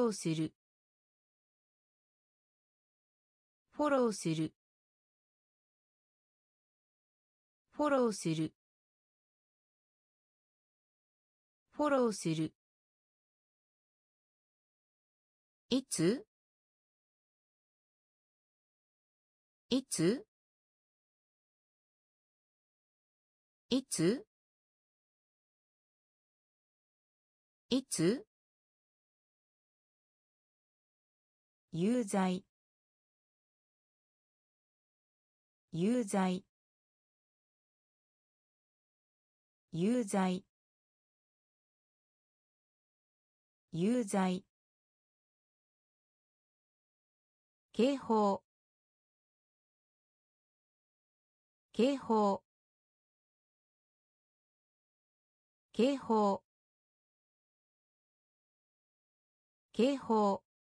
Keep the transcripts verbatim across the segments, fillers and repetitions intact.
ローするフォローするフォローするフォローするいついついついつ有罪有罪有罪有罪警報警報警報警報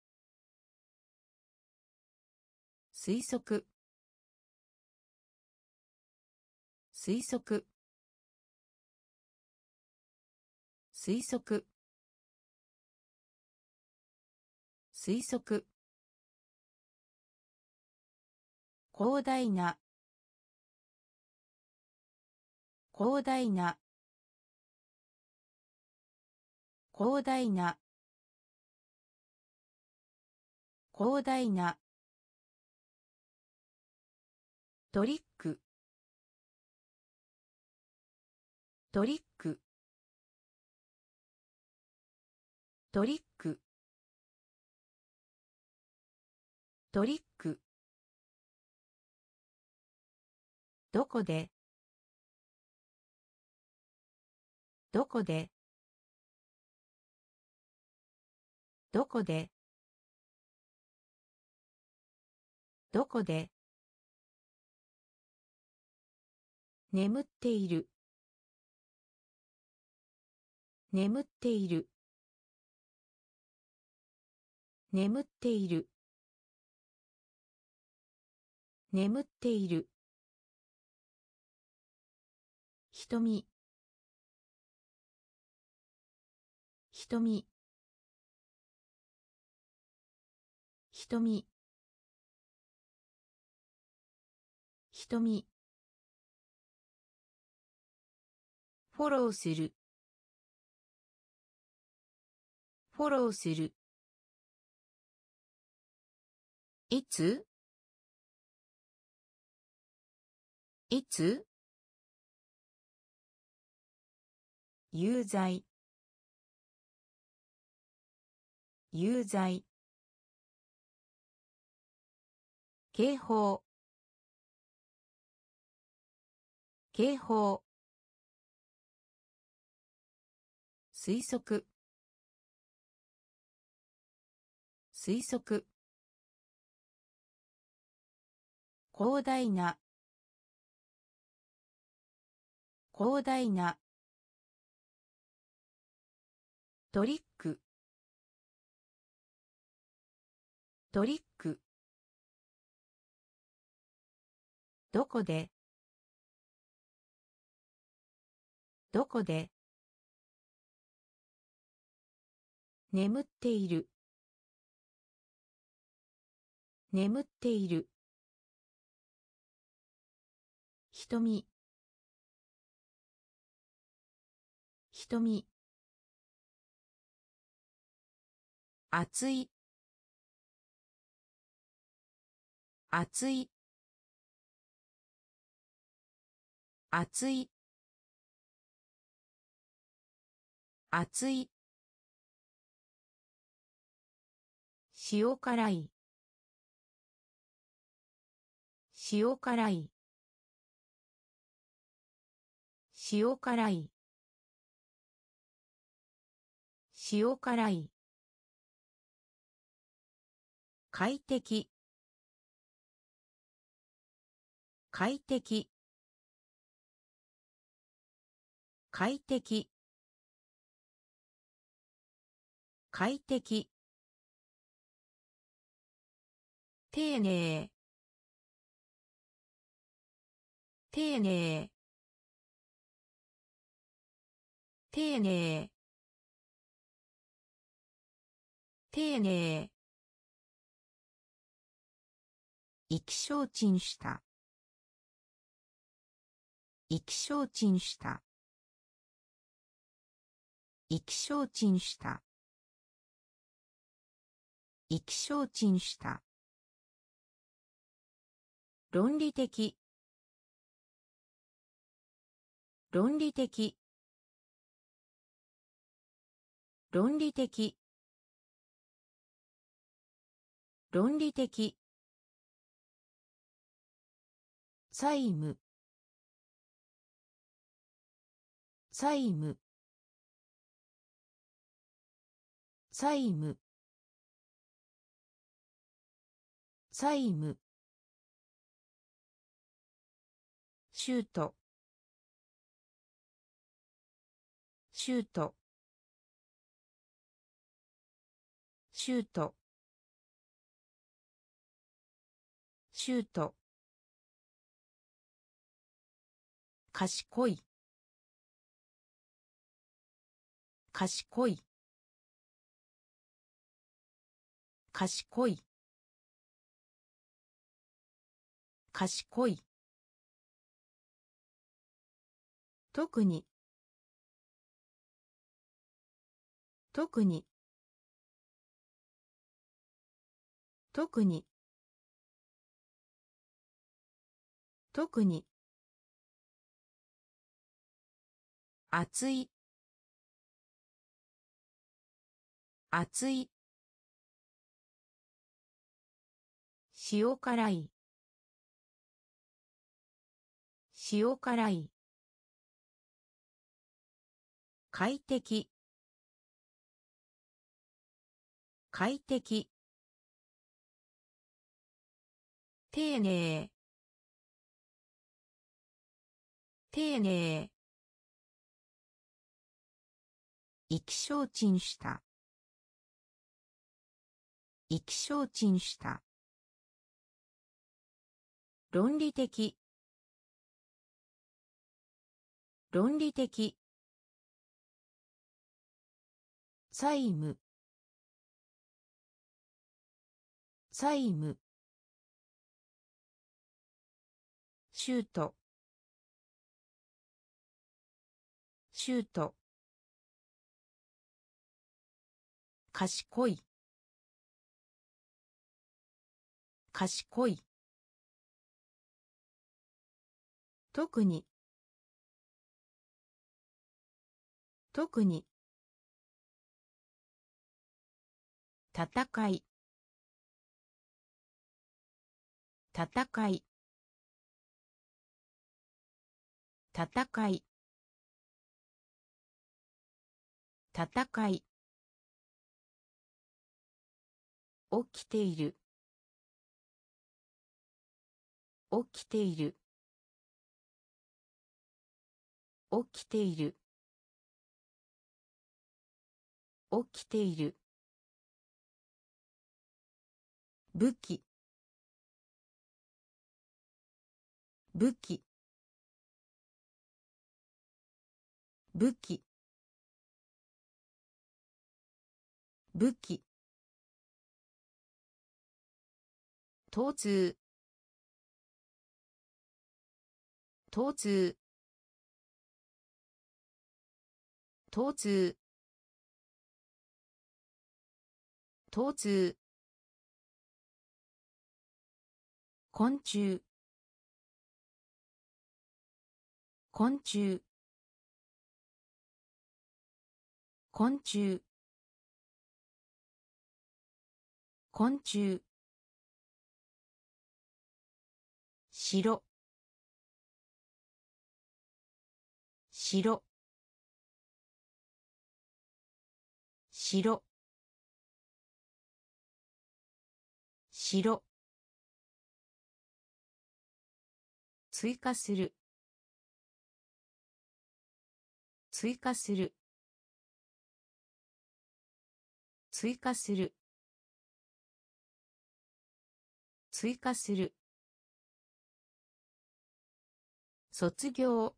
推測推測推測推測広大な広大な広大な広大なトリックトリックトリックトリックどこでどこでどこでどこで眠っている眠っている眠っている眠っている瞳瞳瞳瞳フォローするフォローするいついつ有罪有罪警報警報推測推測広大な広大なトリックトリックどこでどこで眠っている眠っている瞳瞳熱い熱い熱い熱い塩辛い塩辛い塩辛い塩辛い快適快適快適快適丁寧丁寧丁寧丁寧、意気消沈した、意気消沈した、意気消沈した、意気消沈した、論理的、論理的、論理的、論理的、債務、債務、債務、債務、シュート、シュート、シュート、シュート、賢い、賢い、賢い、賢い、特に、特に、特に、特に、熱い、熱い、塩辛い、塩辛い、快適、快適、丁寧、丁寧、意気消沈した、意気消沈した、論理的、論理的、債務、債務、シュート、シュート、賢い、賢い、特に、特に、戦い、戦い、戦い、戦い、起きている、起きている、起きている、起きている、武器、武器、武器、武器、疼痛、疼痛、疼痛、疼痛、昆虫、昆虫、昆虫、昆虫、白、白、白、白、追加する、追加する、追加する、追加する、卒業、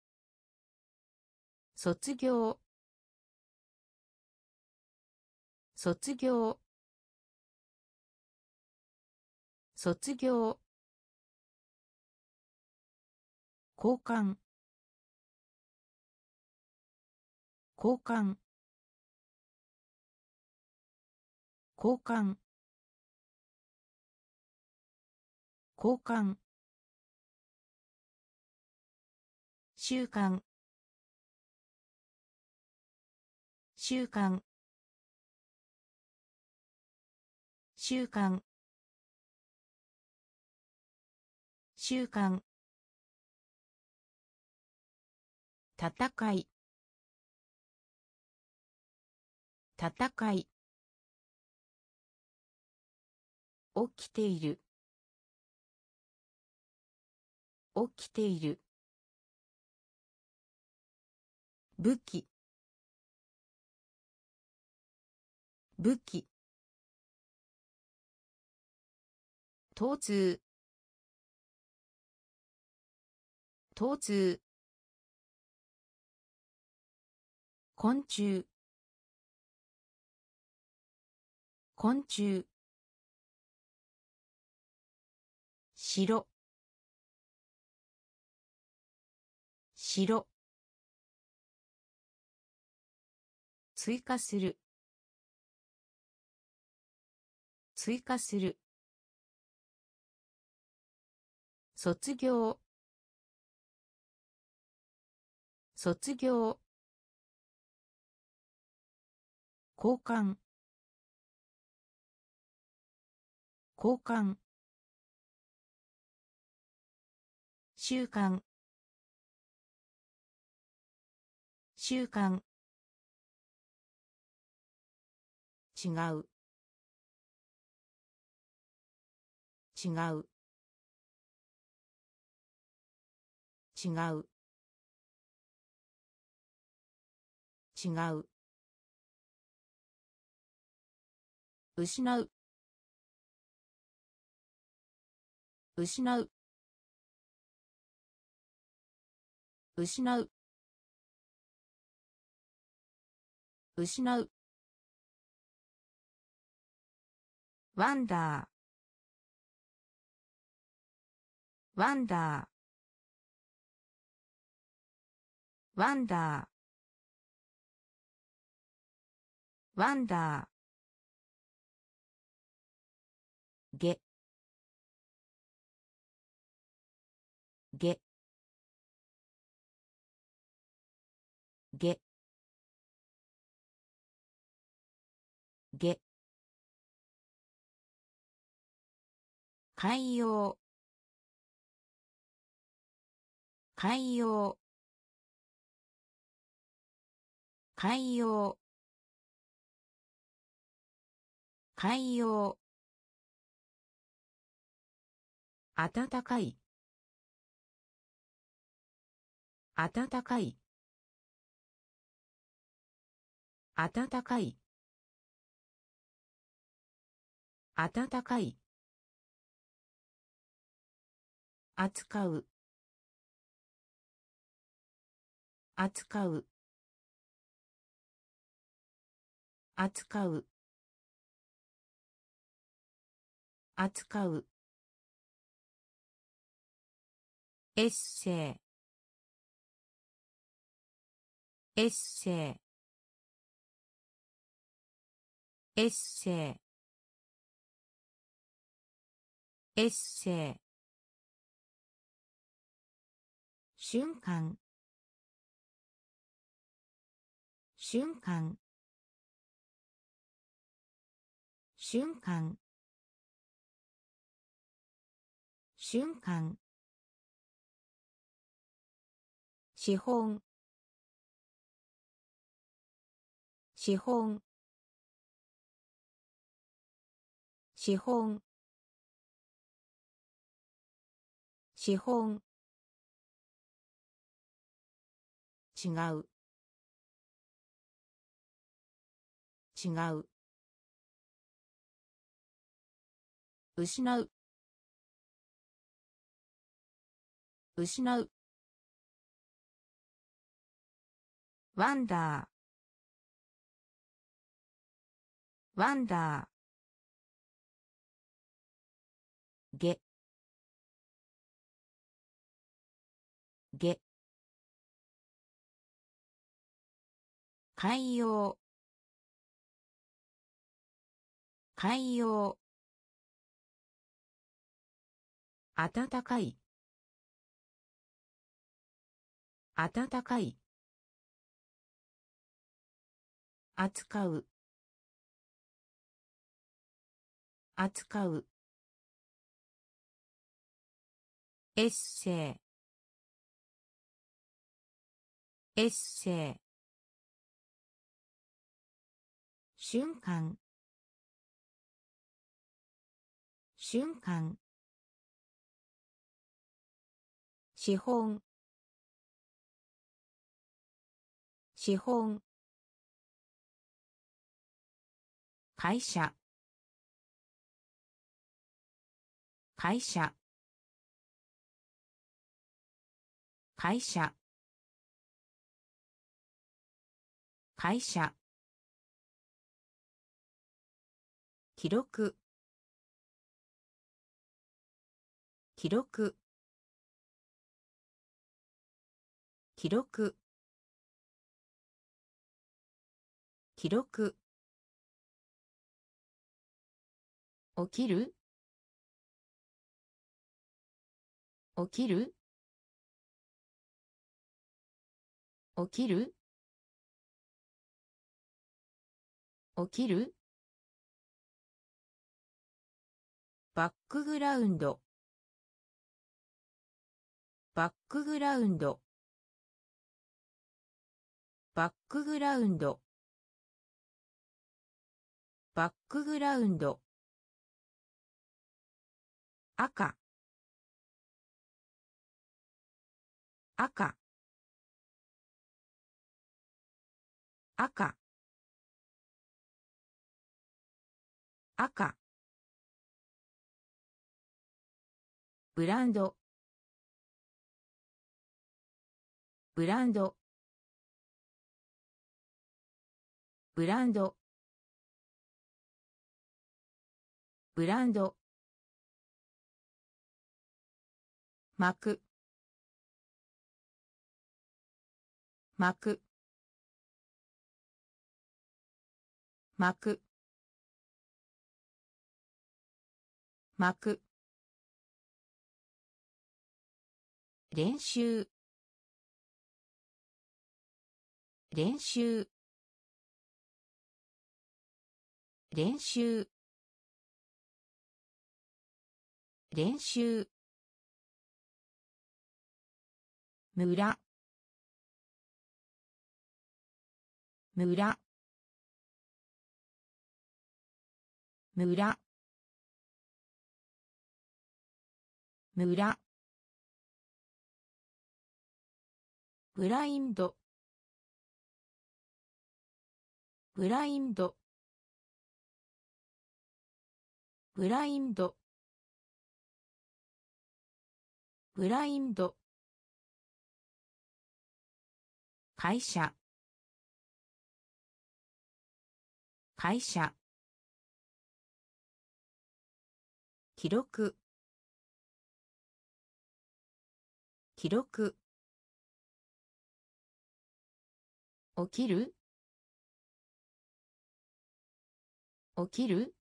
卒業、 卒業卒業交換交換交換交換習慣習慣習慣習慣戦い戦い起きている起きている武器武器疼痛疼痛昆虫昆虫白白追加する追加する卒業卒業交換交換習慣習慣違う違う違う違う失う失う失う失うワンダーワンダーワンダーワンダーげげげげ海洋海洋海洋海洋暖かい暖かい暖かい暖かい扱う扱う扱う扱うエッセイエッセイエッセイエッセイ瞬間瞬間瞬間瞬間資本資本資本資本違う違う失う失うワンダーワンダーげげ海洋海洋暖かい暖かい扱う扱うエッセイエッセイ瞬間瞬間資本資本会社会社会社会社記録記録記録記録起きる起きる起きる起きるバックグラウンドバックグラウンドバックグラウンドバックグラウンド赤赤赤赤ブランドブランドブランドブランド幕幕幕幕練習練習練習練習村村村村ブラインドブラインドブラインドブラインド会社会社記録記録起きる起きる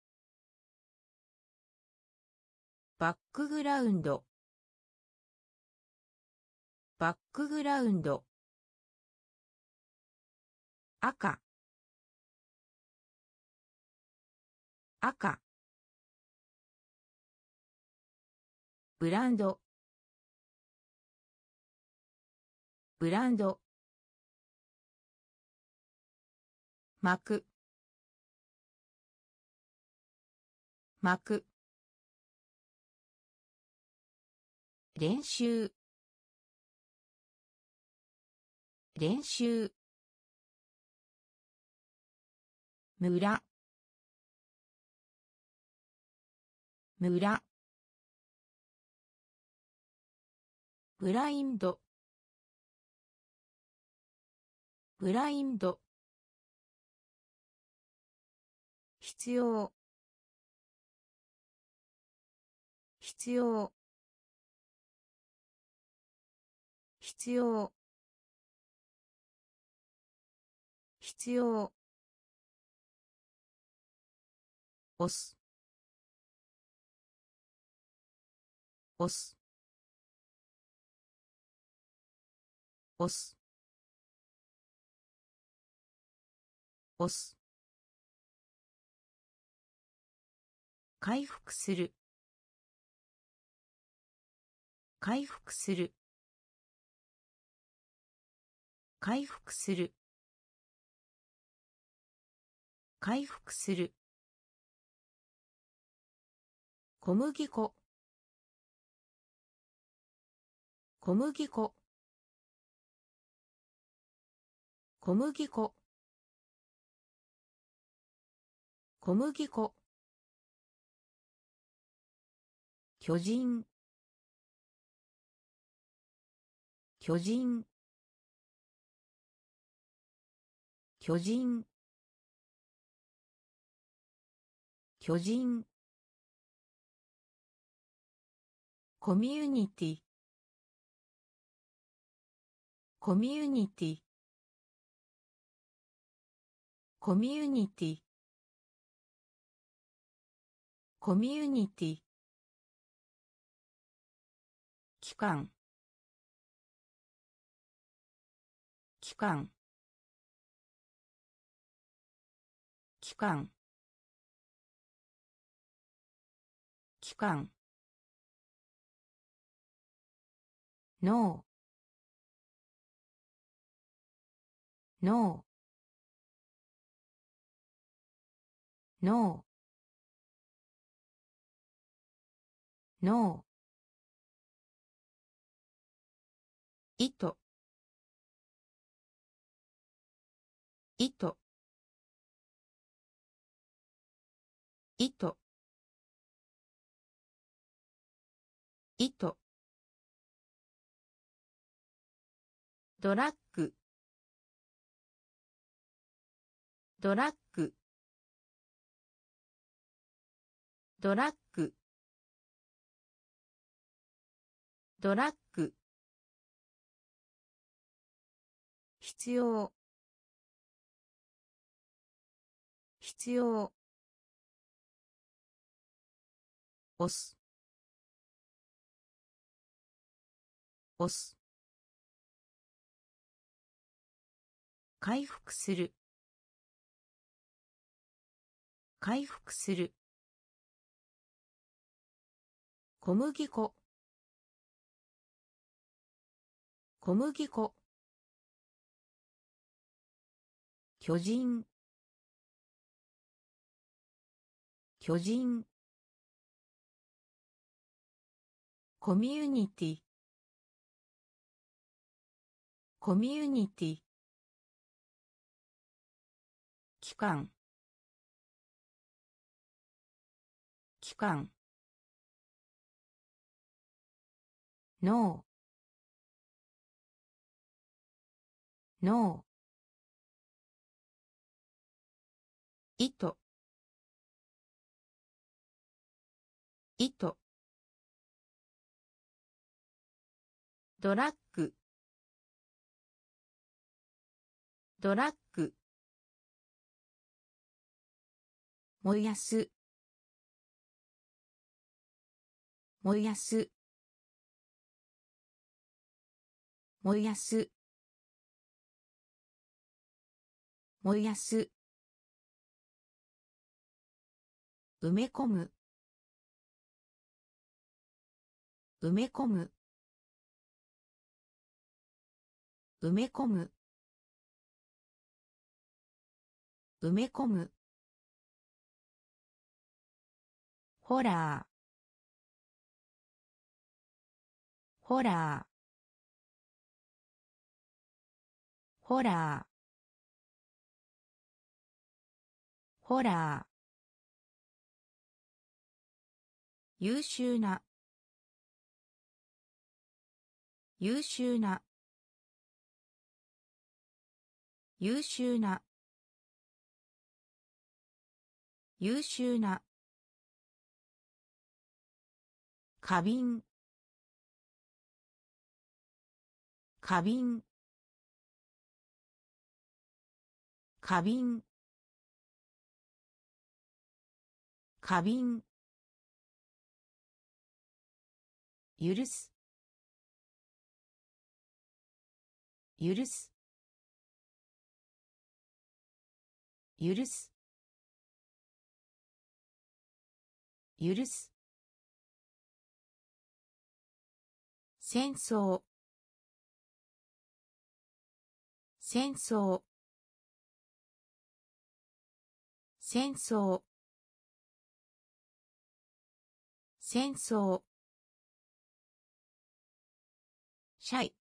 バックグラウンドバックグラウンド赤赤ブランドブランド幕幕練習練習村村ブラインドブラインド必要必要必要必要押す押す押す押す回復する回復する回復する回復する小麦粉小麦粉小麦粉小麦粉巨人巨人巨人巨人コミュニティコミュニティコミュニティコミュニティ期間期間期間期間ノーノーノーノー糸糸糸糸ドラッグドラッグドラッグドラッグ必要必要押す押す回復する回復する小麦粉小麦粉巨人巨人コミュニティコミュニティ期間期間ノーノー糸糸ドラッグドラッグ燃やす燃やす燃やす燃やす埋め込む埋め込む埋め込む埋め込むホラーホラーホラーホラー優秀な優秀な優秀な優秀な花瓶花瓶花瓶花瓶許す許す許す許す戦争戦争戦争戦争シャイ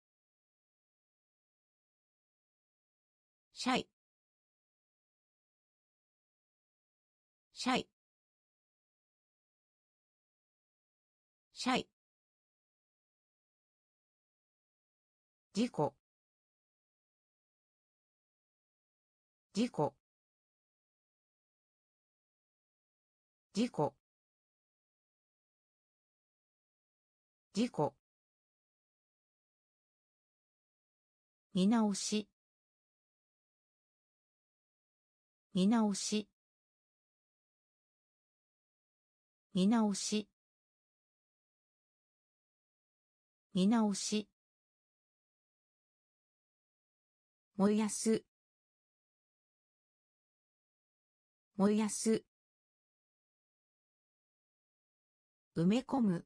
シャイシャイシャイ事故事故事故事故見直し見直し見直し見直し燃やす燃やす埋め込む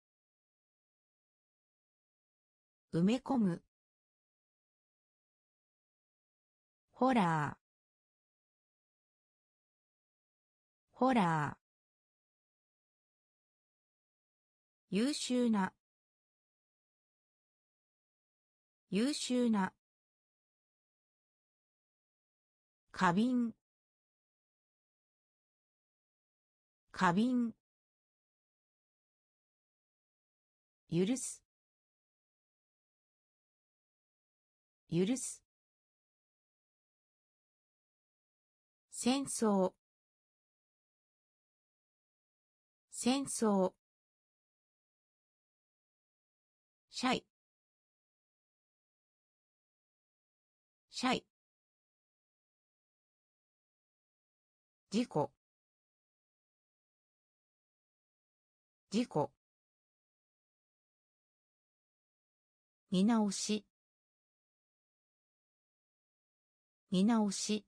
埋め込むホラーホラー優秀な優秀な花瓶花瓶許す許す戦争戦争シャイシャイ事故事故見直し見直し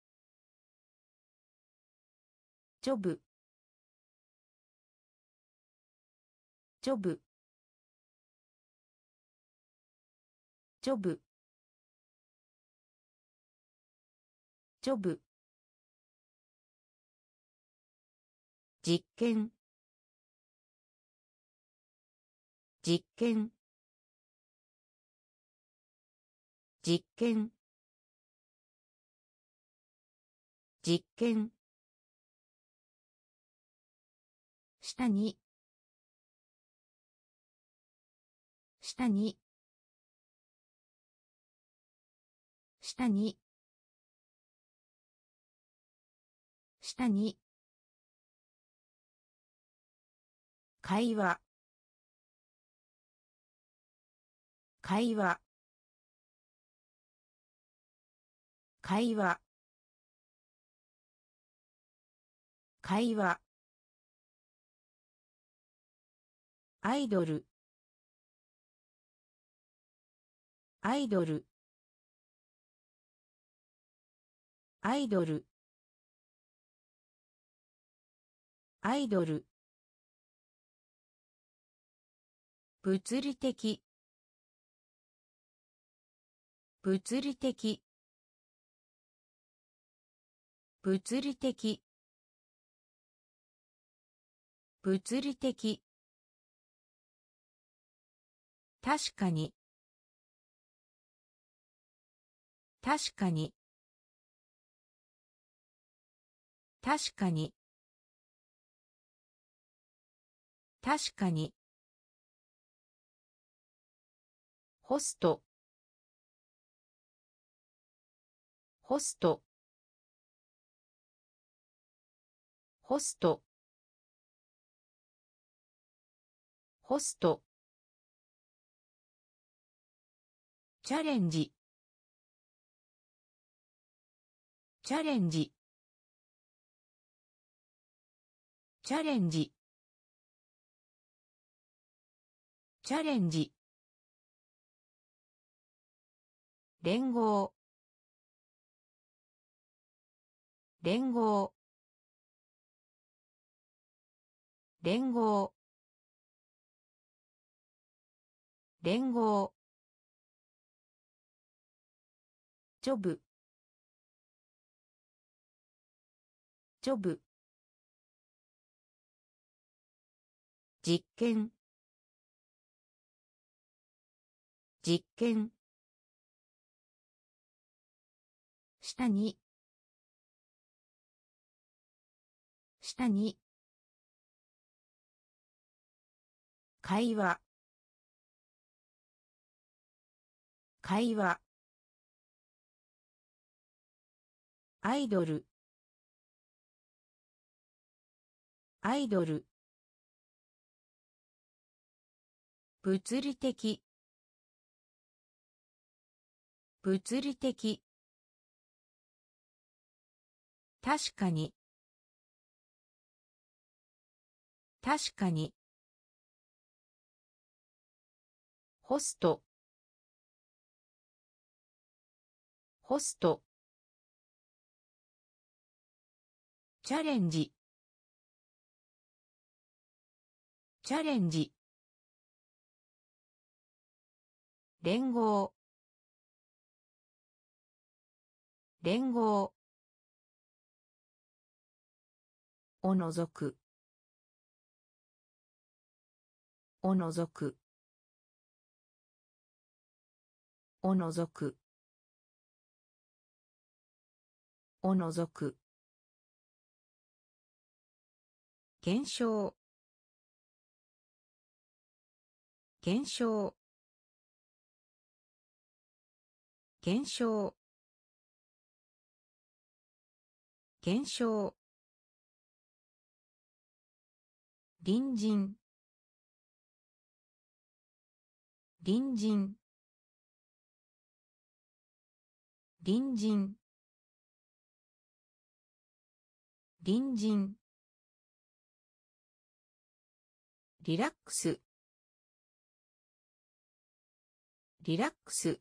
ジョブジョブジョブジョブ実験実験実験実験下に下に下に下に会話会話会話会話アイドルアイドルアイドルアイドル物理的物理的物理的物理的確かに確かに確かに確かにホストホストホストホストチャレンジチャレンジチャレンジチャレンジ連合連合連合連合ジョブジョブ実験実験下に下に会話会話アイドルアイドル物理的物理的確かに確かにホストホストチャレンジチャレンジ連合連合おのぞくおのぞくおのぞくおのぞく減少減少減少減少隣人隣人隣人隣人リラックスリラックス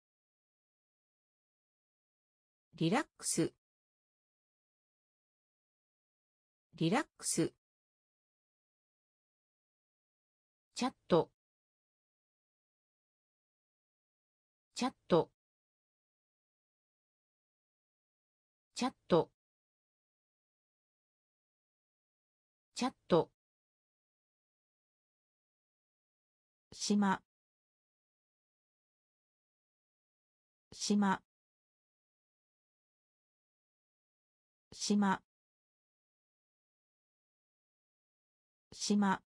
リラックスリラックスチャットチャットチャットチャット島島島島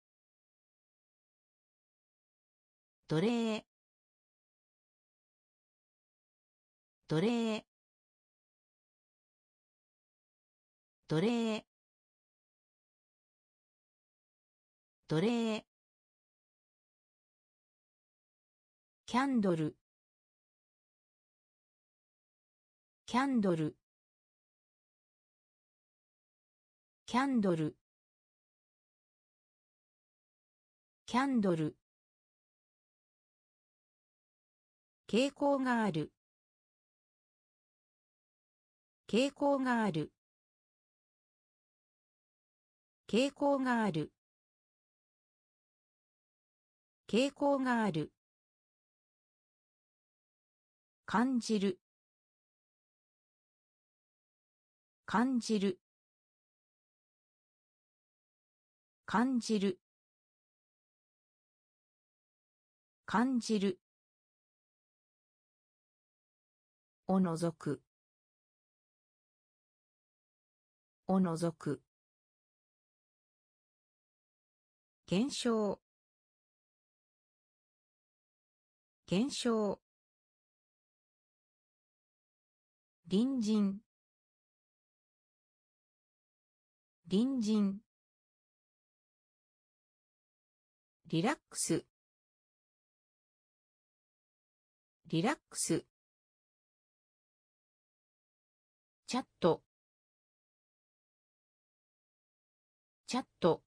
奴隷奴隷奴隷奴隷キャンドルキャンドルキャンドルキャンドル傾向がある傾向がある傾向がある傾向がある感じる感じる感じる感じるおのぞくおのぞく減少減少隣人隣人リラックスリラックスチャットチャット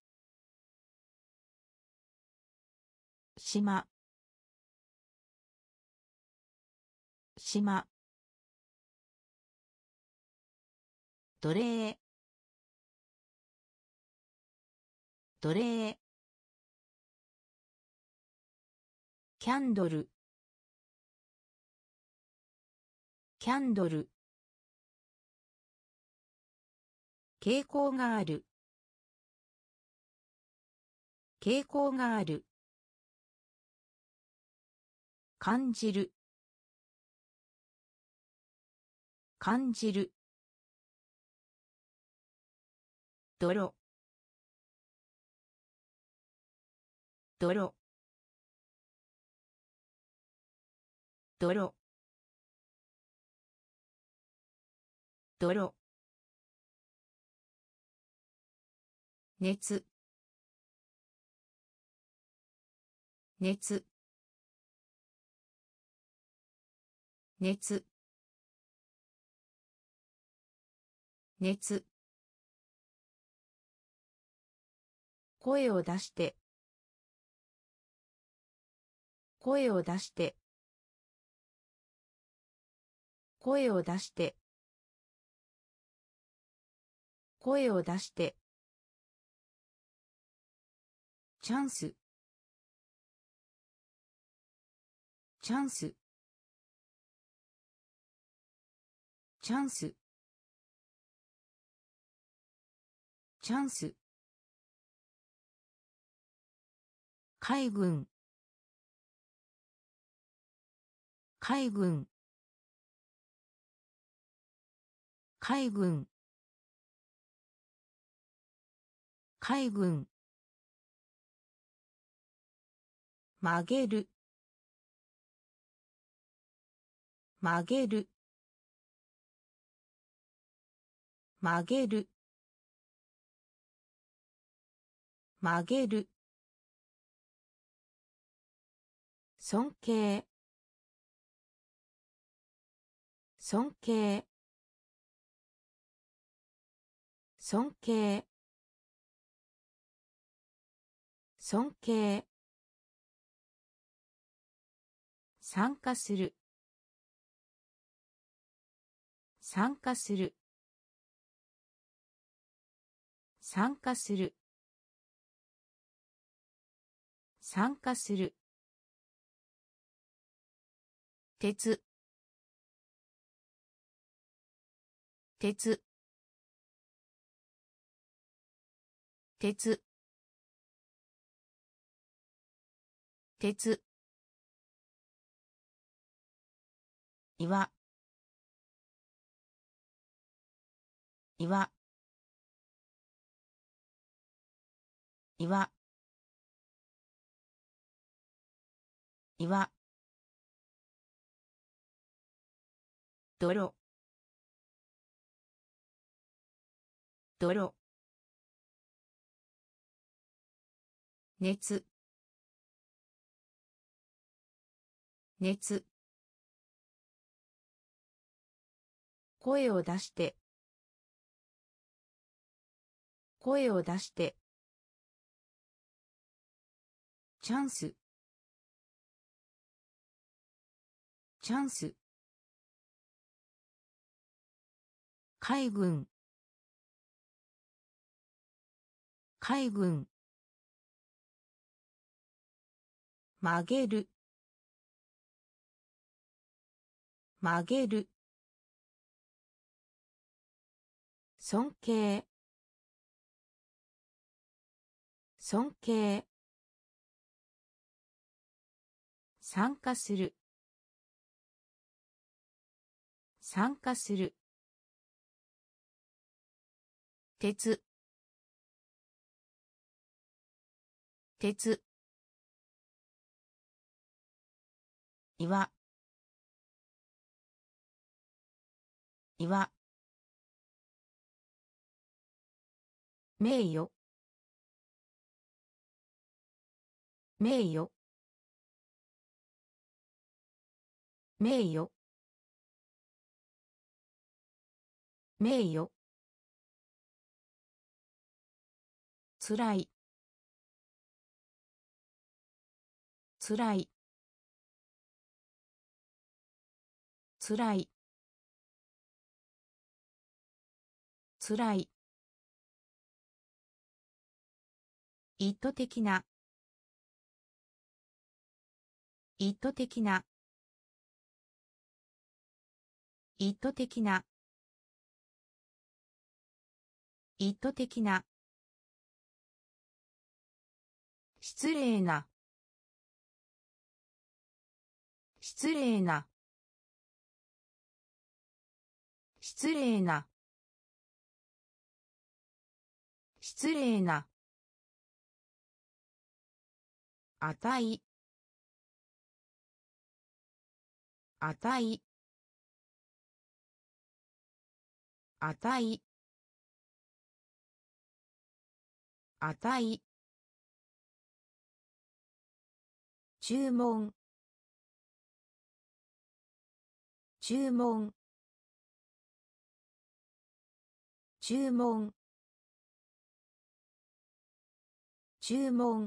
島島奴隷奴隷キャンドルキャンドル傾向がある傾向がある感じる感じる泥泥泥泥熱熱熱熱声を出して声を出して声を出して声を出してチャンスチャンスチャンスチャンス海軍海軍海軍海軍曲げる曲げる曲げる曲げる尊敬尊敬尊敬尊敬参加する参加する参加する参加する鉄鉄鉄鉄岩岩岩岩泥泥熱熱声を出して声を出してチャンスチャンス海軍海軍曲げる曲げる尊敬尊敬参加する参加する鉄鉄岩岩名誉名誉名誉名誉つらいつらいつらいつらい意図的な意図的な意図的な意図的な失礼な失礼な失礼な失礼な値値値値注文注文注文注文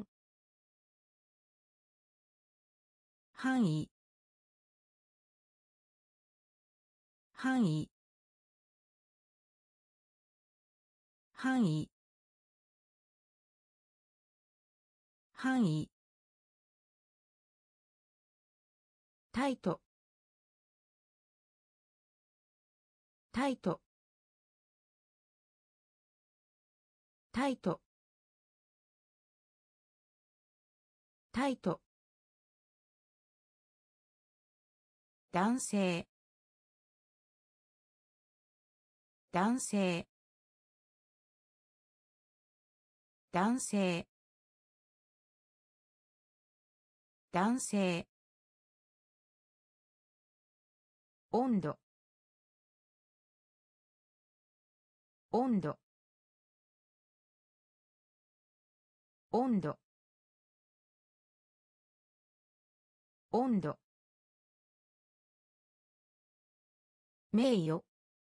範囲範囲範囲範囲タイトタイトタイトタイト男性男性男性男性温度温度温度温度名誉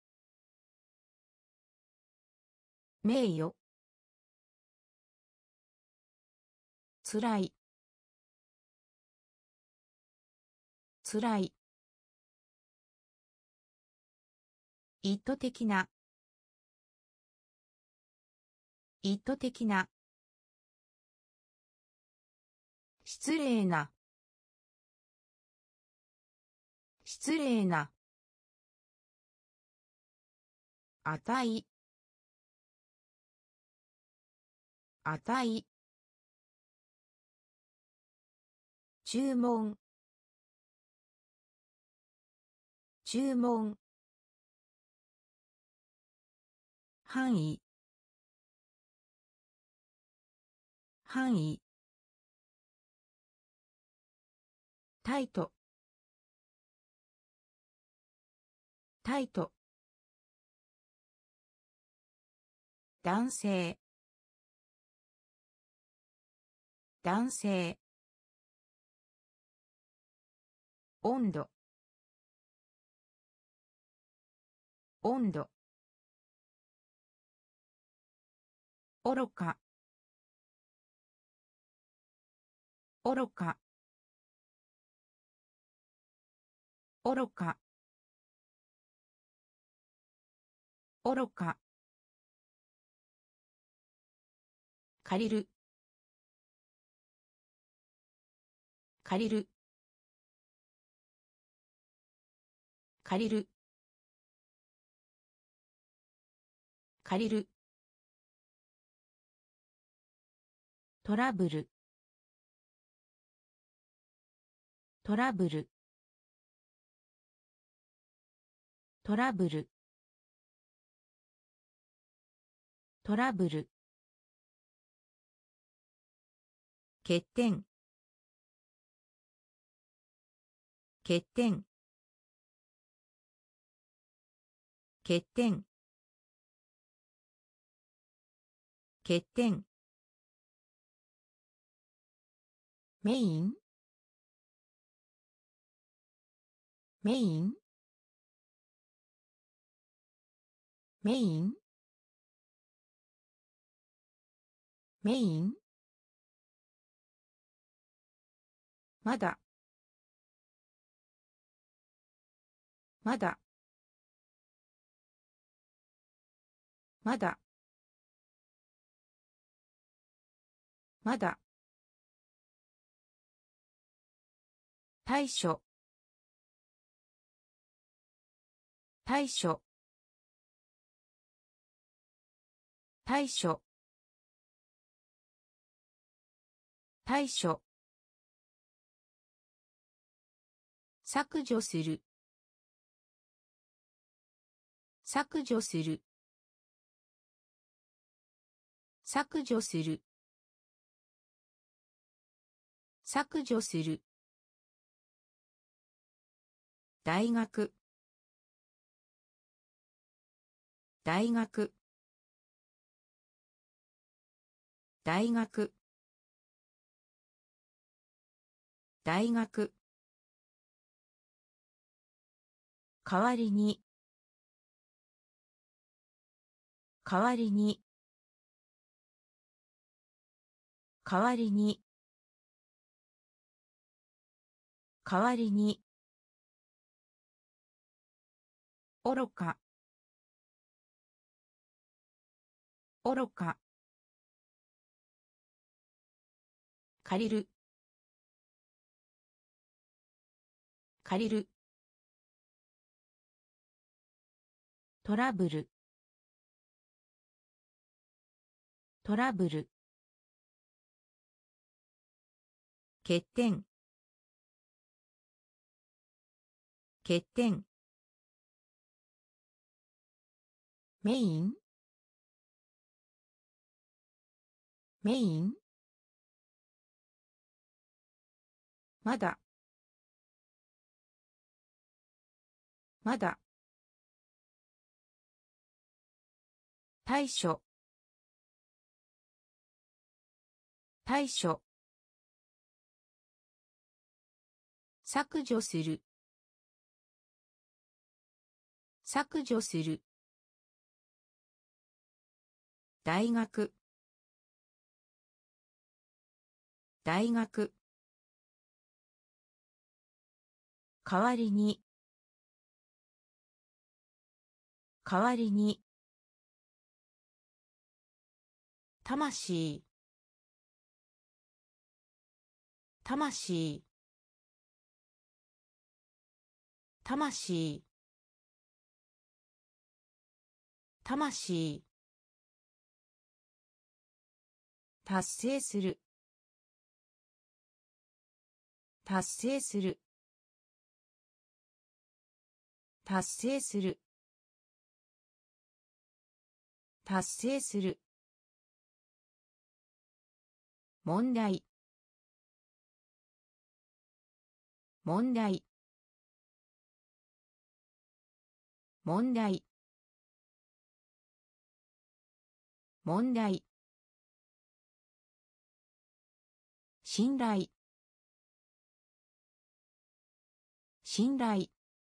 名誉つらいつらい意図的な意図的な失礼な失礼な値値注文注文範囲範囲タイトタイト男性男性温度温度愚か愚か愚か愚か借りる借りる借りる借りるトラブルトラブルトラブルトラブル欠点欠点欠点欠点メインメインメインメインまだまだまだまだ対処対処対処対処削除する削除する削除する削除する大学大学大学大学代わりに代わりに代わりに代わりに愚か愚か借りる借りるトラブルトラブル欠点欠点メインメインまだまだ対処対処削除する削除する大学大学代わりに代わりに魂魂魂魂達成する達成する達成する達成する問題問題問題問題信頼信頼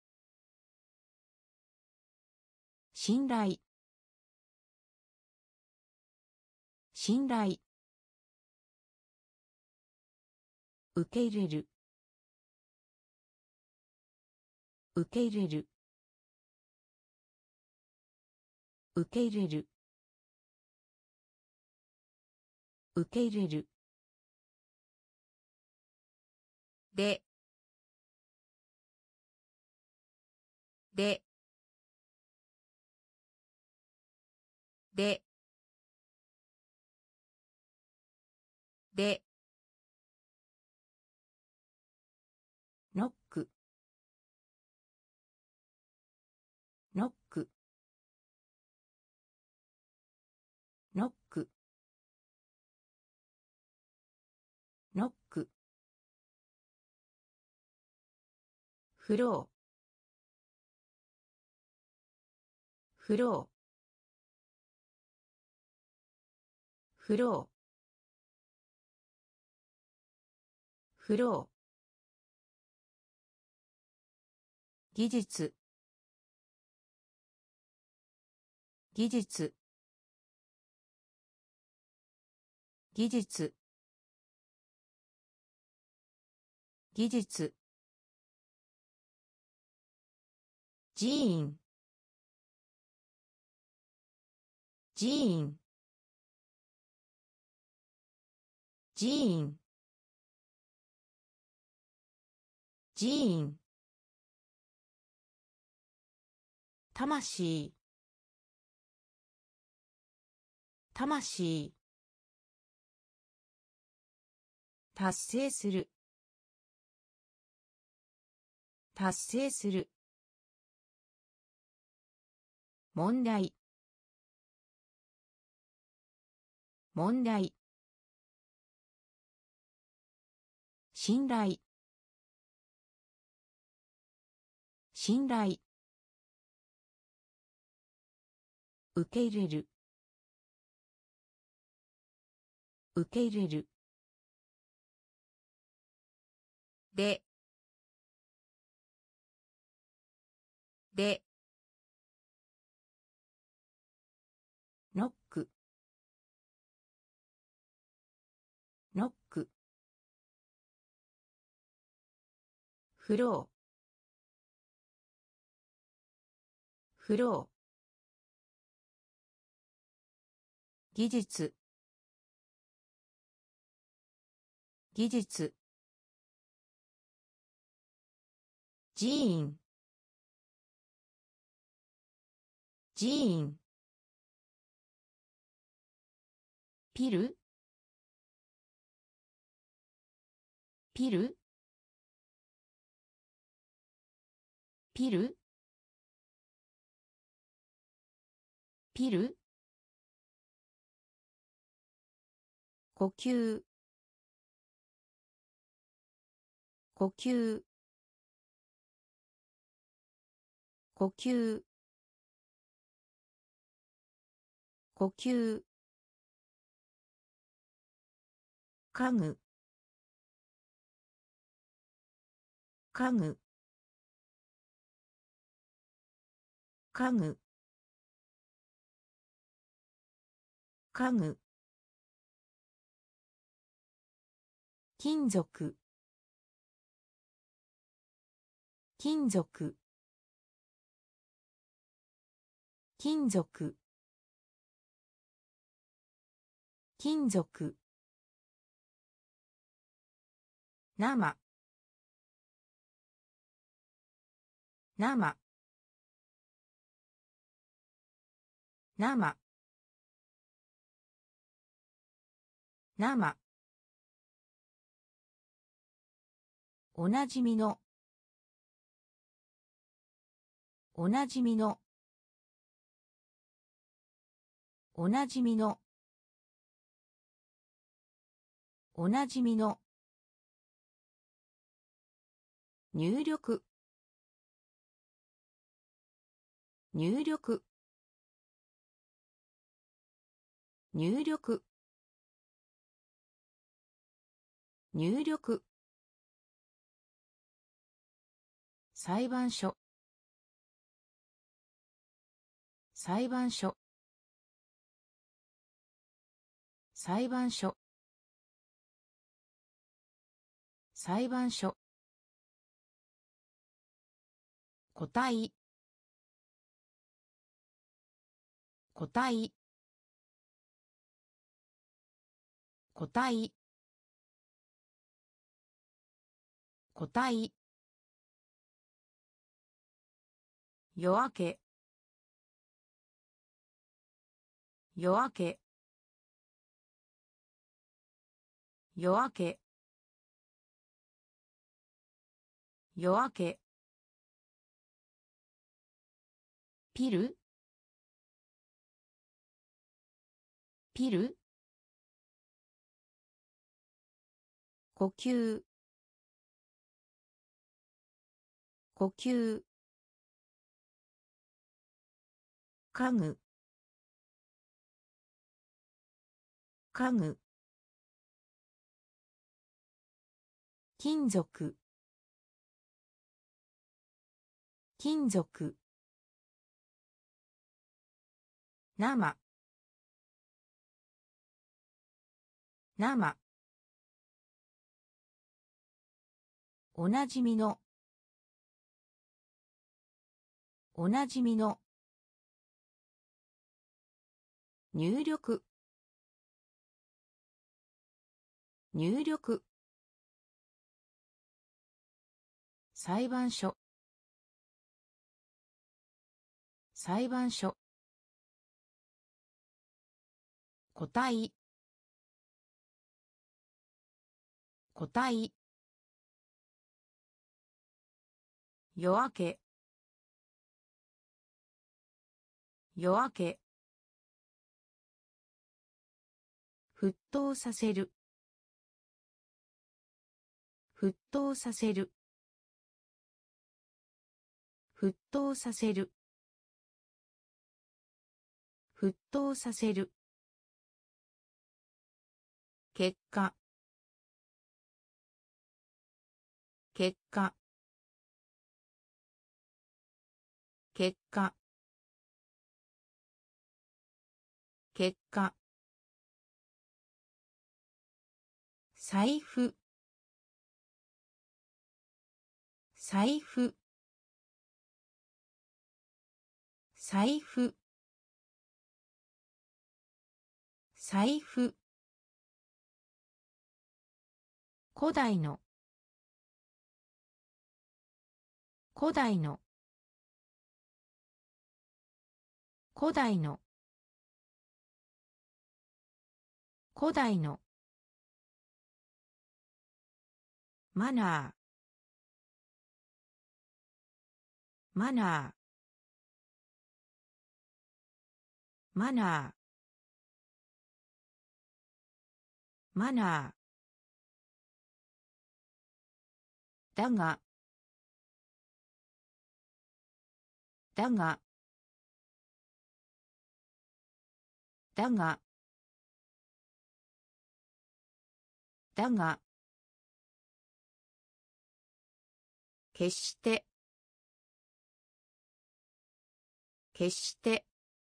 信頼信頼受け入れる受け入れる受け入れる受け入れるででででノックノックノックノックフローフローフローフロー技術技術技術技術寺院寺院寺院寺院魂魂達成する達成する問題問題信頼信頼受け入れる受け入れるででノックノックフローフロー技術技術寺院寺院ピルピルピルピル呼吸呼吸呼吸呼吸家具家具家具家具金属金属金属金属生生生生おなじみのおなじみのおなじみのおなじみの入力入力入力入力裁判所裁判所裁判所裁判所個体個体個体個体夜明け夜明け夜明け夜明けピルピル呼吸呼吸家具家具金属金属生生おなじみのおなじみの入力入力裁判所裁判所個体個体夜明け夜明け沸騰させる沸騰させる沸騰させる沸騰させる結果結果結果結果財布財布財布財布古代の古代の古代の古代のマナーマナーマナーマナーだがだがだがだが決して決して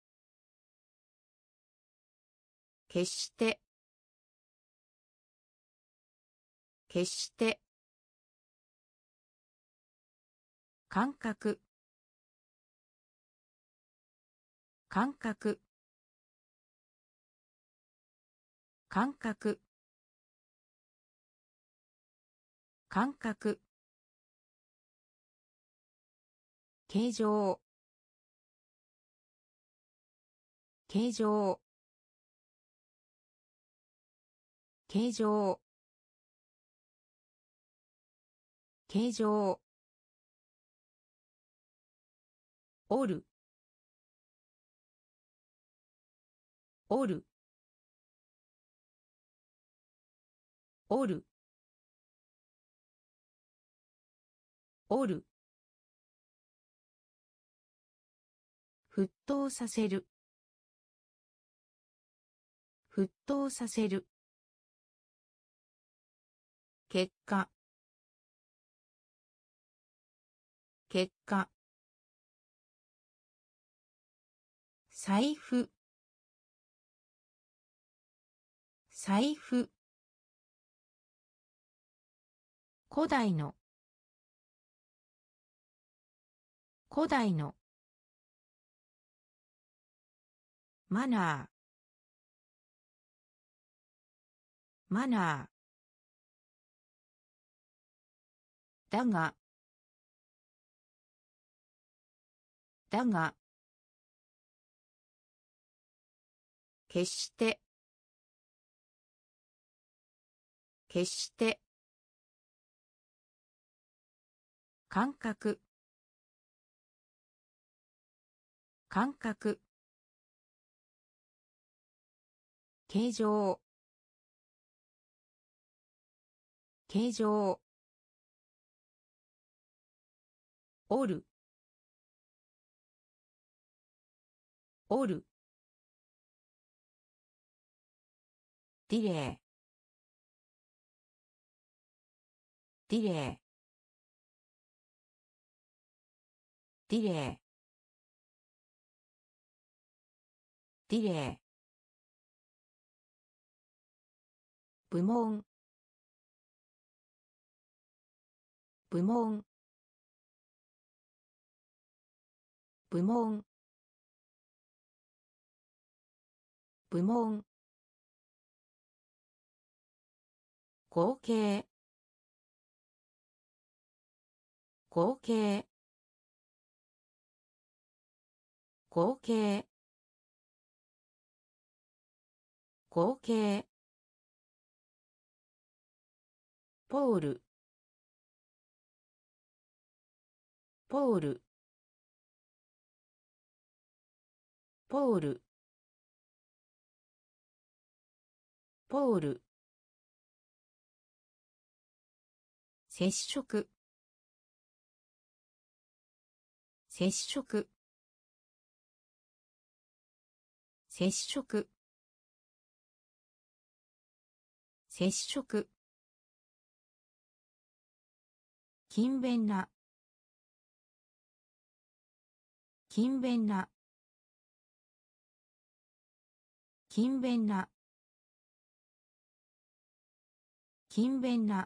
決して決して感覚感覚感覚感覚形状形状形状形状おるおるおるおる沸騰させる沸騰させる結果結果財布財布古代の古代のマナーマナーだがだが決して決して感覚感覚形状形状おるおるディレイディレイディレイディレイ部門部門部門部門合計合計合計合計ポールポールポールポール接触接触接触接触勤勉な勤勉な勤勉な勤勉な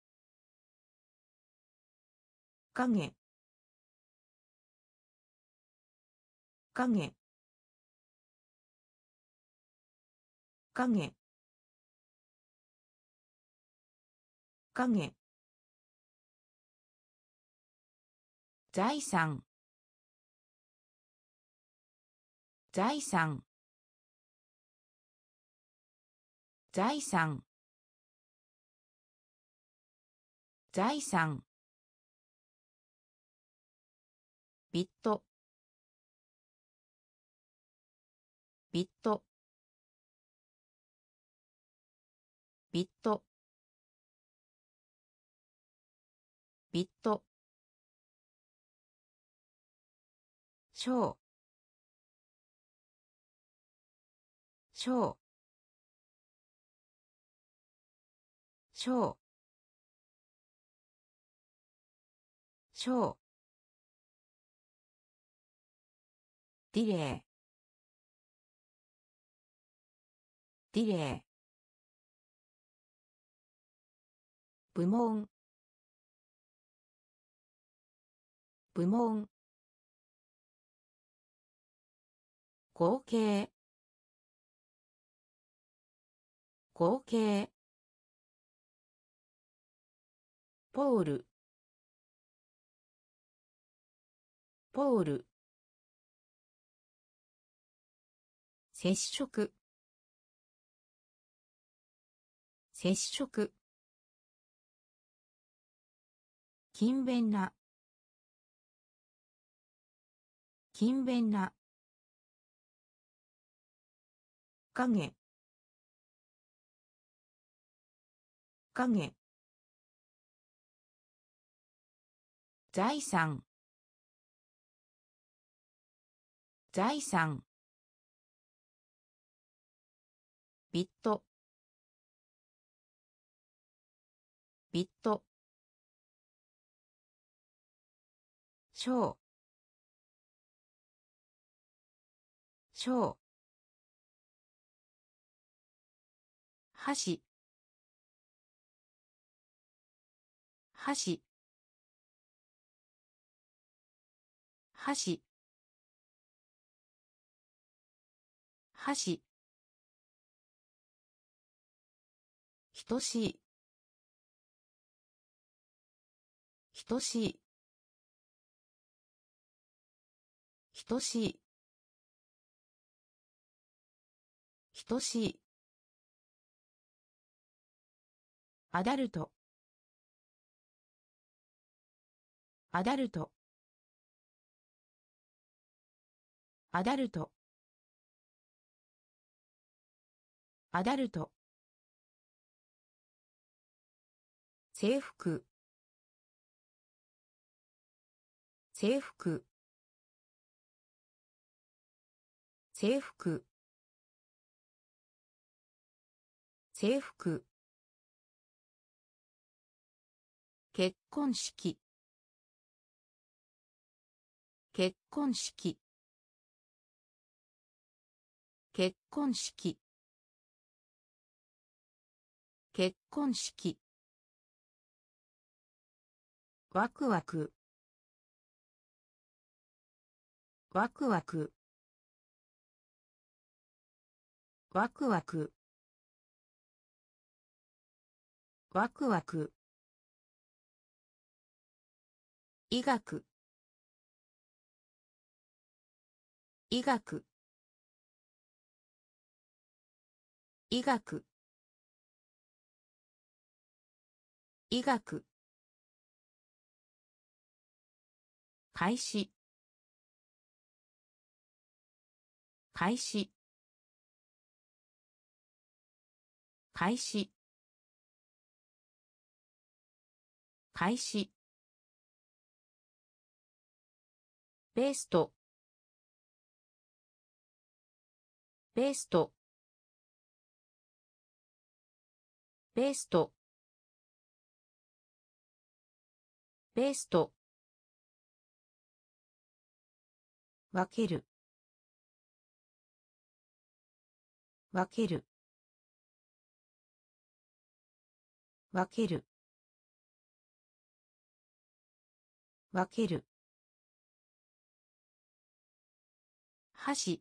影影影影財産財産財産財産ビットビットビットビット小小小小ディレイディレイ部門部門合計合計ポールポール接触接触勤勉な勤勉な影影財産財産ビットビット小小箸箸箸箸等しい等しい等しい等しいアダルトアダルトアダルトアダルト制服制服制服制服、結婚式、結婚式、結婚式、結婚式、ワクワク、ワクワク、ワクワク、ワクワク、医学、医学、医学、医学、開始、開始、開始、開始、ベスト、ベスト、ベスト、ベスト、分ける、分ける、分ける、分ける、箸、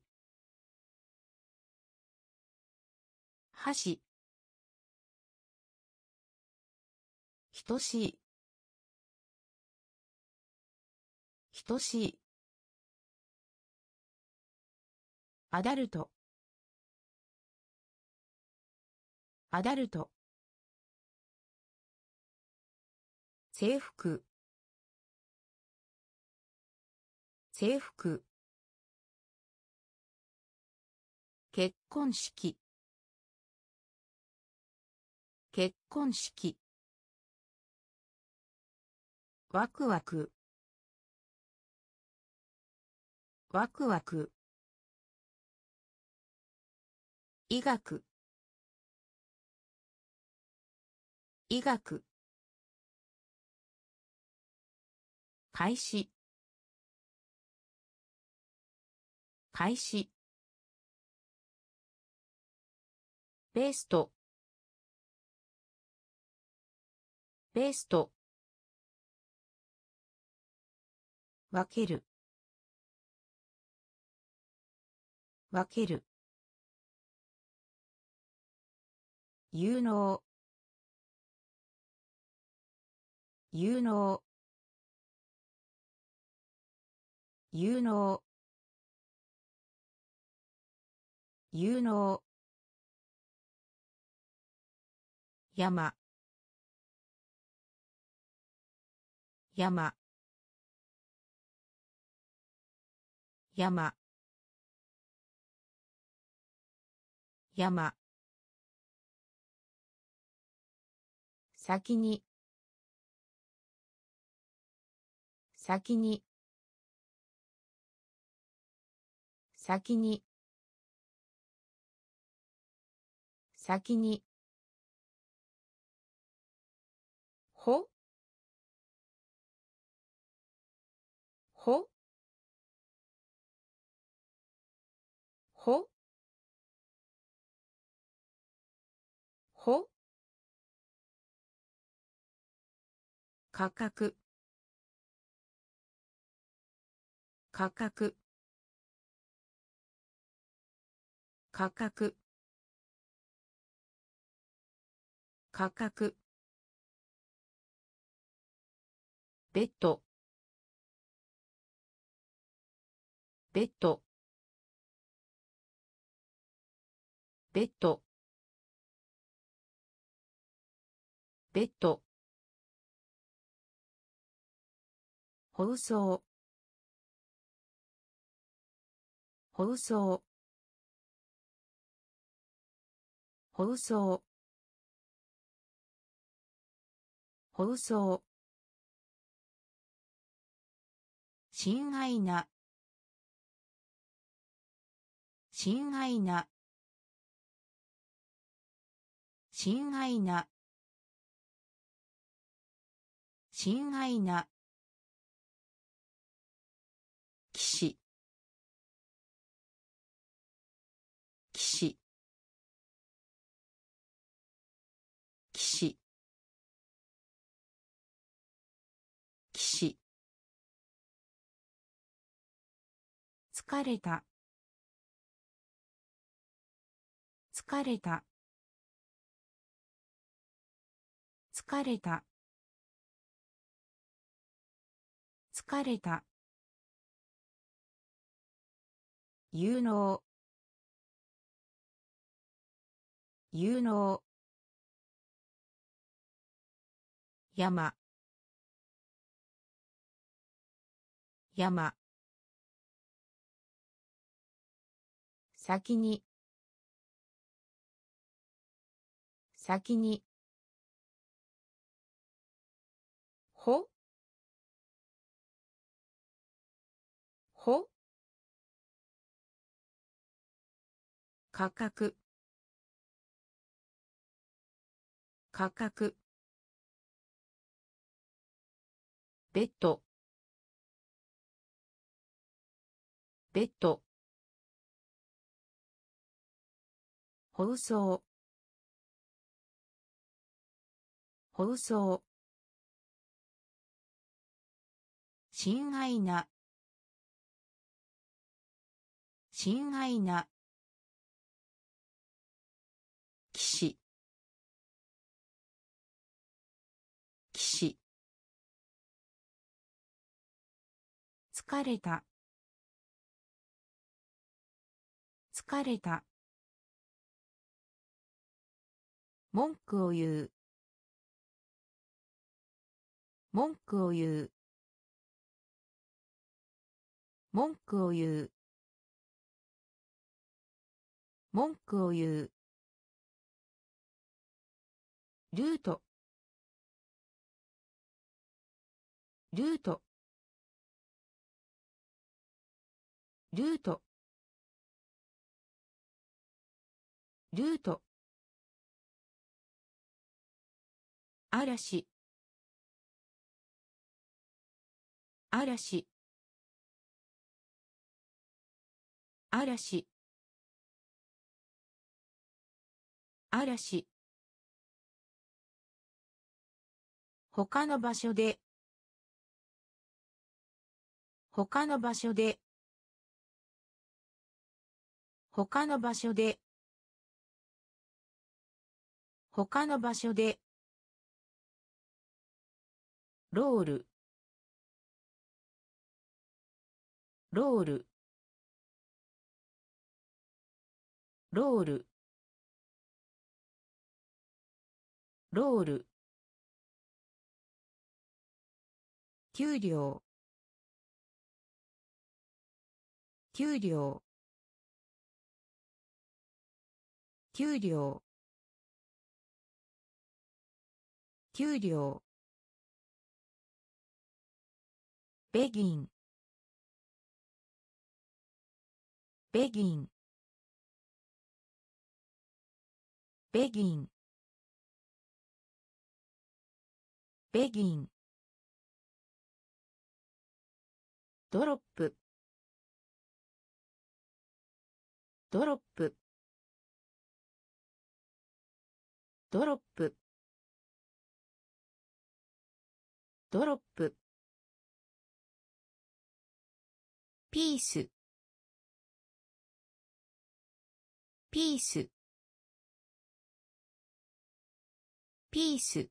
箸、等しい、等しい、アダルト、アダルト、制服、制服、結婚式、結婚式、ワクワク、ワクワク、医学、医学、開始、開始、ベスト、ベスト、分ける、分ける、有能、有能、有能、有能、山、山、山、山、先に、先に、先に、先に、ほ、ほ、ほ、ほ、価格、価格、価格、価格、ベッド、ベッド、ベッド、ベッド、放送、放送、放送、放送、親愛な、親愛な、 親愛な親愛な騎士騎士騎士騎士疲れた疲れた疲れた疲れた有能有能山山先に先にほほ価格価格ベッドベッド放送放送親愛な親愛な騎士騎士疲れた疲れた文句を言う文句を言う文句を言う文句を言うルートルートルートルート嵐嵐嵐嵐他の場所で他の場所で他の場所で他の場所でロールロールロールロール給料給料給料給料ベギンベギンベギンベギンドロップドロップドロップドロップピースピースピース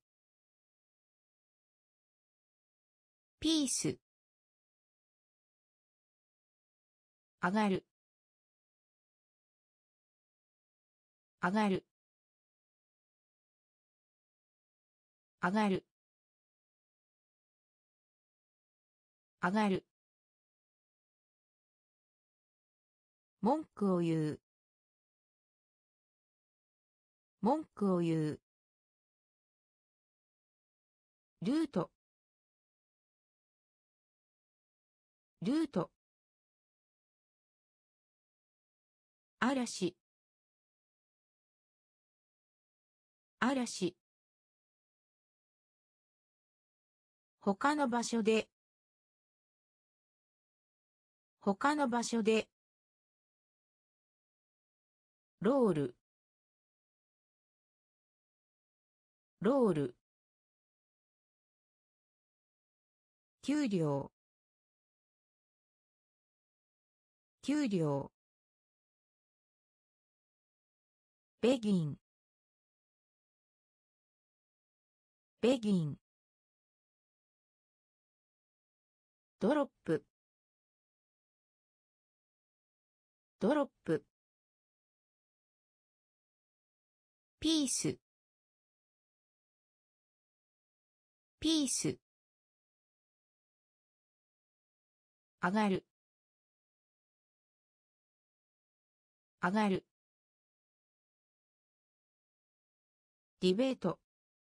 ピース上がる上がる上がる上がる文句を言う文句を言うルートルート嵐嵐。他の場所で。他の場所で。ロール。ロール。給料。給料。ベギン。ベギン。ドロップ。ドロップ。ピース。ピース。上がる。上がる。ディベート。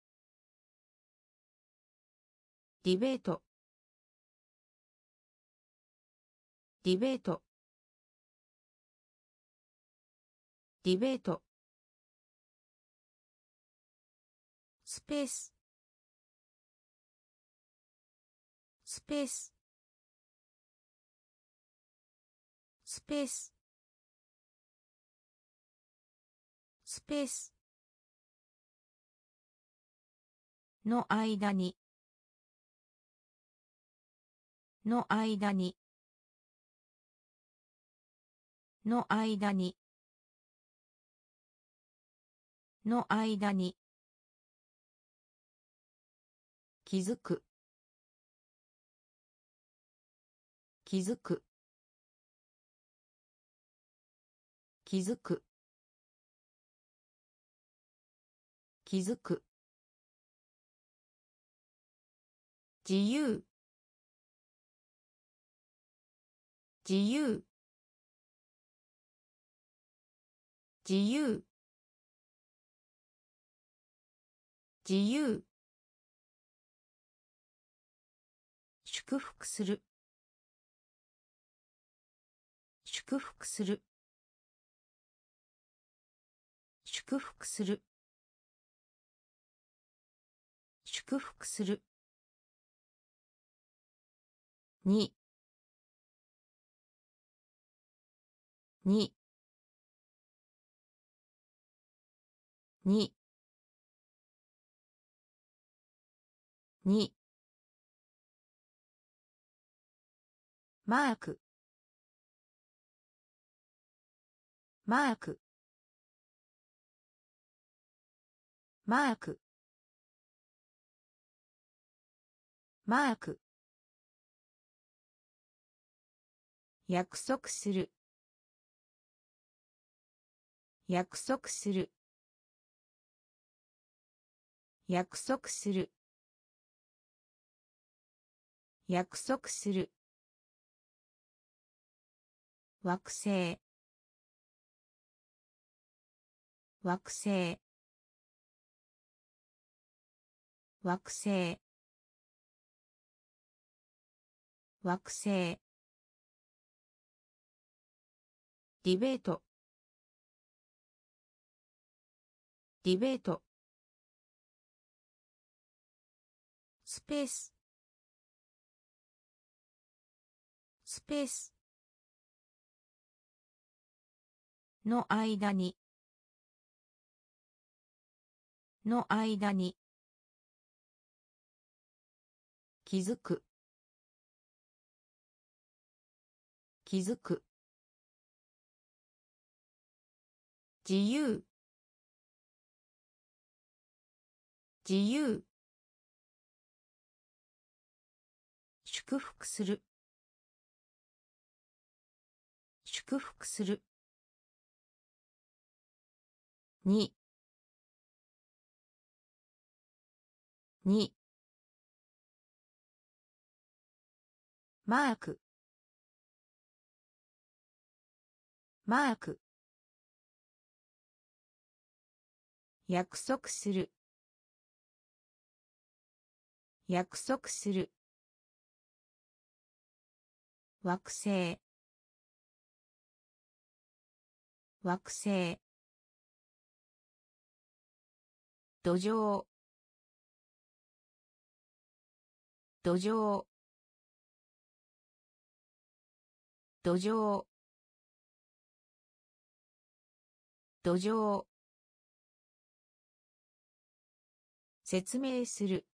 ディベート。ディベート。ディベート。スペース。スペース。スペース。スペース。の間に。の間に。の間に。の間に。気づく。気づく。気づく。気づく。自由。自由。自由。自由。祝福する。祝福する。祝福する。祝福する。に。に。に。に。マーク。マーク。マーク。マーク。約束する。約束する。約束する。約束する。惑星。惑星。惑星。惑星。ディベート。ディベート。スペース。スペース。の間に。の間に。気づく。気づく。自由。自由。祝福する。祝福する。に。に。マーク。マーク。約束する。約束する。惑星。惑星。 土壌土壌土壌土壌説明する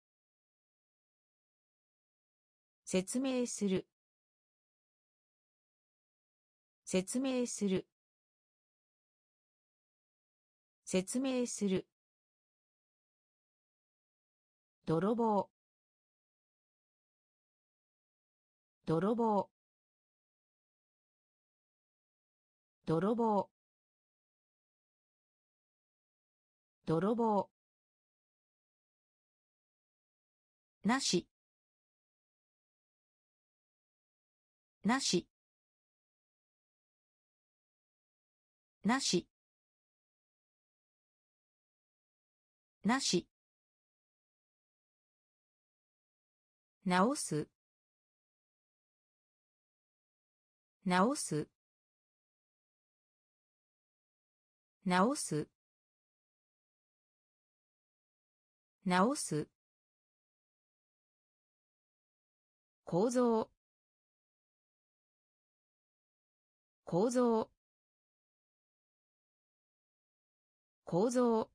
説明する説明する説明する泥棒泥棒泥棒泥棒なしなしなしなし直す直す直す直す構造構造構造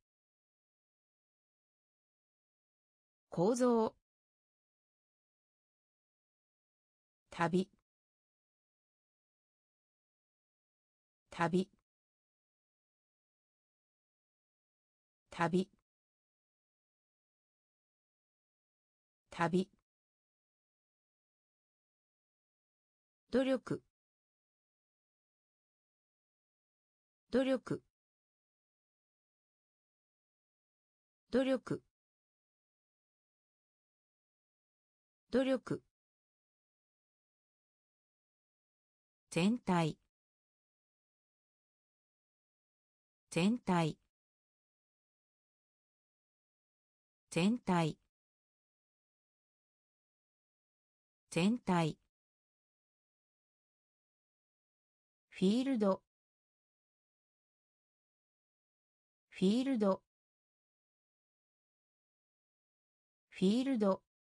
構造旅旅旅旅努力努力努力努力全体全体全体全体フィールドフィールドフィールド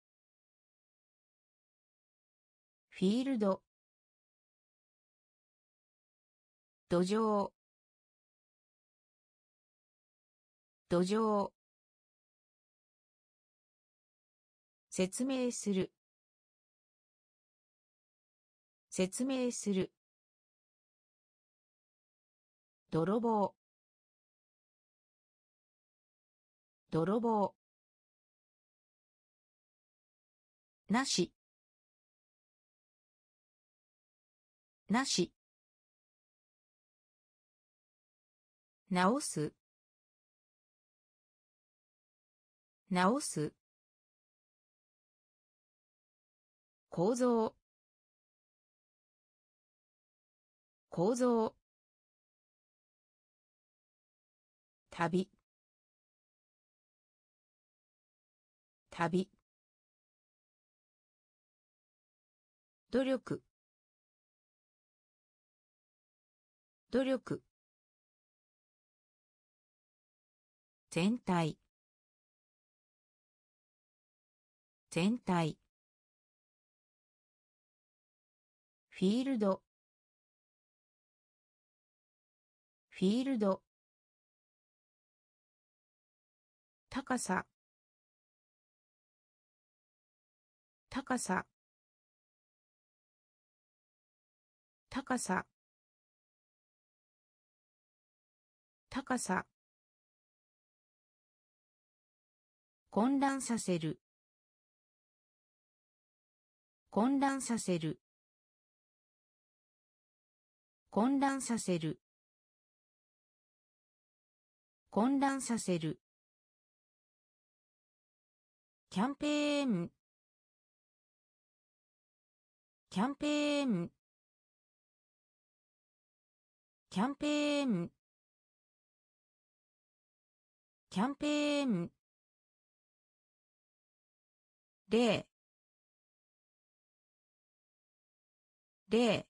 フィールド土壌土壌説明する説明する泥棒泥棒なしなし直す直す構造構造旅旅努力努力全体全体フィールドフィールド高さ高さ高さ高さ混乱させる混乱させる混乱させる混乱させるキャンペーンキャンペーンキャンペーンキャンペーン例例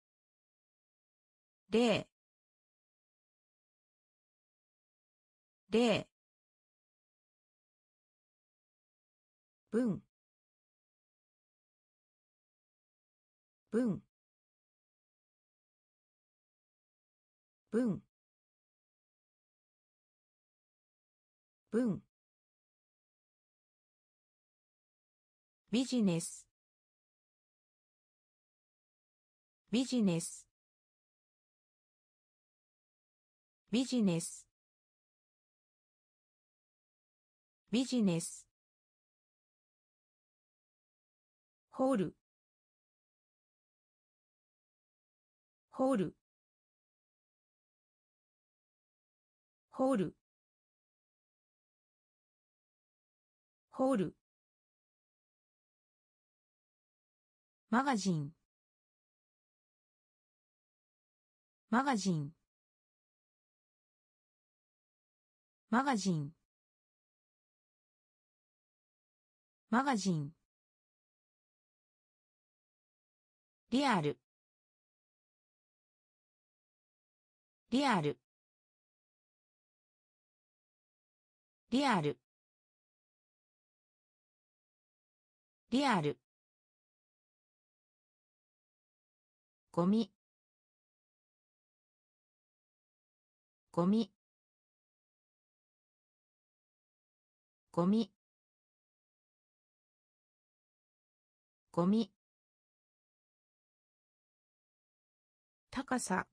例例文文文文ビジネスビジネスビジネスビジネスホールホールホールホールマガジンマガジンマガジンマガジンリアルリアルリアルリアルゴミゴミゴミゴミ高さ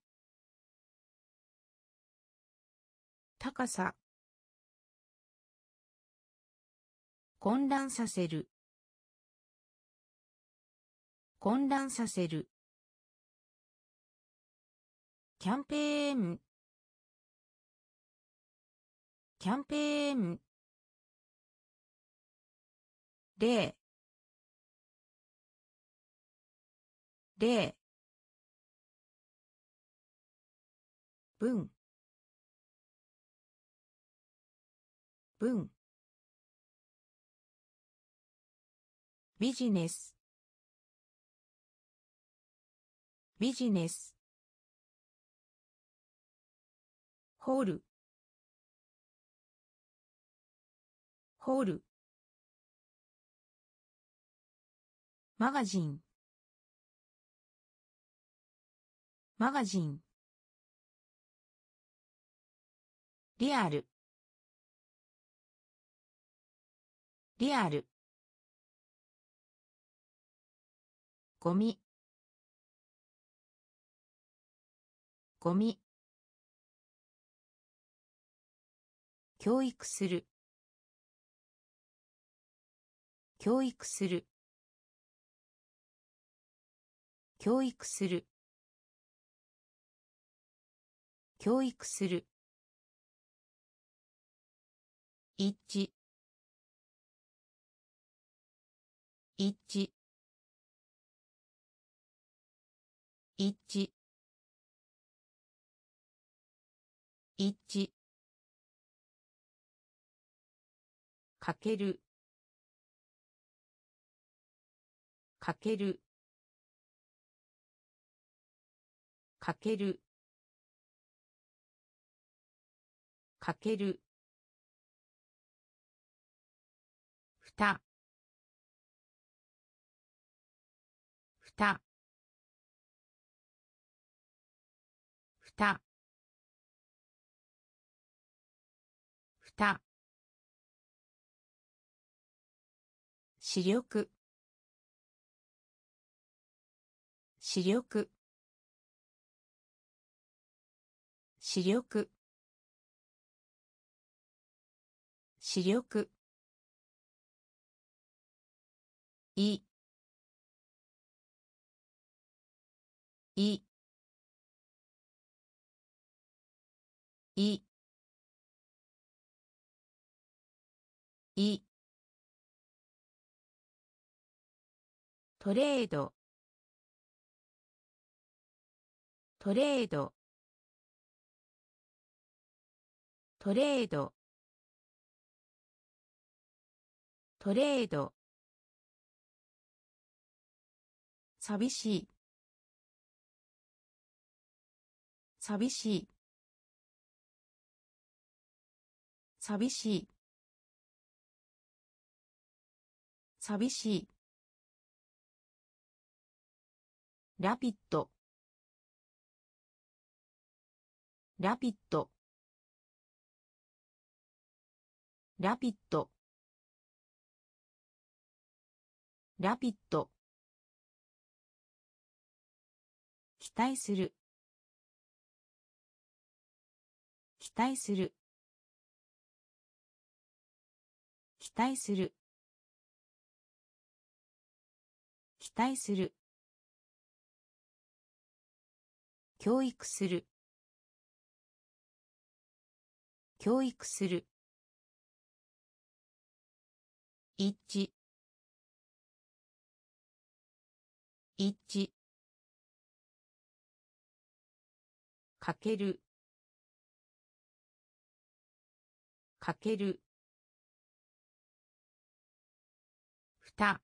高さ混乱させる混乱させるキャンペーンキャンペーン例例文文ビジネスビジネスホールホールマガジンマガジンリアルリアルゴミゴミ教育する教育する教育する教育する一致一致一致一致かけるかけるかけるかけるふたふたふたふた視力視力視力視力いいいいトレードトレードトレードトレード寂しい寂しい寂しい寂しいラピッドラピッドラピッドラピッド期待する期待する期待する期待する教育する教育する一致一致かけるかけるふた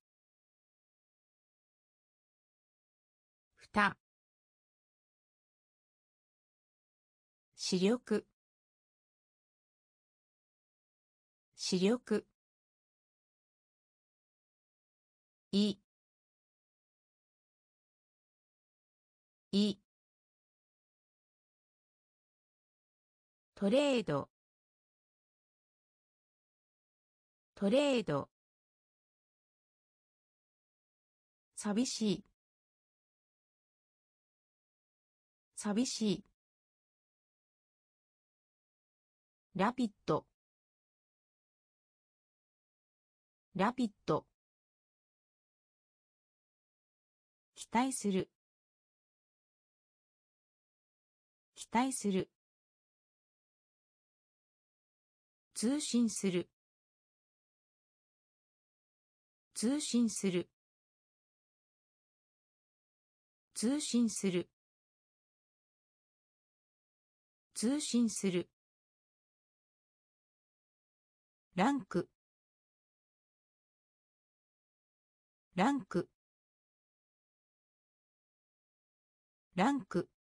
ふた視力視力いいトレードトレード寂しい寂しいラピッドラピッド期待する期待する通信する通信する通信する通信するランクランクランク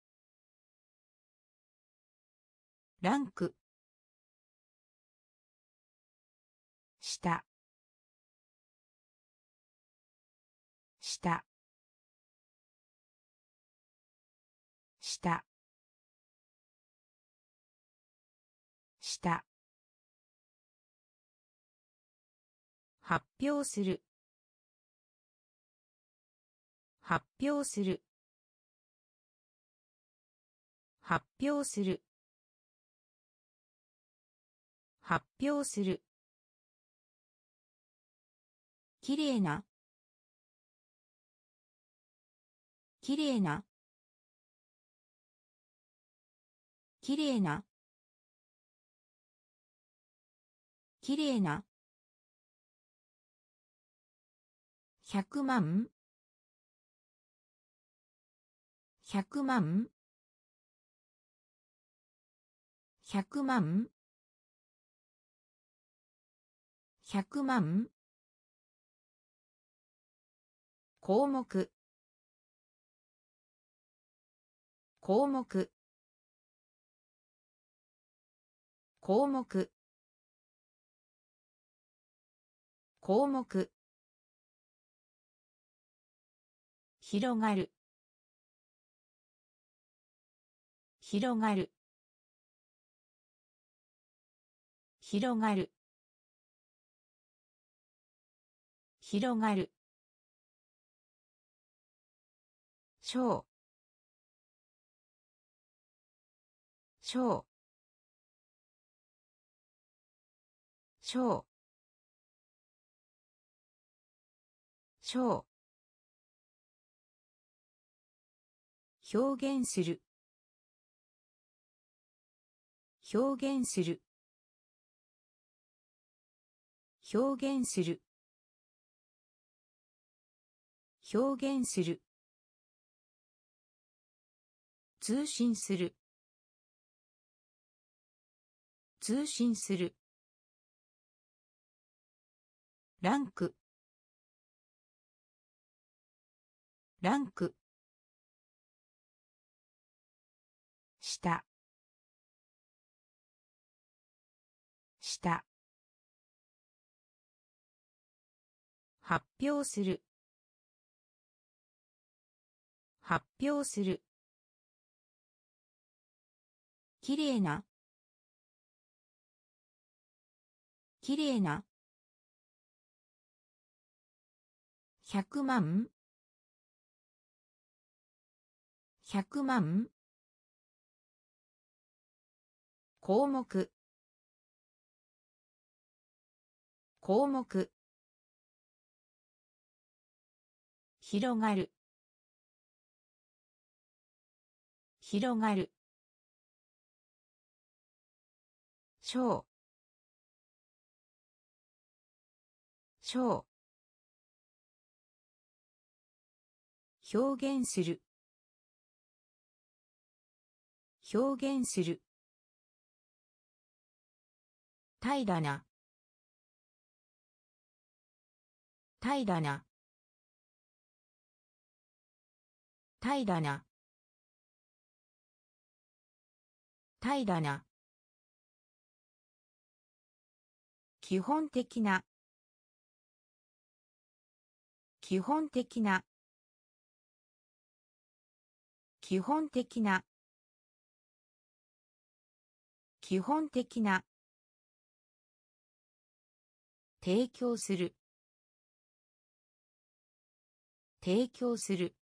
ランク下下下下発表する発表する発表する発表するきれいなきれいなきれいなきれいなひゃくまんひゃくまんひゃくまんひゃくまん項目項目項目項目広がる広がる広がる広がる小小小小表現する表現する表現する表現する通信する通信するランクランク下した発表する発表するきれいなきれいなひゃくまんひゃくまん項目項目広がる広がる小小表現する表現する平らな平らな平らな平らな基本的な基本的な基本的な基本的な提供する提供する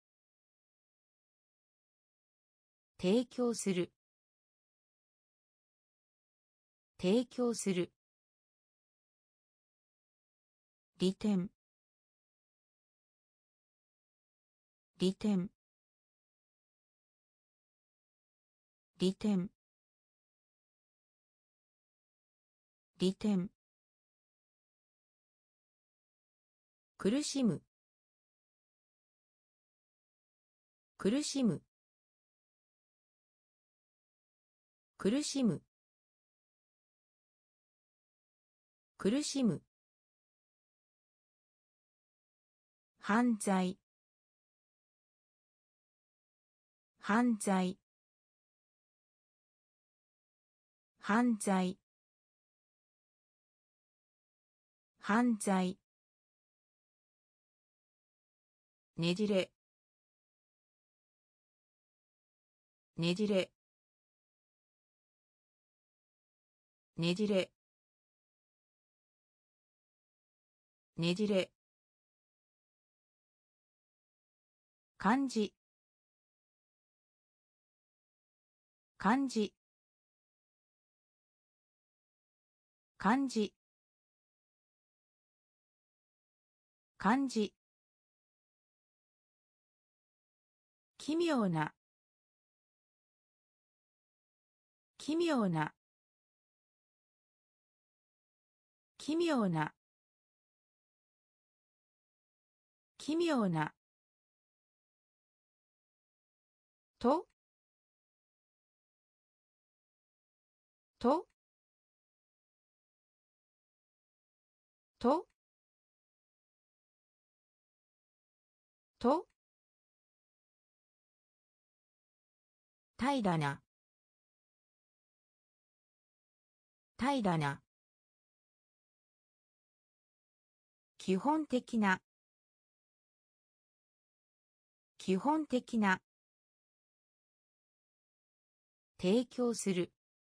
提供する提供する利点利点利点利点苦しむ苦しむ苦しむ苦しむ犯罪犯罪犯罪犯罪ねじれねじれねじれねじれ漢字漢字漢字漢字奇妙な奇妙な奇妙な奇妙なとととと平らな平らな基本的な基本的な提供する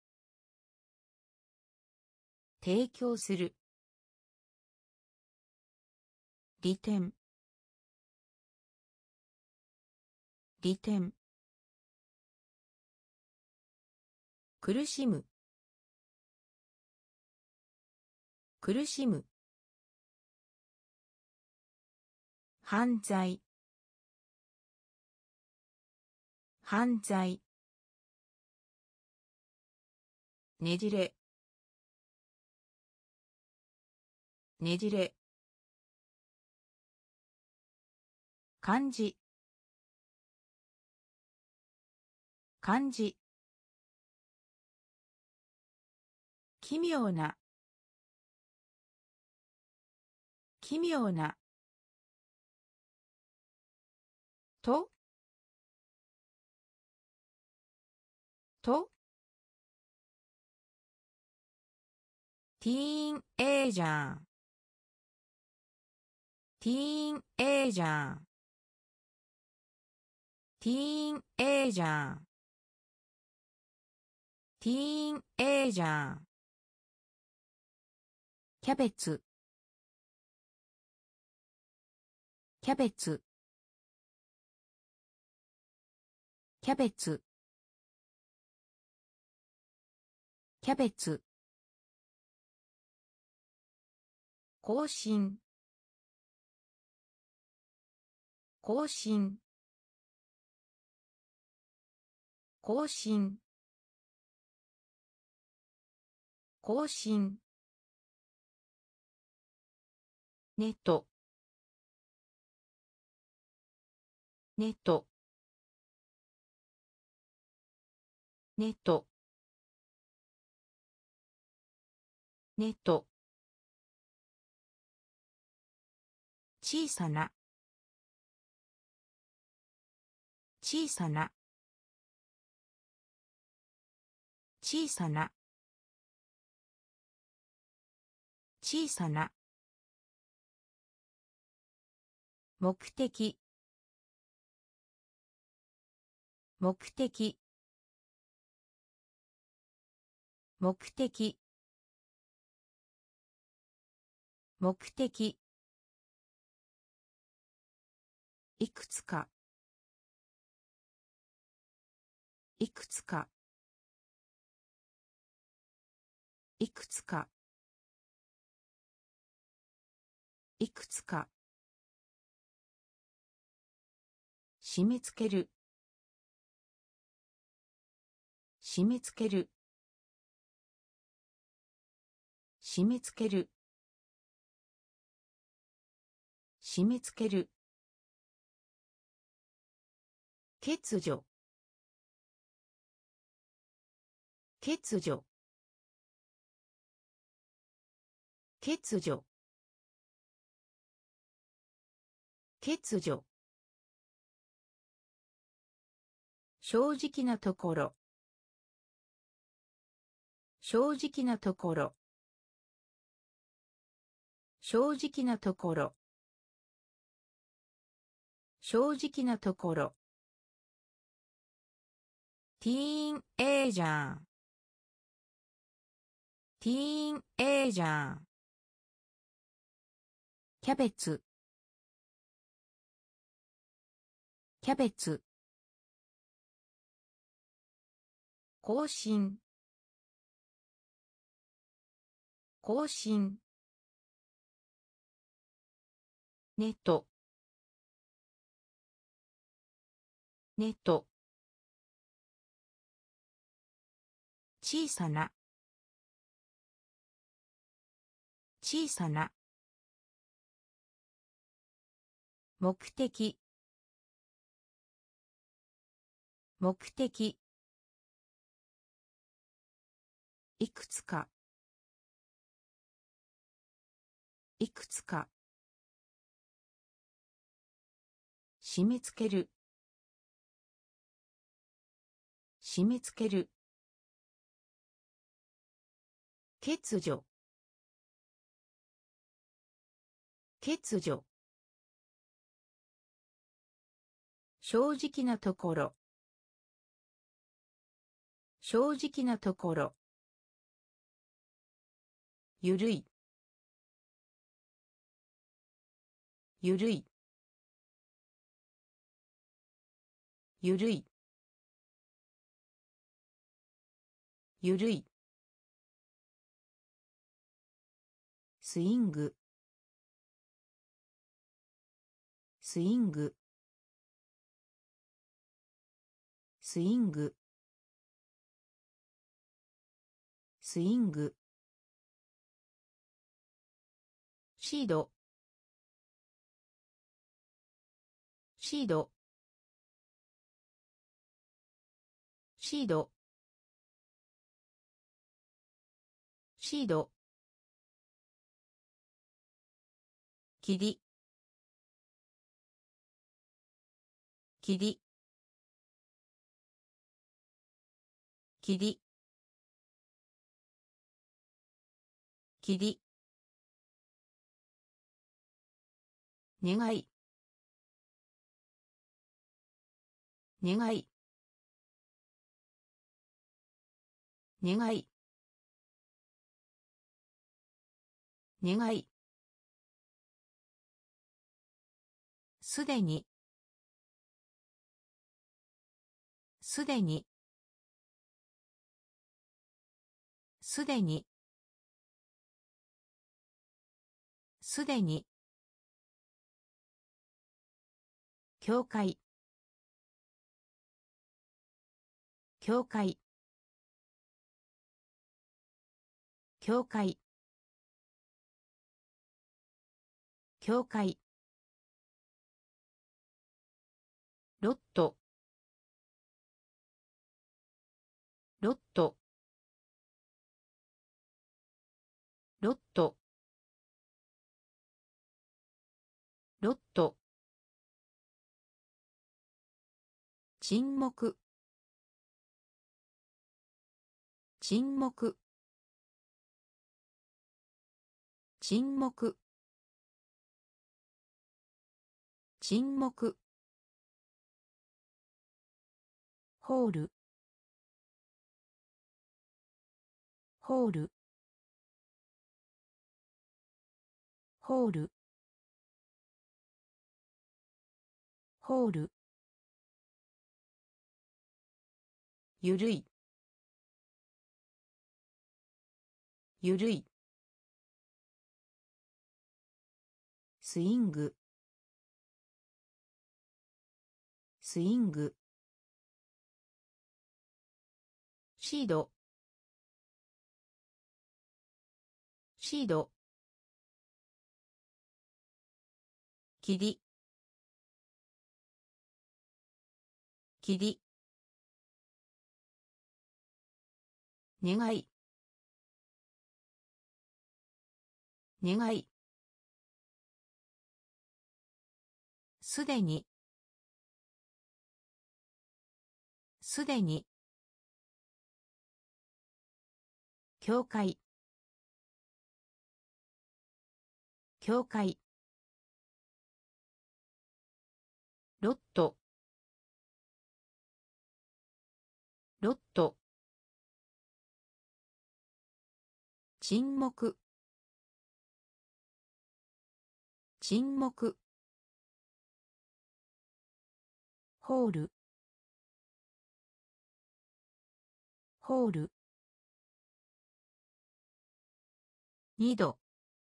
提供する利点利点苦しむ苦しむ犯罪犯罪ねじれねじれ漢字漢字奇妙な奇妙なととティーンエイジャーティーンエイジャーティーンエイジャーティーンエイジャーキャベツキャベツキャベツキャベツ更新更新更新更新ネットネットネットネット小さな小さな小さな小さな目的目的目的目的いくつかいくつかいくつかいくつか締め付ける締め付ける締め付ける締め付ける欠如欠如欠如欠如正直なところ正直なところ正直なところ正直なところティーンエイジャーティーンエイジャーキャベツキャベツ更新更新ネットネット小さな小さな目的目的いくつかいくつか締め付ける締め付ける欠如欠如正直なところ正直なところゆるいゆるいゆるいゆるいスイングスイングスイングスイングシードシードシードシード霧霧霧霧願い願い願い願いすでにすでにすでにすでに教会教会教会教会ロットロットロットロット沈黙沈黙沈黙沈黙ホールホールホールホールゆるいゆるいスイングスイングシードシード霧霧願い願いすでにすでに教会教会ロットロット沈黙沈黙ホールホール二度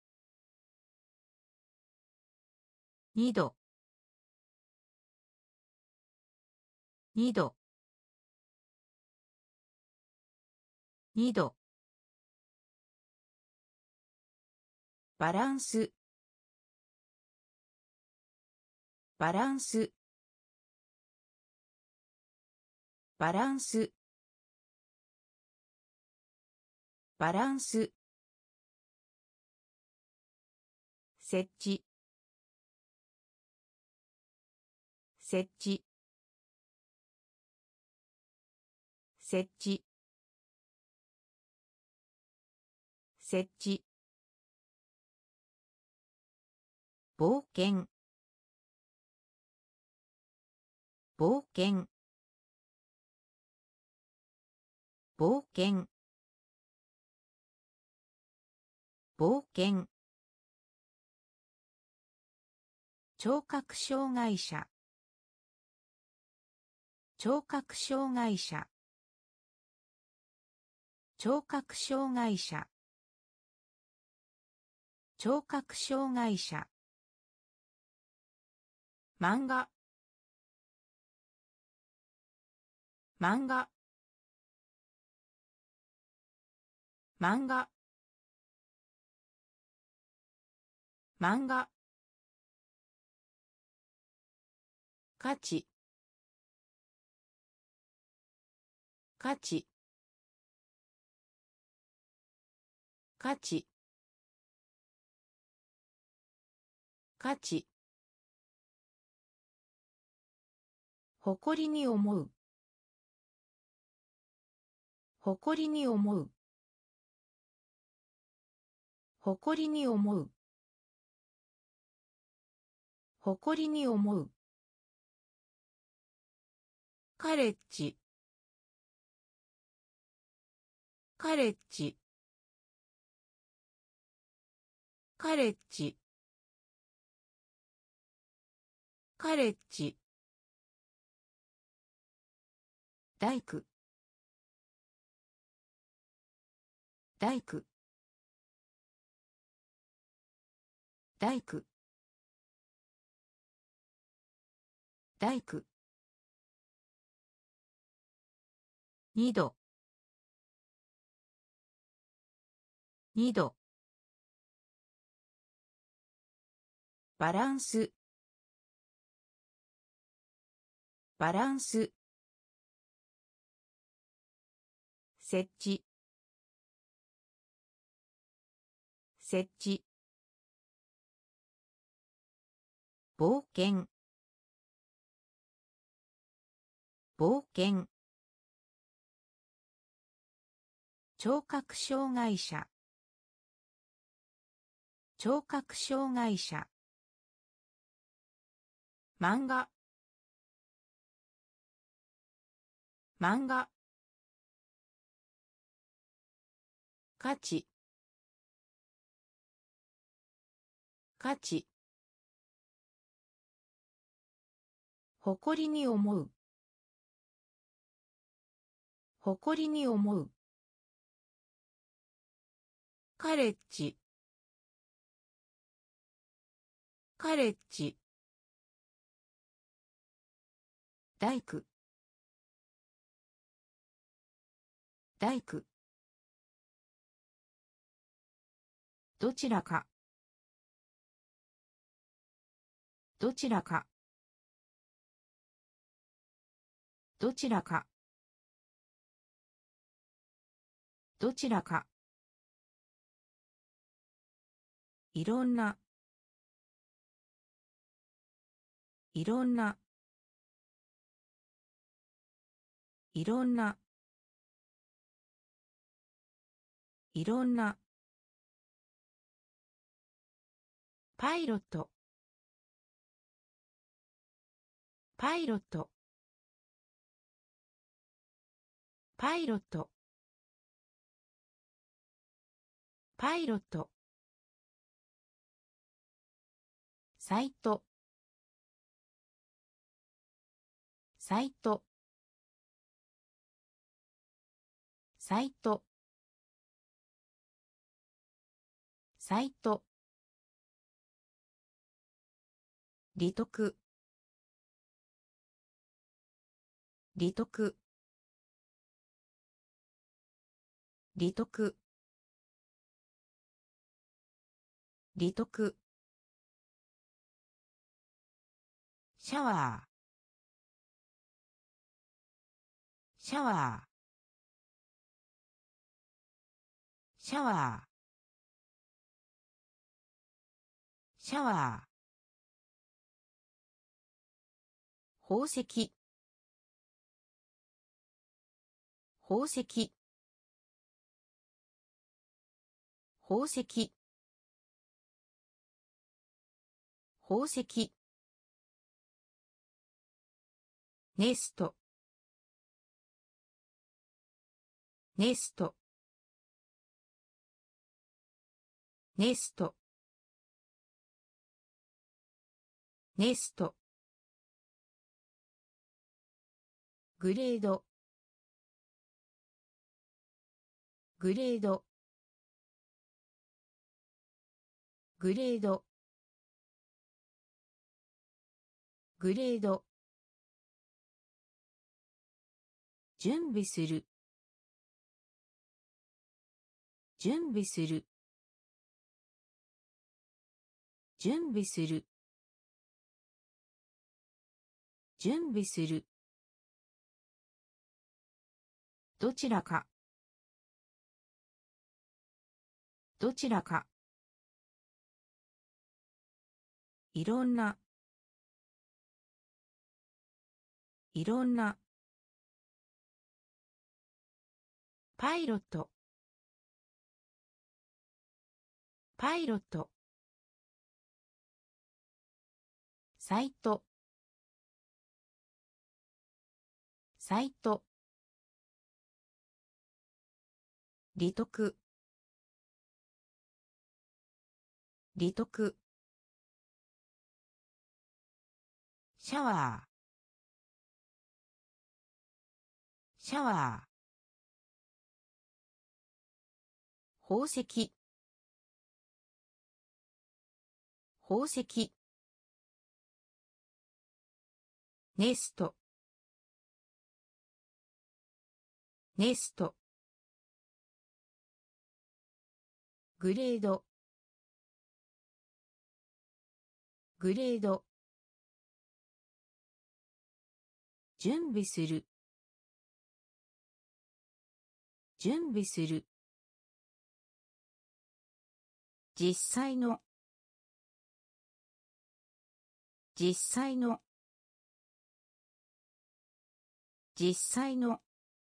二度二度二度バランスバランスバランスバランス設置設置設置設置冒険冒険冒険冒険聴覚障害者聴覚障害者聴覚障害者聴覚障害者漫画漫画漫画漫画価値価値価値価値誇りに思う誇りに思う誇りに思う。誇りに思う。カレッジ。カレッジ。カレッジ。カレッジ。大工。大工。大工。大工。二度。二度。バランス。バランス。設置。設置。冒険。冒険。聴覚障害者。聴覚障害者。漫画。漫画。価値。価値。誇りに思う。誇りに思う。カレッジ。カレッジ。大工。大工。どちらか。どちらか。どちらか。どちらか。いろんな。いろんな。いろんな。いろんな。パイロット。パイロット。パイロット。パイロット。サイト。サイト。サイト。サイト。利得。利得。利得。利得。シャワー。シャワー。シャワー。シャワー。宝石。宝石。宝石。宝石。ネスト。ネスト。ネスト。ネスト。グレード。グレード。グレード。グレード。準備する。準備する。準備する。準備する。どちらか。どちらか。いろんな。いろんな。パイロット。 パイロット、サイト、サイト、利得、利得、シャワー、シャワー、宝石、宝石、ネスト、ネスト、グレード、グレード、準備する、準備する、実際の、実際の、実際の、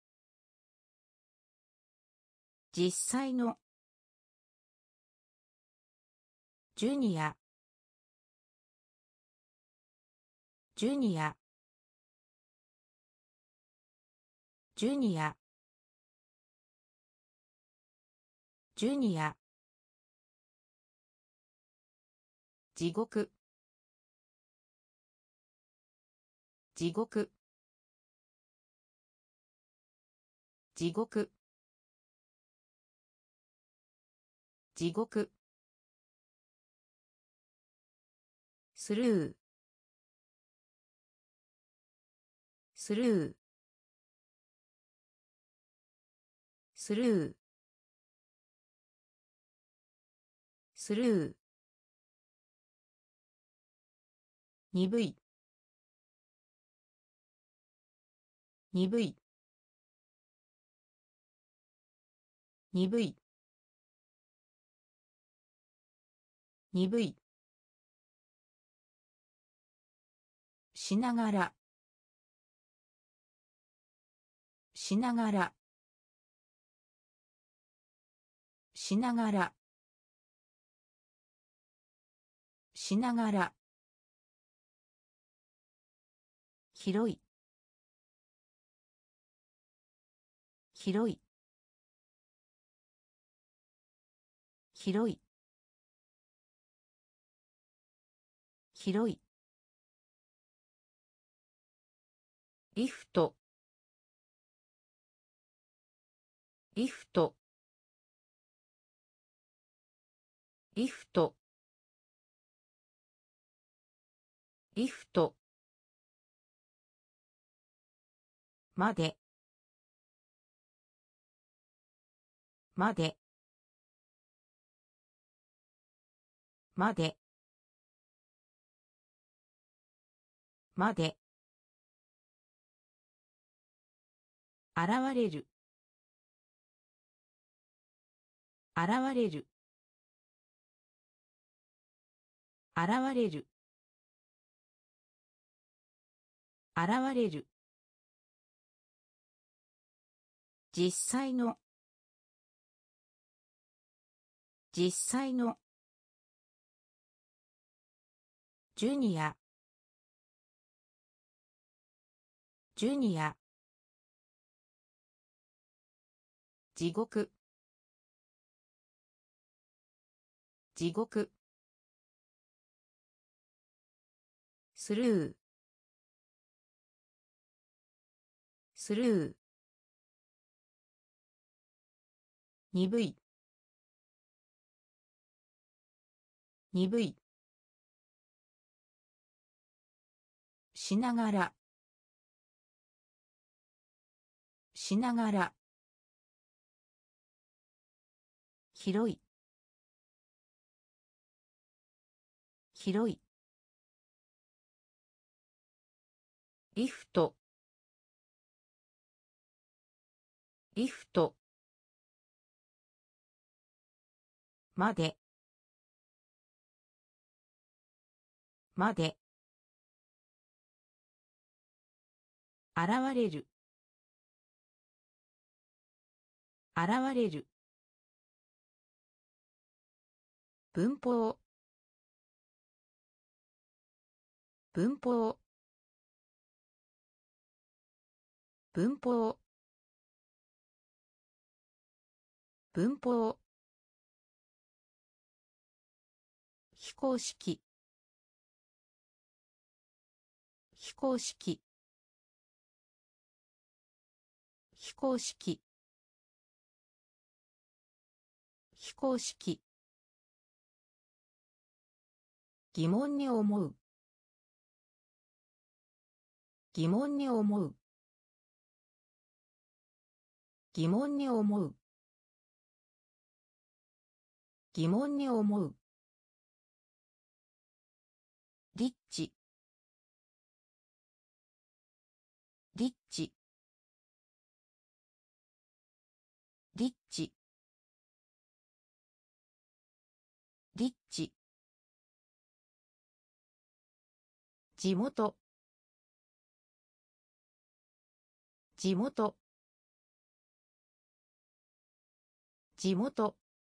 実際の、ジュニア、ジュニア、ジュニア、ジュニア、地獄、地獄、地獄、地獄、スルー、スルー、スルー、スルー、鈍い、鈍い、鈍い、鈍い、しながら、しながら、しながら、しながら、広い、広い、広い、広い、リフト、リフト、リフト、リフト、まで、まで、まで、まで、現れる、現れる、現れる、現れる、実際の、実際の、ジュニア、ジュニア、地獄、地獄、スルー、スルー、鈍い、鈍い、しながら、しながら、広い、広い、リフト、リフト、まで、まで、現れる、現れる、 文法文法文法文法非公式非公式非公式非公式疑問に思う疑問に思う疑問に思う疑問に思うリッチリッチリッチリッチ地元地元地元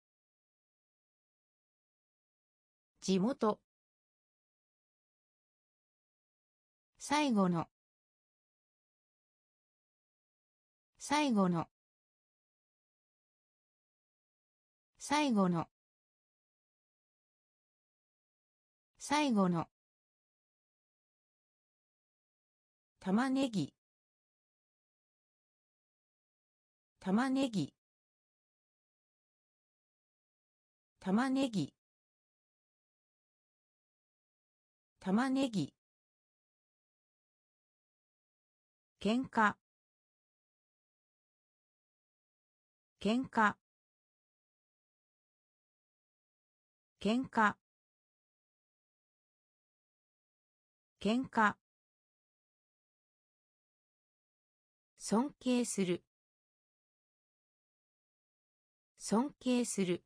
地元最後の最後の最後の最後の玉ねぎ玉ねぎ玉ねぎ玉ねぎ喧嘩喧嘩喧嘩喧嘩尊敬する尊敬する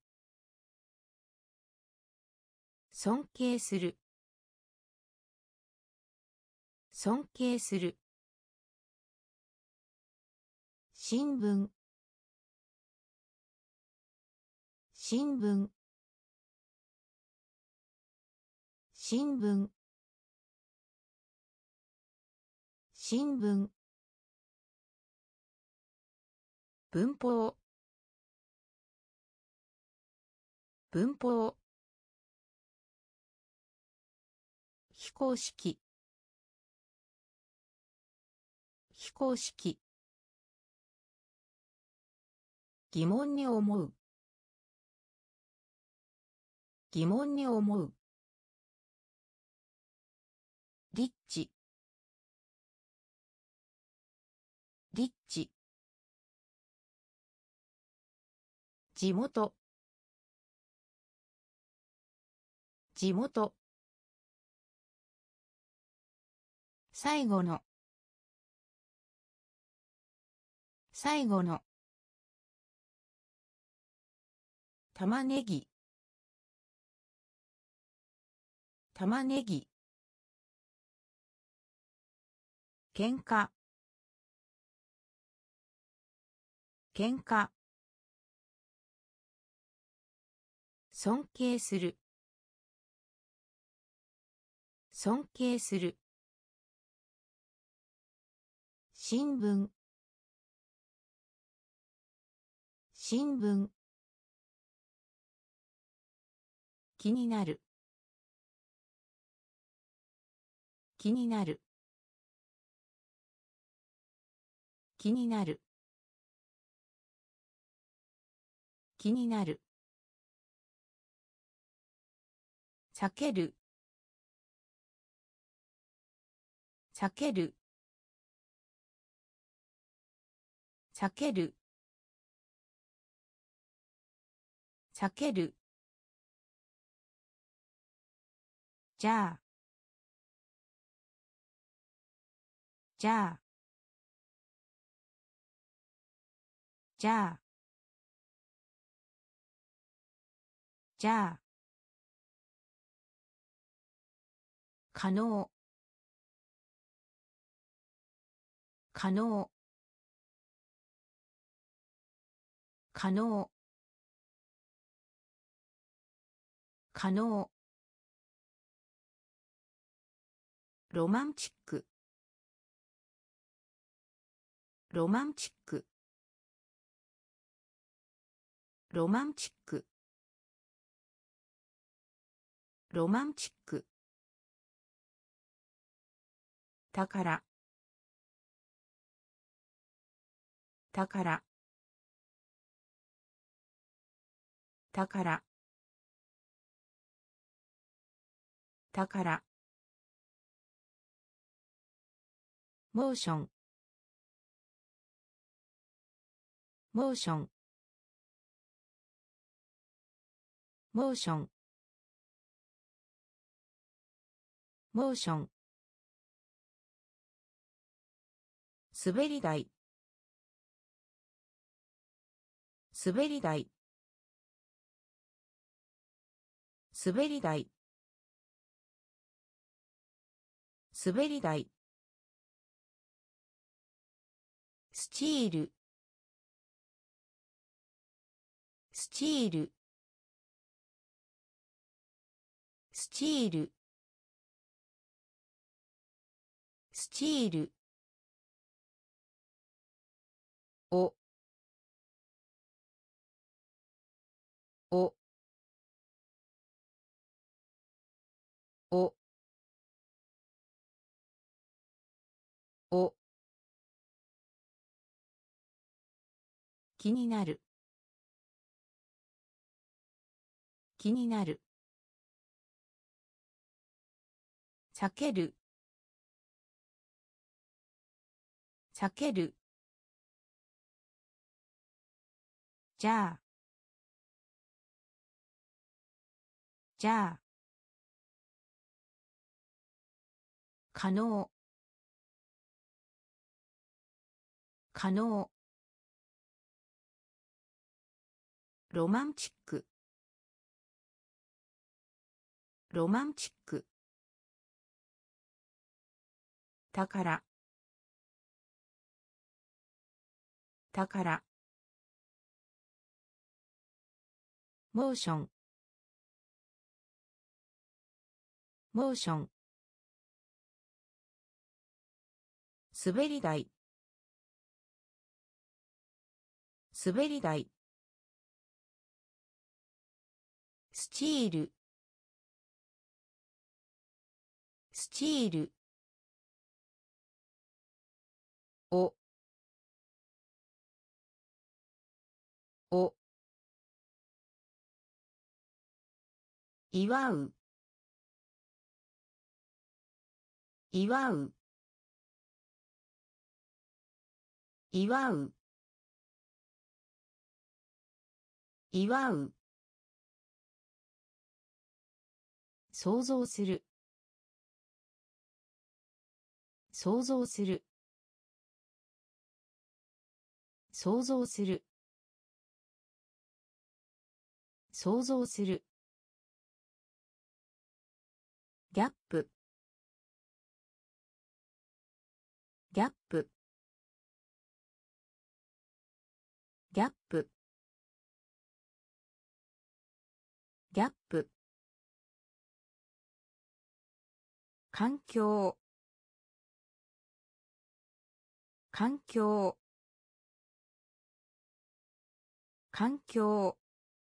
尊敬する尊敬する新聞新聞新聞新聞文法文法非公式非公式疑問に思う疑問に思うリッチリッチ地元地元最後の最後の玉ねぎ玉ねぎ喧嘩喧嘩尊敬する尊敬する新聞新聞気になる気になる気になる気になる避ける避ける避ける避けるじゃあじゃあじゃあじゃあ可能可能可能可能ロマンチックロマンチックロマンチックロマンチック宝宝宝宝モーションモーションモーションモーション滑り台滑り台滑り台滑り台スチールスチールスチールスチールおおおお気になる気になる避ける避けるじゃあじゃあ可能可能ロマンチックロマンチック宝宝モーションモーション滑り台滑り台スチールスチールおお祝う祝う祝う祝う想像する想像する想像する想像するギャップギャップギャップギャップ環境環境環境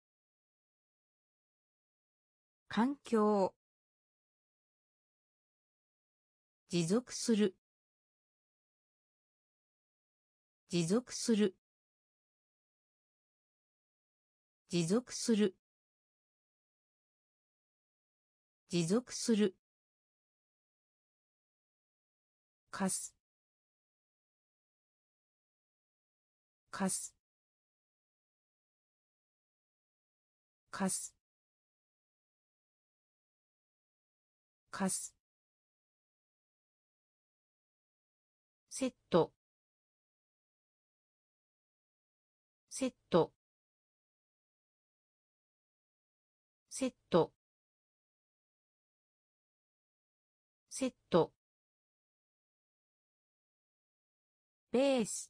環境持続する持続する持続する持続するかすかすかすかすセットセットセットセットベース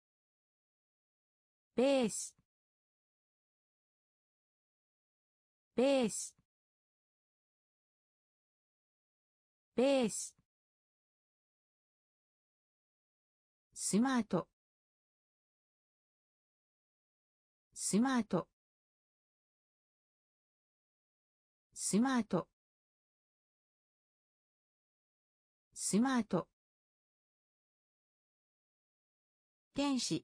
ベースベースベーススマートスマートスマートスマート天使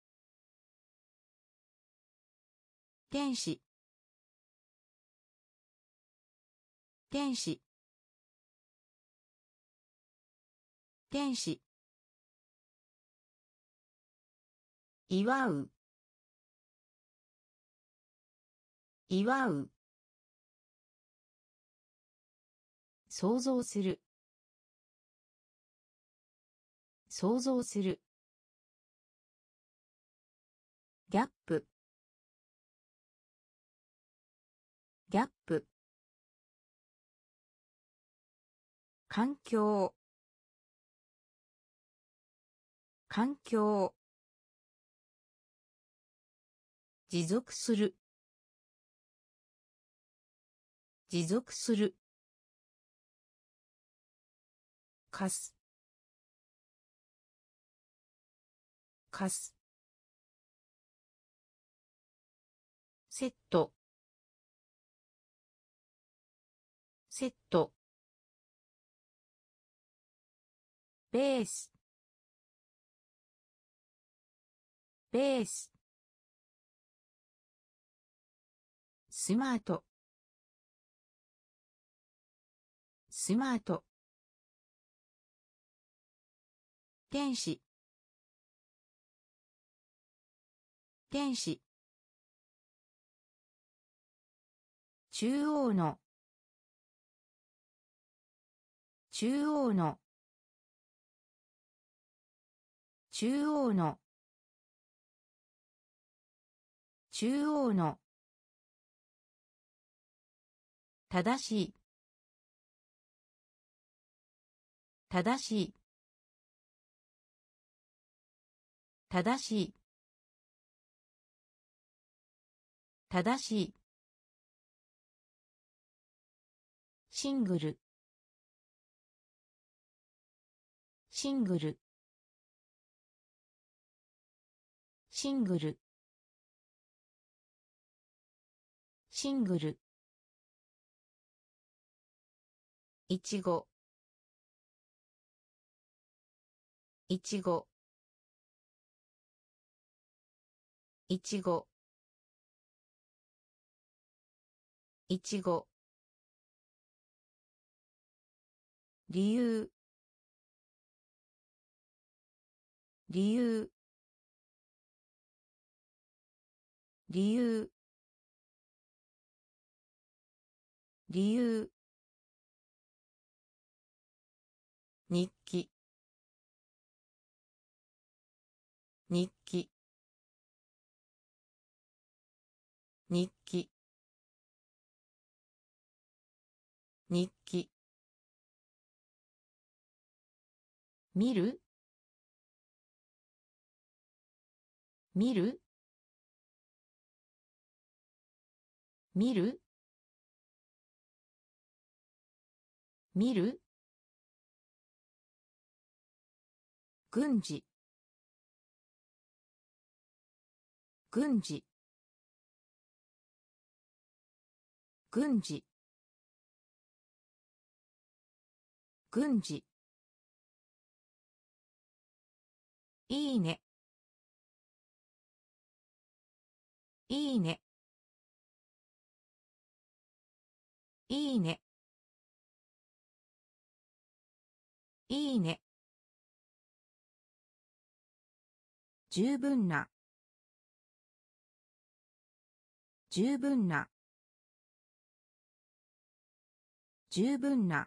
天使天使天使祝う祝う想像する想像するギャップギャップ環境環境持続する持続するかすかすセットセットベースベーススマートスマート天使天使中央の中央の中央の中央の正しい正しい正しい正しいシングルシングルシングルシングルいちごいちごいちごいちご理由理由理由理由日記日記日記日記見る見る見る見る軍事軍事軍事軍事いいねいいねいいねいいね十分な十分な十分な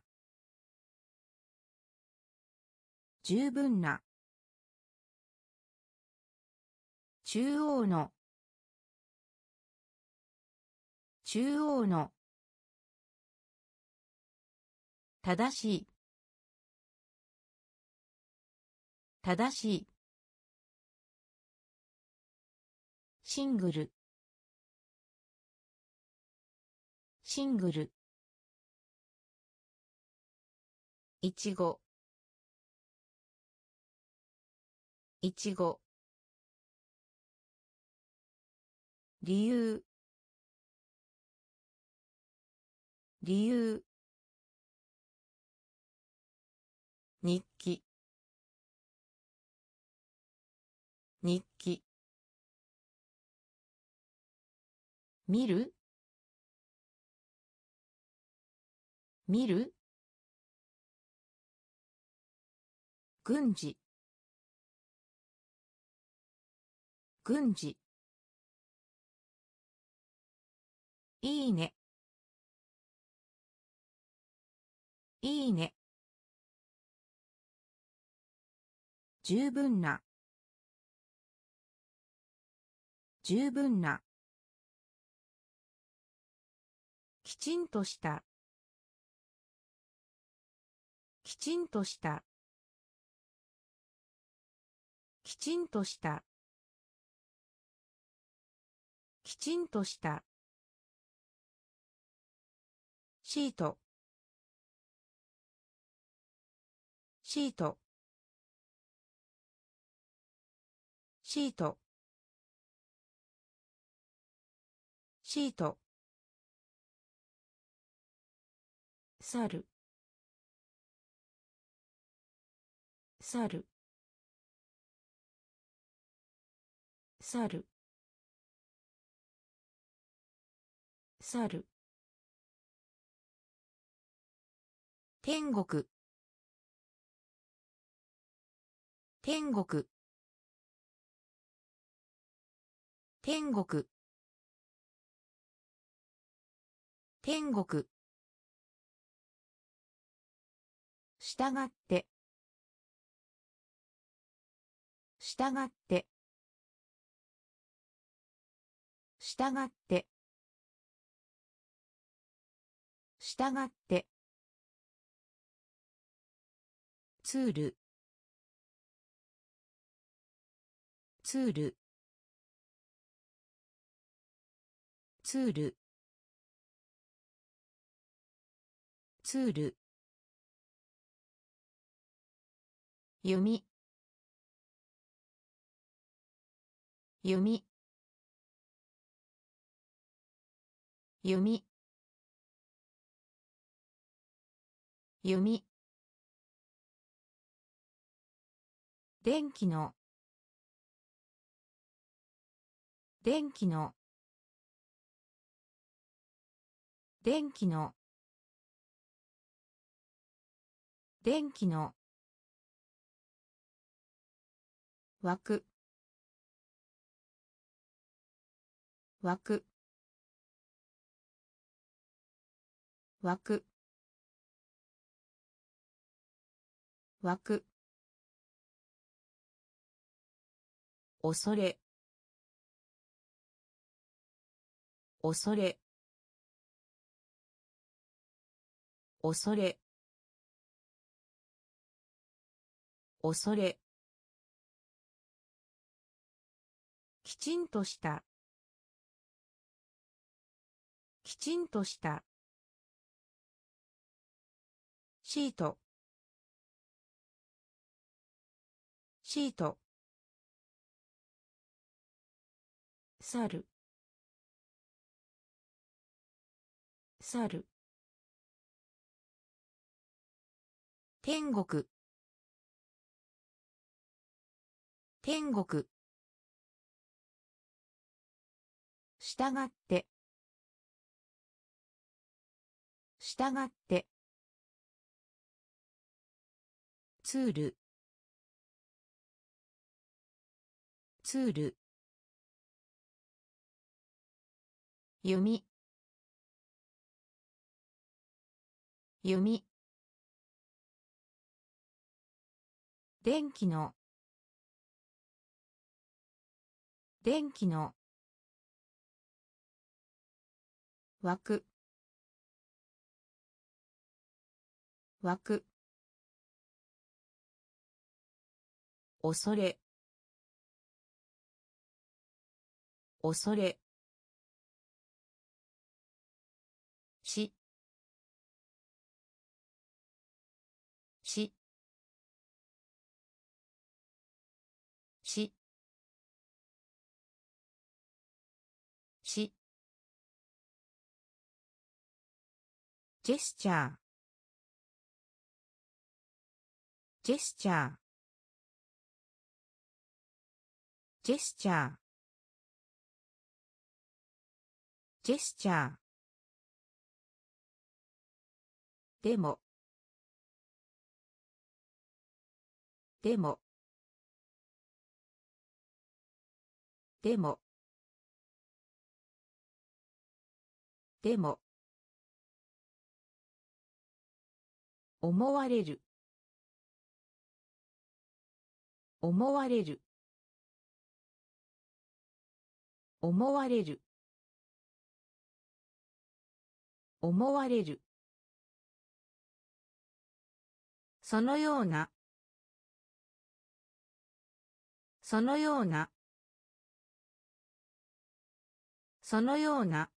十分な中央の中央の正しい正しいシングルシングル、いちご、いちご、理由、理由、日記、日記、見る、見る、軍事、軍事、いいね、いいね、十分な、十分な、きちんとした、きちんとした、きちんとした、きちんとした、シート、シート、シート、シート、猿、猿、猿、猿、天国、天国、天国、天国、したがって、したがって、したがって、したがって、ツール、ツール、ツール、ツール、読み、読み、読み、読み、電気の、電気の、電気の、電気の、枠、枠、枠、枠、恐れ、恐れ、恐れ、恐れ、きちんとした、きちんとした、シート、シート、猿、猿、天国、天国、したがって、したがって、ツール、ツール、読み、読み、電気の、電気の、枠、枠、恐れ、恐れ、 ジェスチャージェスチャージェスチャージェスチャーでもでもでもでも思われる思われる思われる思われるそのようなそのようなそのような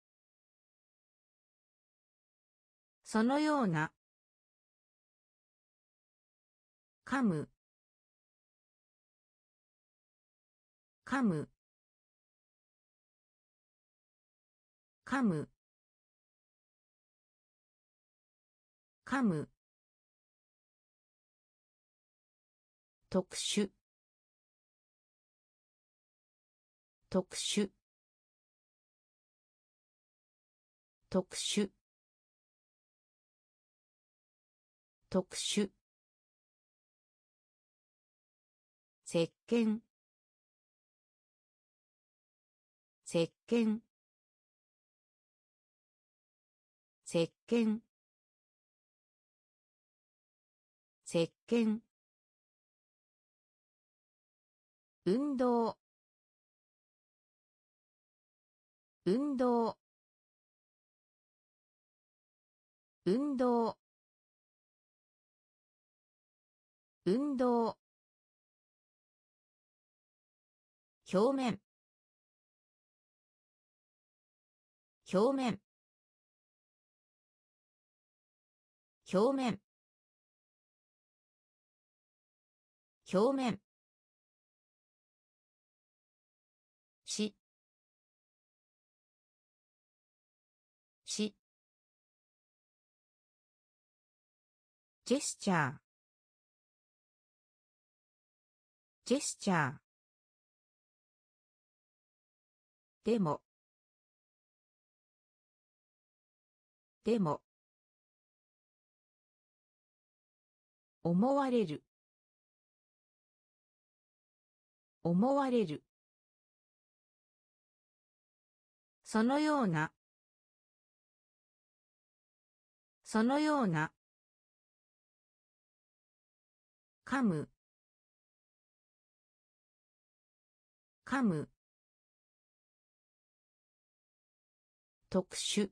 そのような噛む噛む噛む噛む特殊特殊特殊特殊石鹸石鹸石鹸石鹸運動運動運動運動表面表面表面表面ししジェスチャージェスチャーでもでも思われる思われるそのようなそのような噛む噛む特殊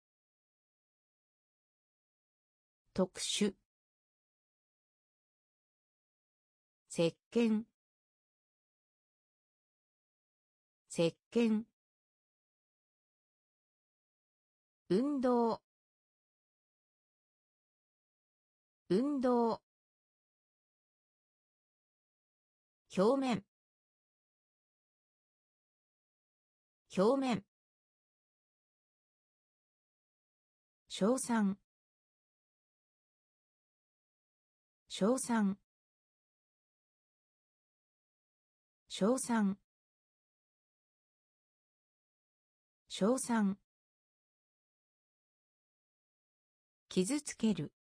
特殊石鹸石鹸運動運動表面表面称賛称賛称賛称賛傷つける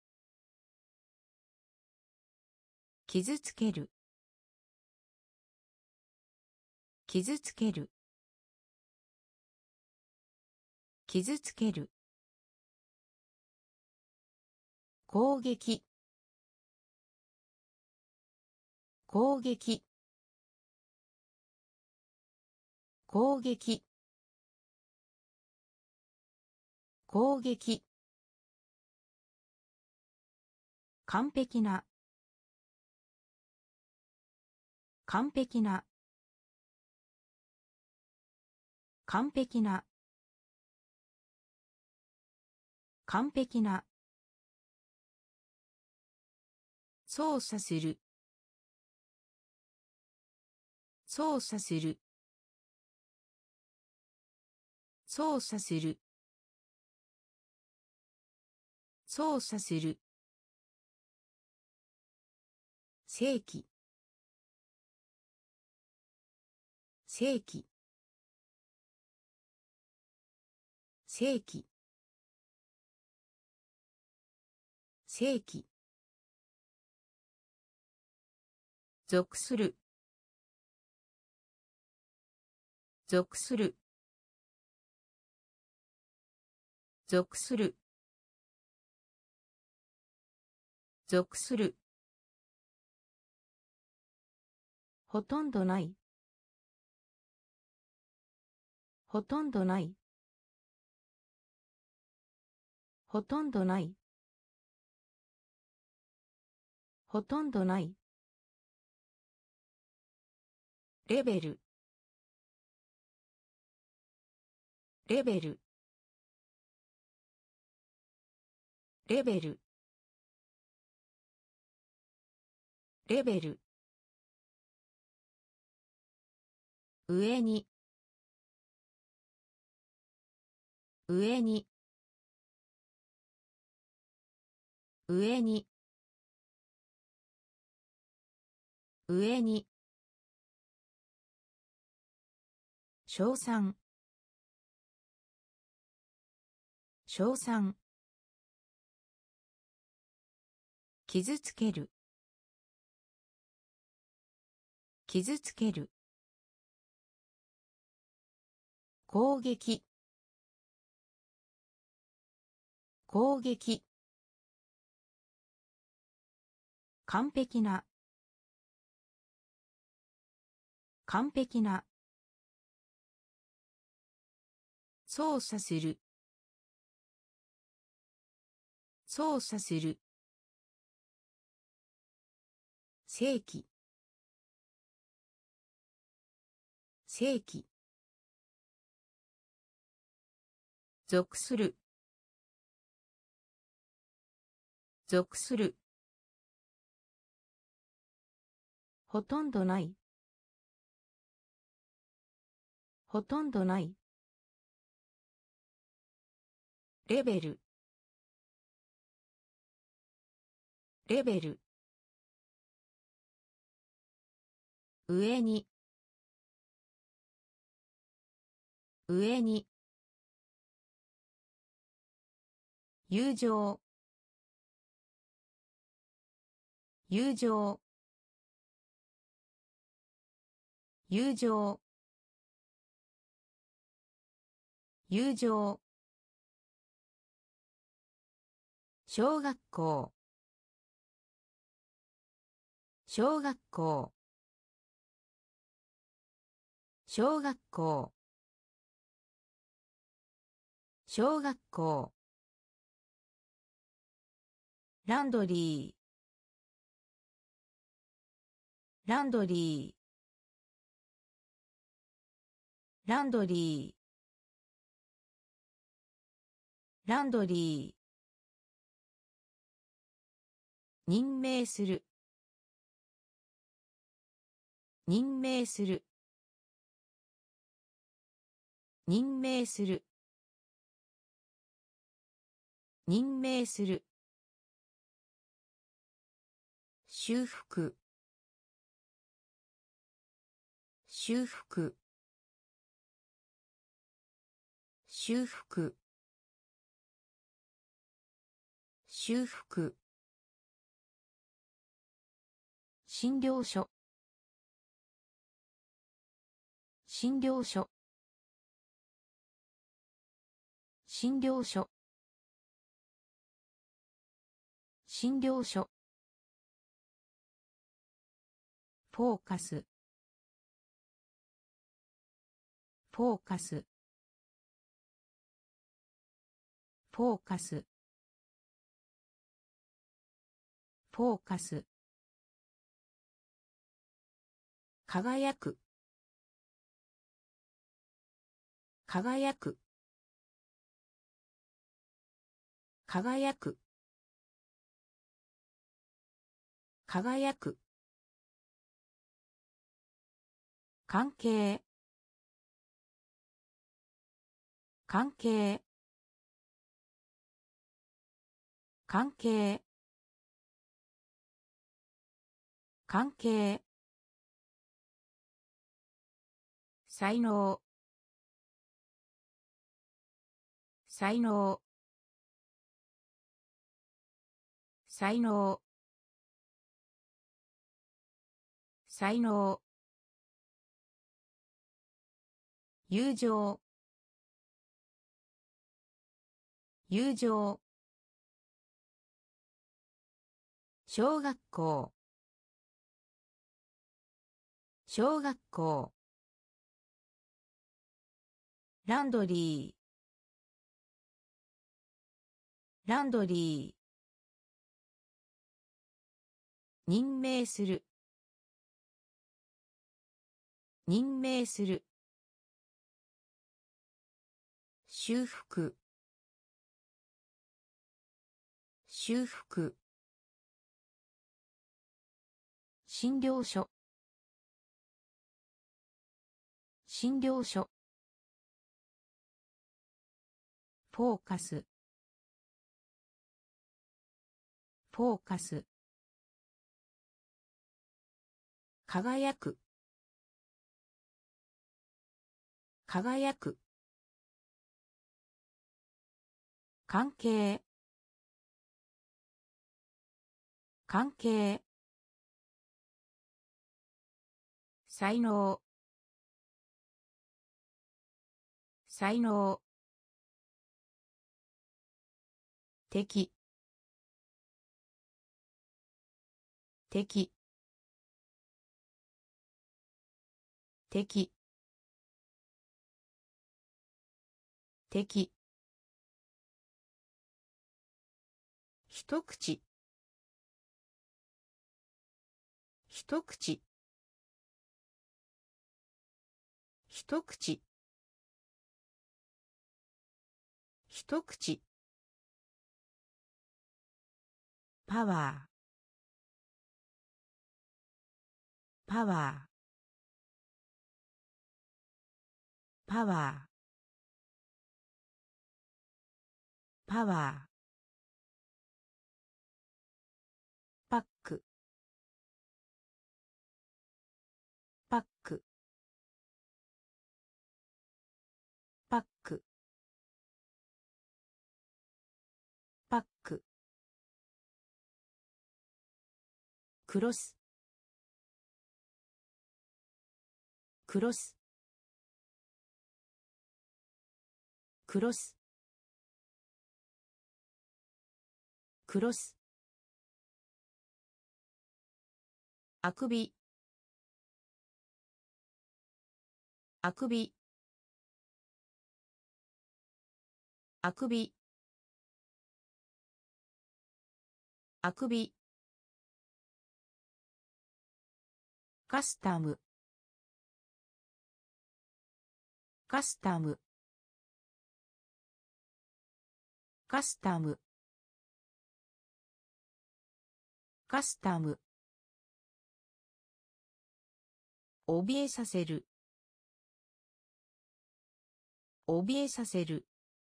傷つける傷つける傷つける攻撃攻撃攻撃攻撃完璧な完璧な完璧な完璧な操作する操作する操作する操作する。正規。正規。正規。正規。属する。属する。属する。属する。ほとんどない。ほとんどない。ほとんどない。ほとんどない。レベル。レベル。レベル。レベル。上に。上に。上に。上に。称賛。称賛。傷つける。傷つける。攻撃。攻撃。完璧な。完璧な。操作する。操作する。正規。正規。属する。属する。ほとんどない。ほとんどない。レベル。レベル。上に。上に。友情。友情。友情。友情。小学校。小学校。小学校。小学校。ランドリー。ランドリー。ランドリー。ランドリー。任命する。任命する。任命する。任命する。修復。修復。修復。修復。診療所。診療所。診療所。診療所。フォーカス。フォーカス。フォーカス。フォーカス。輝く。輝く。輝く。輝く。関係。関係。 関係関係才能才能才能才能友情友情小学校小学校ランドリーランドリー任命する任命する修復修復診療所診療所フォーカスフォーカス輝く輝く関係関係才能才能敵敵敵敵一口一口一口一口パワーパワーパワーパワーパックパックパックパッククロスクロスクロスクロスあくびあくびあくびあくびカスタムカスタムカスタムカスタム怯えさせる怯えさせる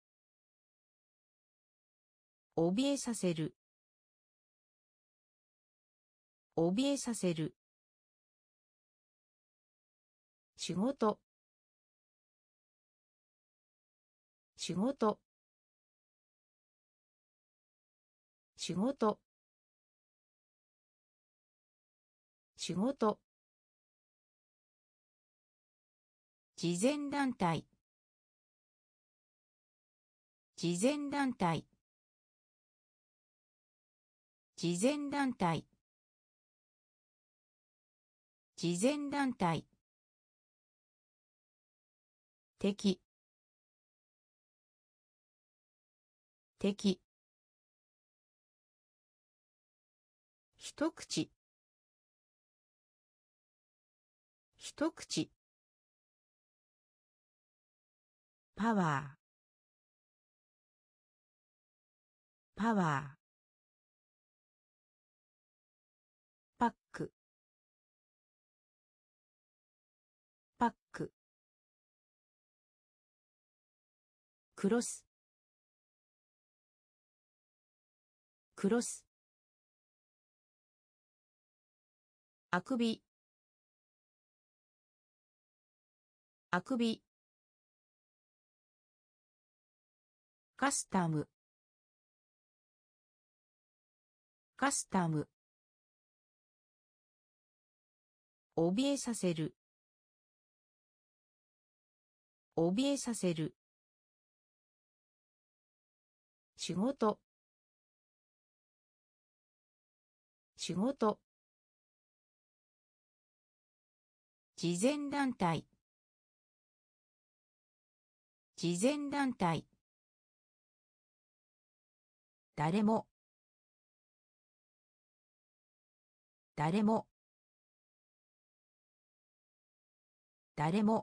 怯えさせる怯えさせる仕事仕事仕事仕事慈善団体慈善団体慈善団体慈善団体敵敵一口一口パワーパワーパックパッククロスクロス、あくび、あくび、カスタム、カスタム、怯えさせる、怯えさせる、仕事、仕事、慈善団体、慈善団体、誰も、誰も、誰も、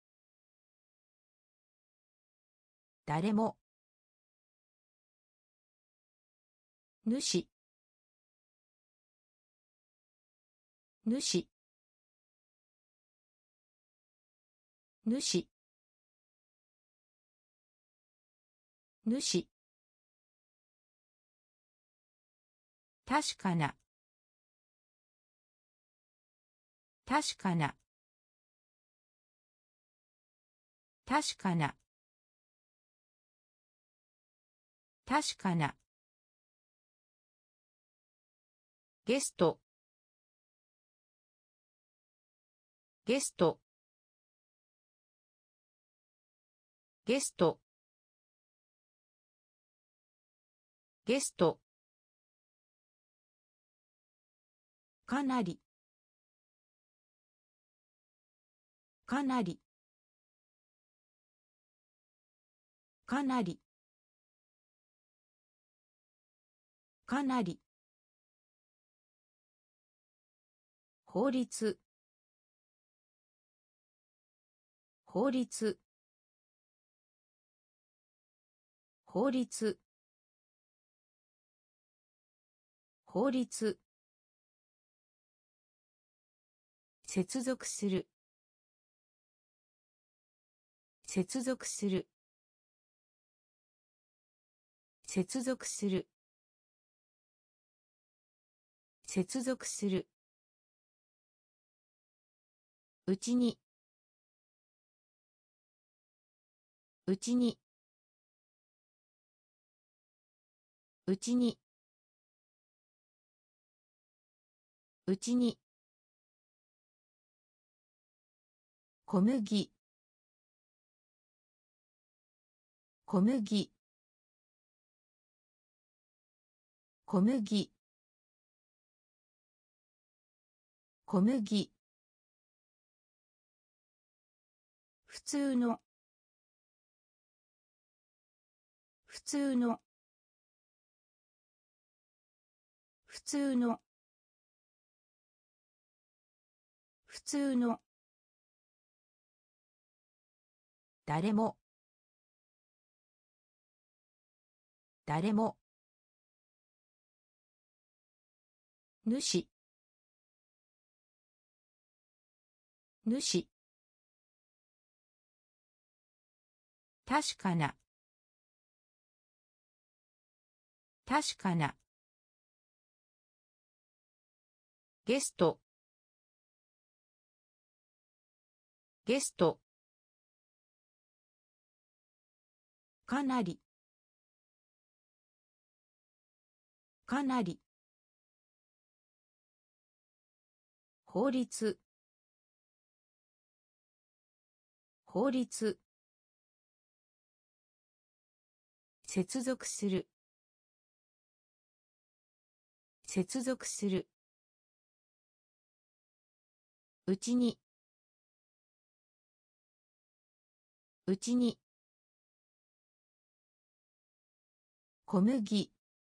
誰も、主、主、主、主、確かな、確かな、確かな、確かな、ゲスト、ゲスト、ゲスト、ゲスト、かなり、かなり、かなり、かなり、法律、法律、法律、法律、接続する、接続する、接続する、接続する、うちに、うちに、うちに、うちに、小麦、小麦、小麦、小麦、普通の、普通の、普通の、普通の、誰も、誰も、主、主、確かな、確かな、ゲスト、ゲスト、かなり、かなり、法律、法律、接続する、接続する、うちに、うちに、小麦、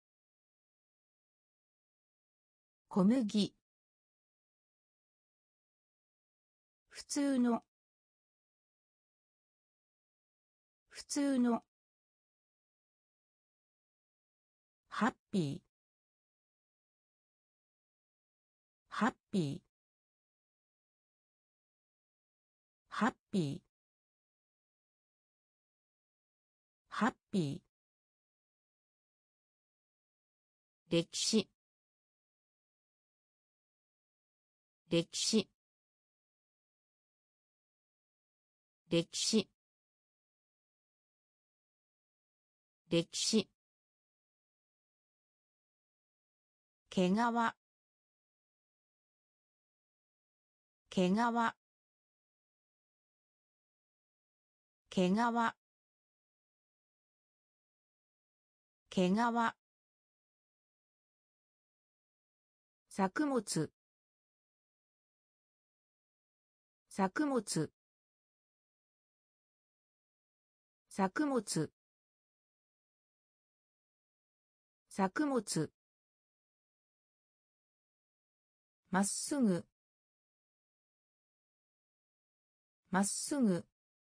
小麦、普通の、普通の、ハッピー、ハッピー、ハッピー、ハッピー、 歴史歴史歴史歴史毛皮毛皮毛皮毛作物作物作物作物まっすぐまっすぐ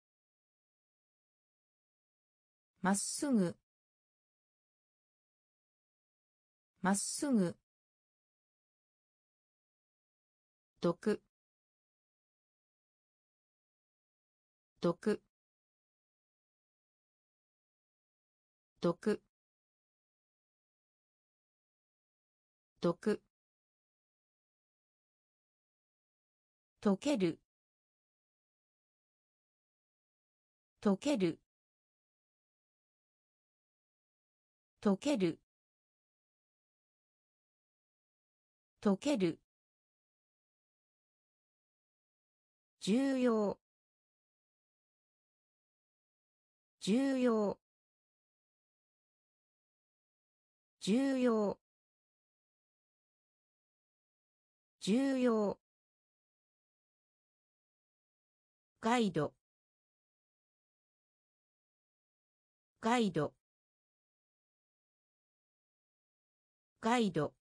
まっすぐまっすぐ毒毒毒毒溶ける溶ける溶ける溶ける重要重要重要重要ガイドガイドガイド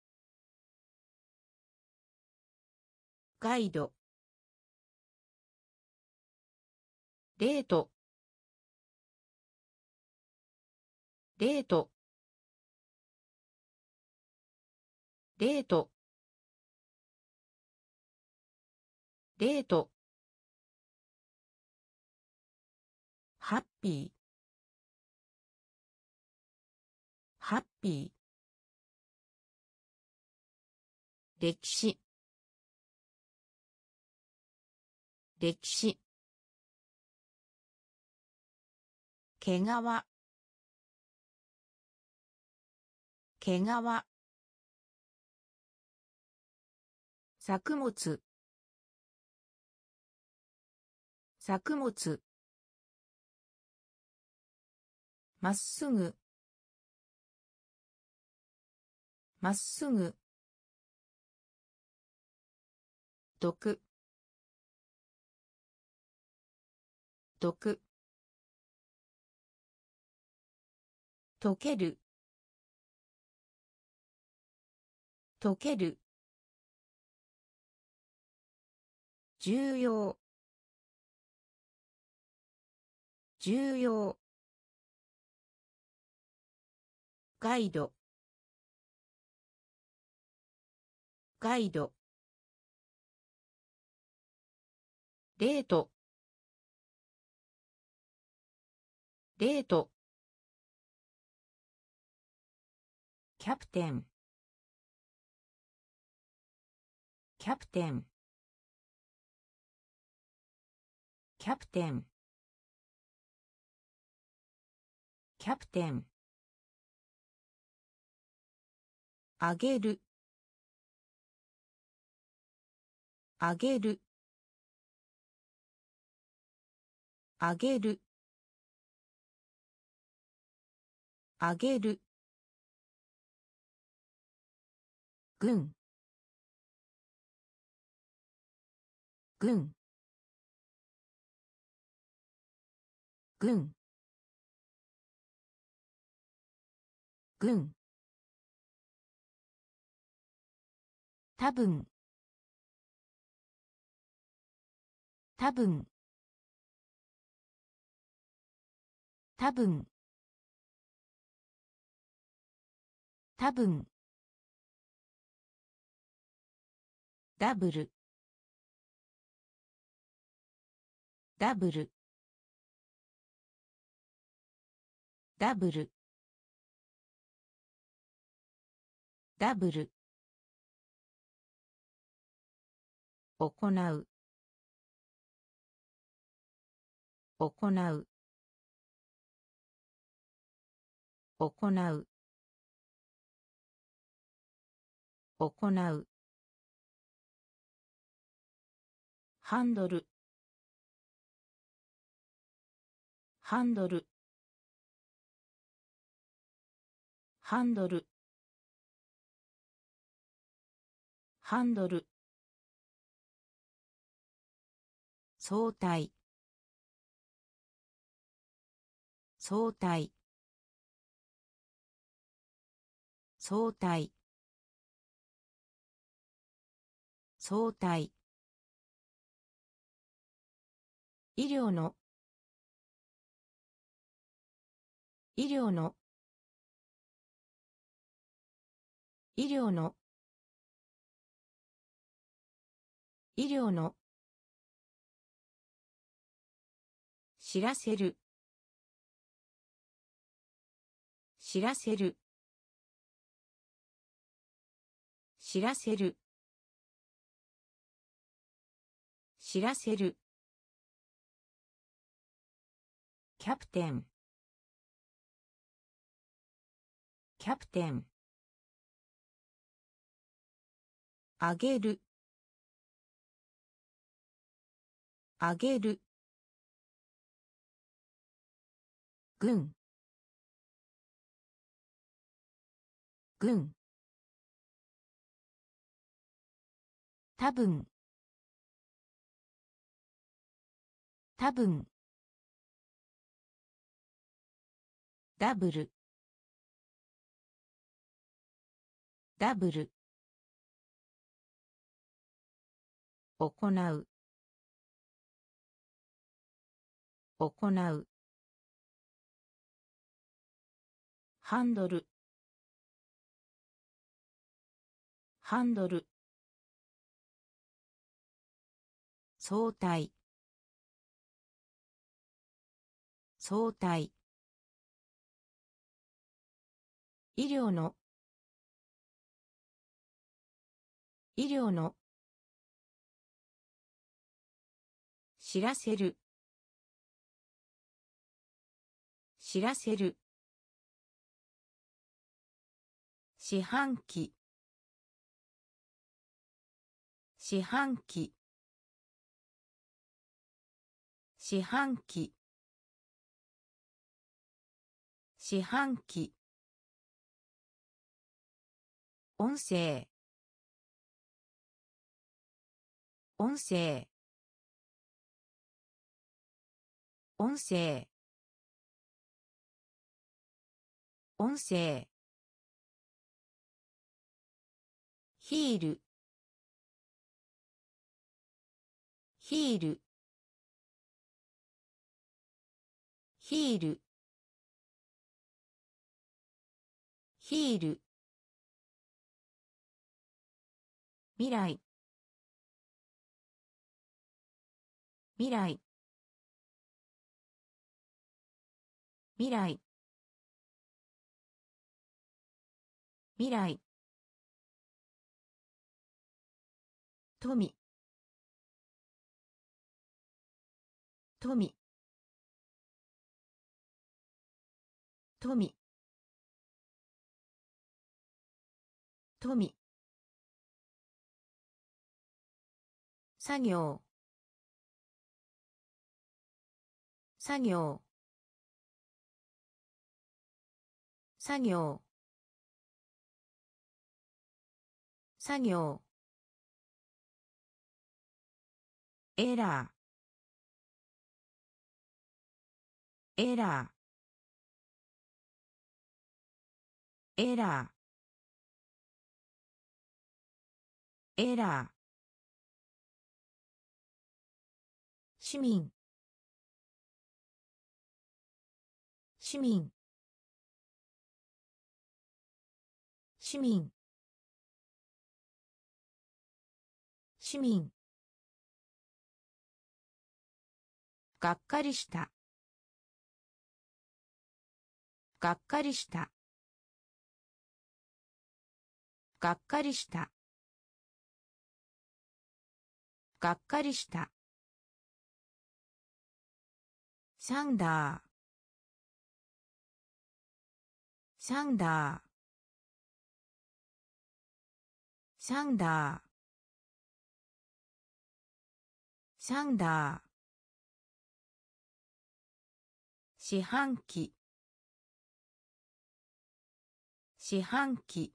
ガイドデートデートデートデートハッピーハッピー歴史歴史毛皮毛皮作物作物まっすぐまっすぐ毒毒溶ける溶ける重要重要ガイドガイドデートデートキャプテンキャプテンキャプテンキャプテンあげるあげるあげるあげる軍軍軍軍多分多分多分多分ダブルダブルダブルダブル行う行う行う行うハンドルハンドルハンドルハンドル相対相対相対相対医療の医療の医療の医療の知らせる知らせる知らせる知らせるキャプテンキャプテンあげるあげる軍軍多分多分ダブルダブル行う行うハンドルハンドル相対相対医療の医療の知らせる知らせる四半期四半期四半期四半期音声音声音声音声ヒールヒールヒールヒール未来未来未来未来富富富富作業作業作業作業エラーエラーエラーエラー市民市民市民市民がっかりしたがっかりしたがっかりした。がっかりした。サンダー。サンダー。サンダー。サンダー。四半期。四半期。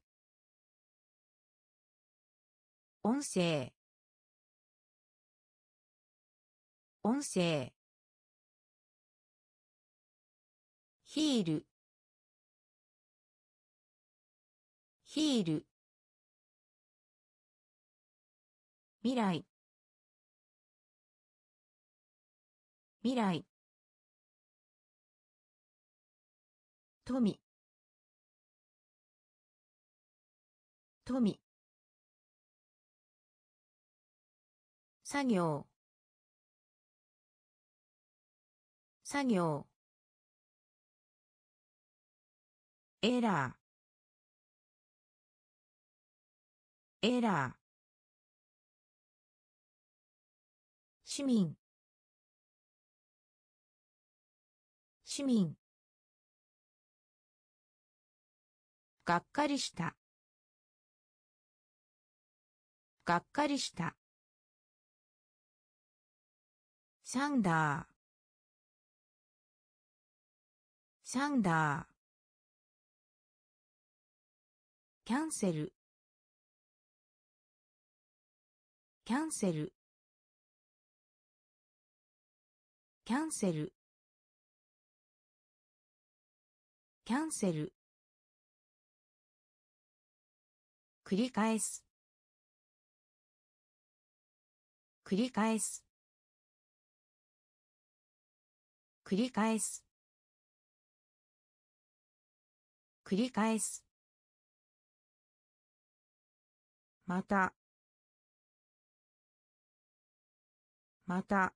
音声。音声。ヒール。ヒール。未来。未来。富。富。作業。作業。エラー。エラー。市民。市民。がっかりした。がっかりした。サンダー。サンダー。キャンセル。キャンセル。キャンセル。キャンセル。繰り返す。繰り返す。繰り返す。繰り返す。また。また。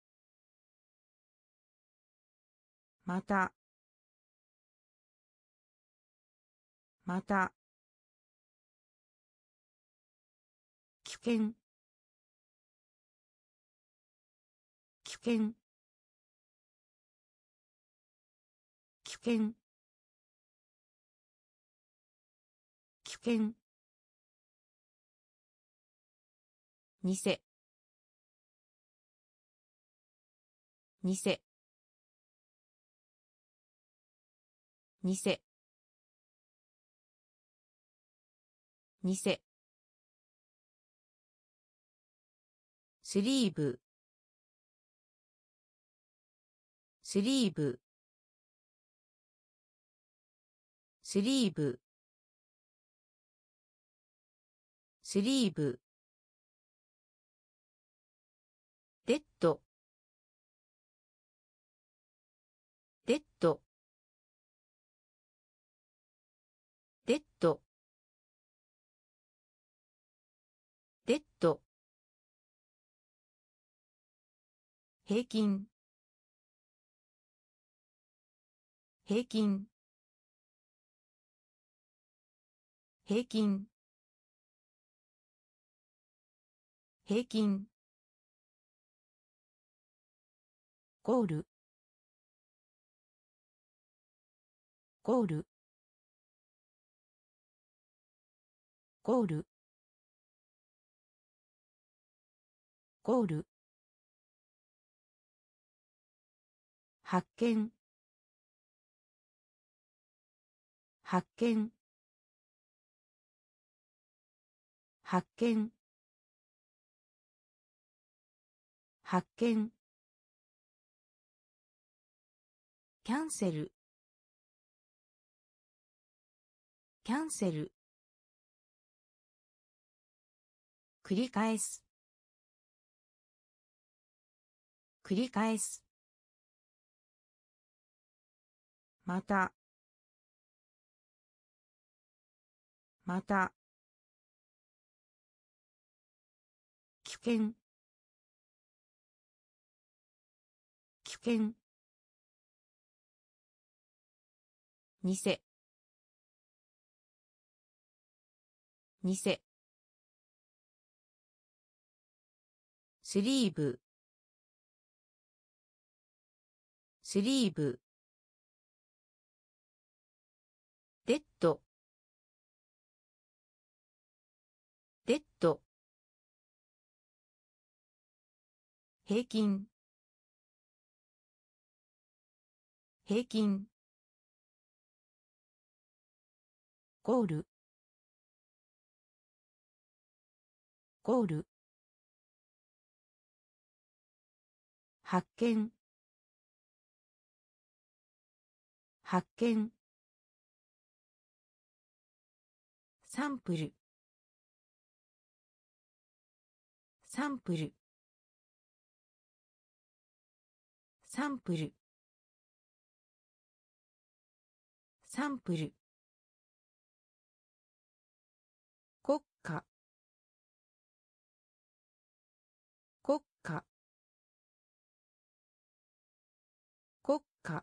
また。また。危険。危険。危険。危険。にせ。にせ。にせ。にせ。スリーブ。スリーブ。スリーブ。スリーブ。デッド。デッド。デッド。デッド。平均。平均。平均。平均。ゴール。ゴール。ゴール。ゴール。発見。発見。発見。発見。キャンセル。キャンセル。繰り返す。繰り返す。また。また。危険。危険。にせ。 偽スリーブスリーブデッドデッド平均平均ゴールゴール発見発見サンプルサンプルサンプルサンプル国家国家国家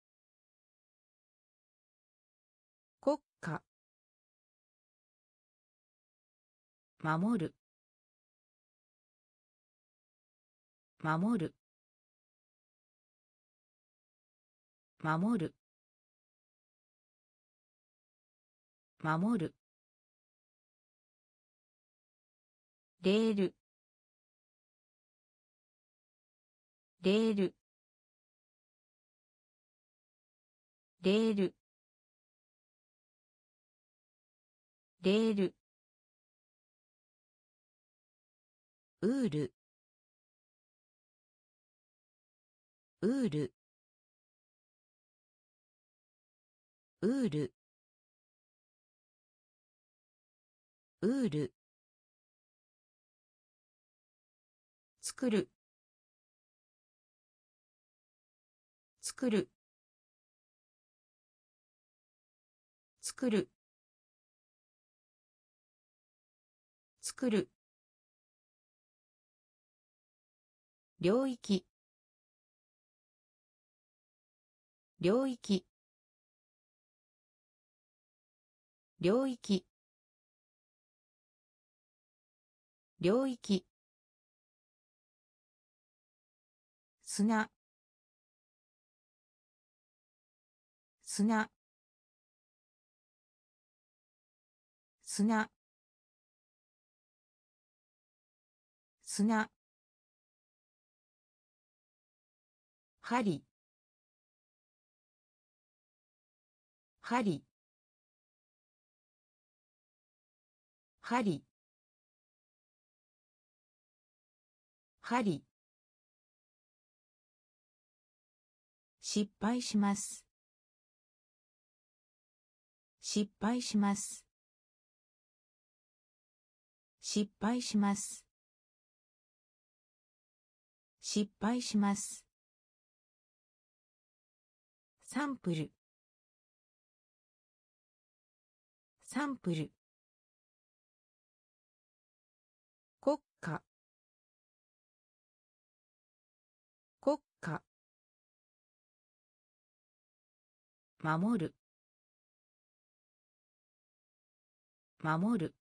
国家守る守る守る守るレールレールレールレールウールウールウールウール作る作る作る作る領域領域領域領域砂砂砂砂針針針針失敗します失敗します失敗します失敗しますサンプルサンプル国家国家守る守る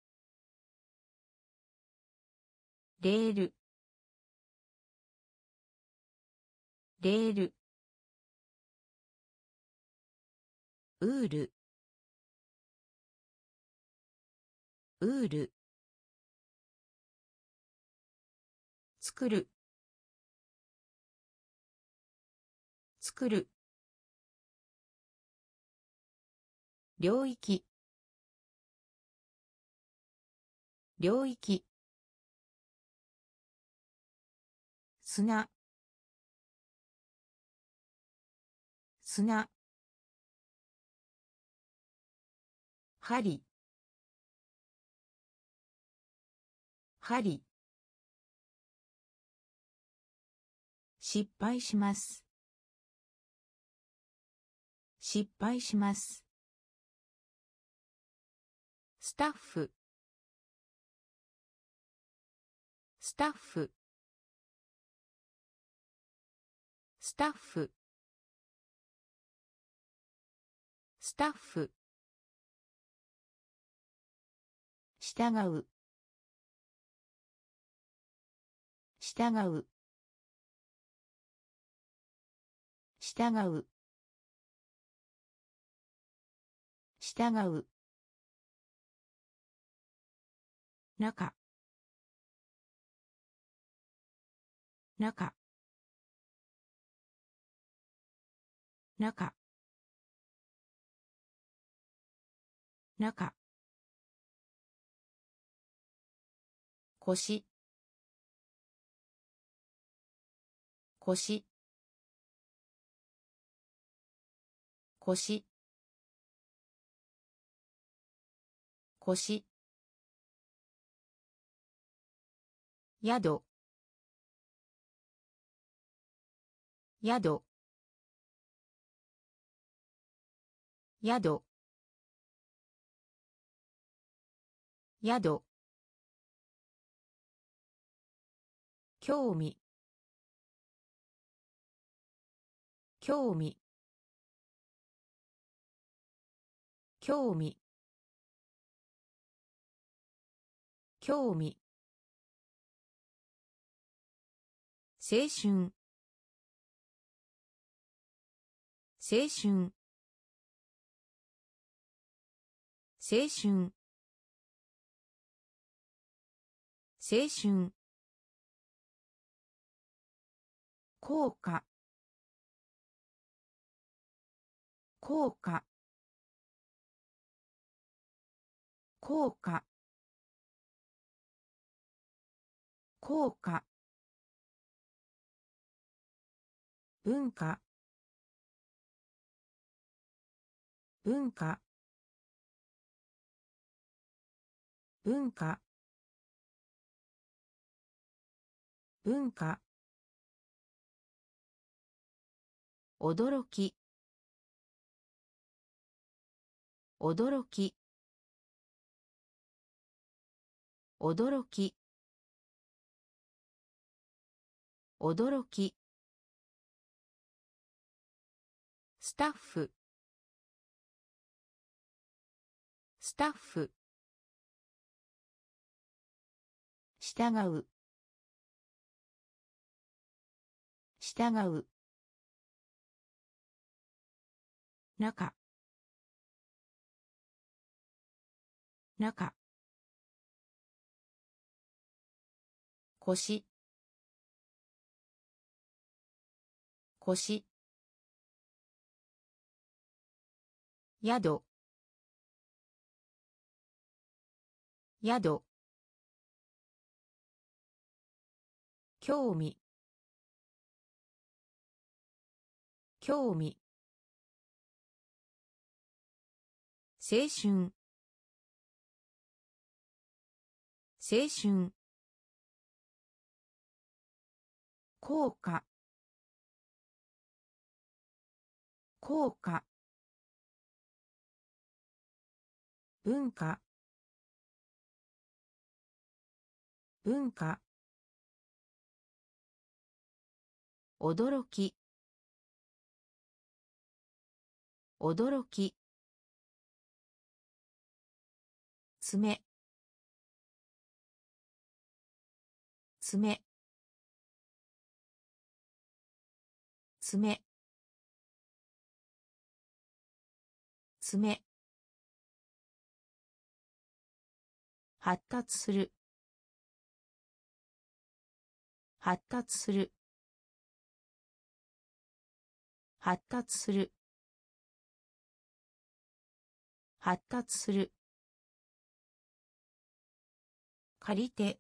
レールレールウールウール作る作る領域領域砂砂針針失敗します失敗しますスタッフスタッフスタッフスタッフ従う従う従う従う中中中中腰腰腰腰宿宿宿宿興味興味興味興味青春青春青春青春効果効果効果効果文化文化文化文化驚き驚き驚き驚きスタッフスタッフ従う従う中中腰腰宿宿興味興味青春青春効果効果文化文化驚き驚き爪爪爪爪発達する発達する発達する発達する借りて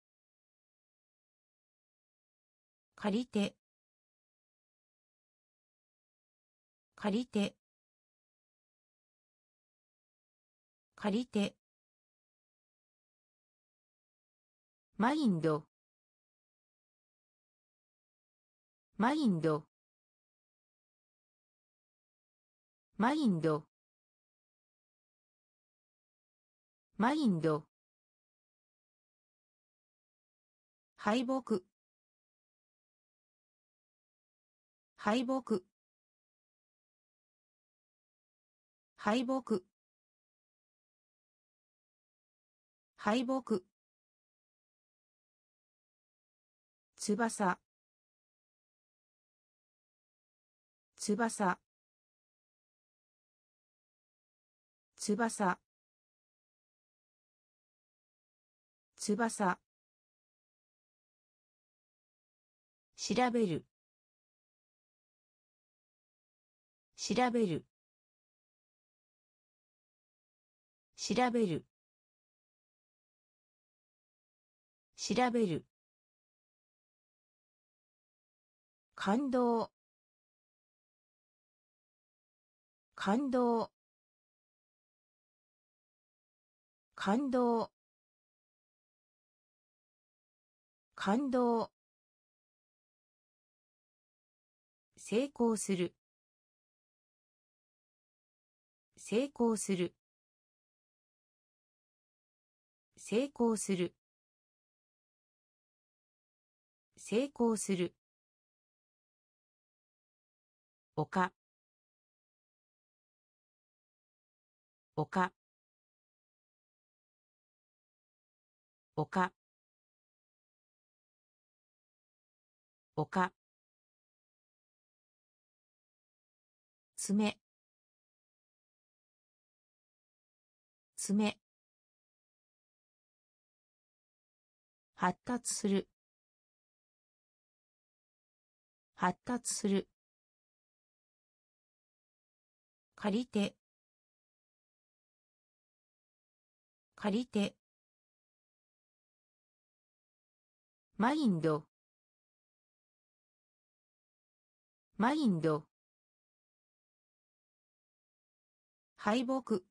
借りて借りて借りてマインドマインドマインドマインド敗北敗北敗北敗北。翼。翼。翼。翼。調べる。調べる。調べる。調べる。感動。感動。感動。感動。成功する。成功する。成功する。成功する。丘。丘。丘。丘。爪。爪。発達する。発達する。借りて。借りて。マインド。マインド。敗北。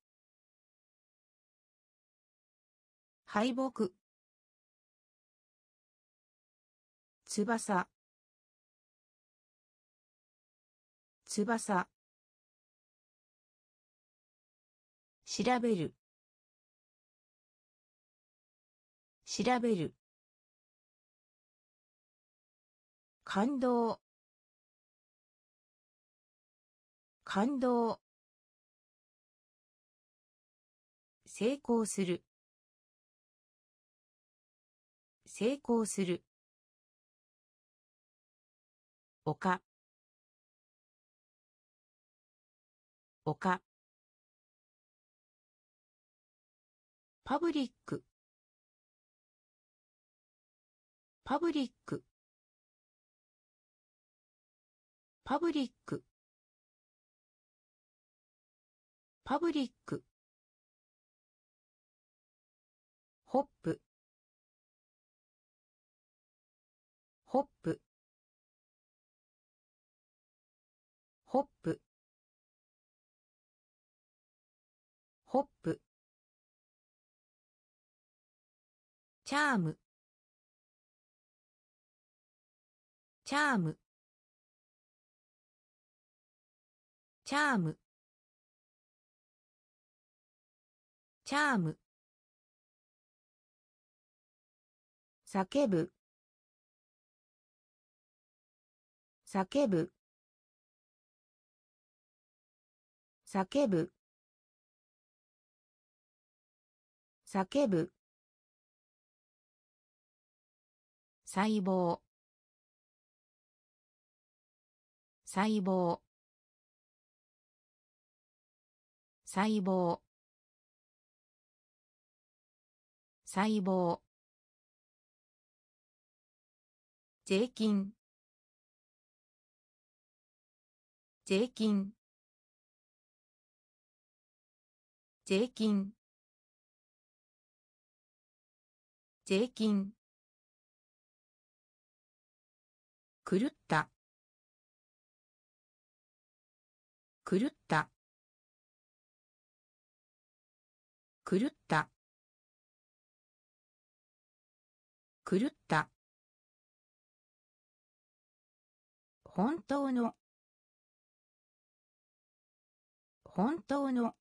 敗北。翼。翼。調べる。調べる。感動。感動。成功する。成功する。丘。丘。パブリック。パブリック。パブリック。パブリック。ホップ。ホップ。ホップ。ホップ。チャーム。チャーム。チャーム。チャーム。叫ぶ。叫ぶ。叫ぶ。叫ぶ。細胞。細胞。細胞。細胞。税金。税金。税金。税金。狂った。狂った。狂った。狂った。本当の。本当の。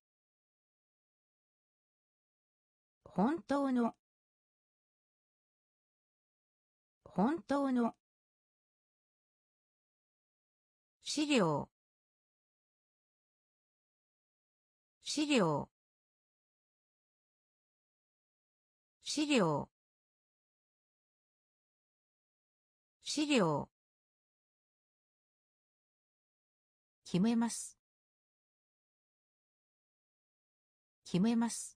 本当の。本当の。資料。資料。 資料資料決めます決めます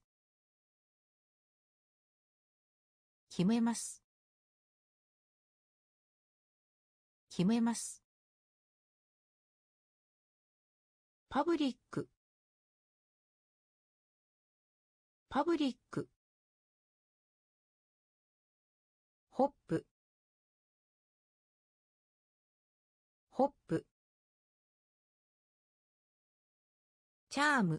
決めます決めますパブリックパブリックホップホップチャーム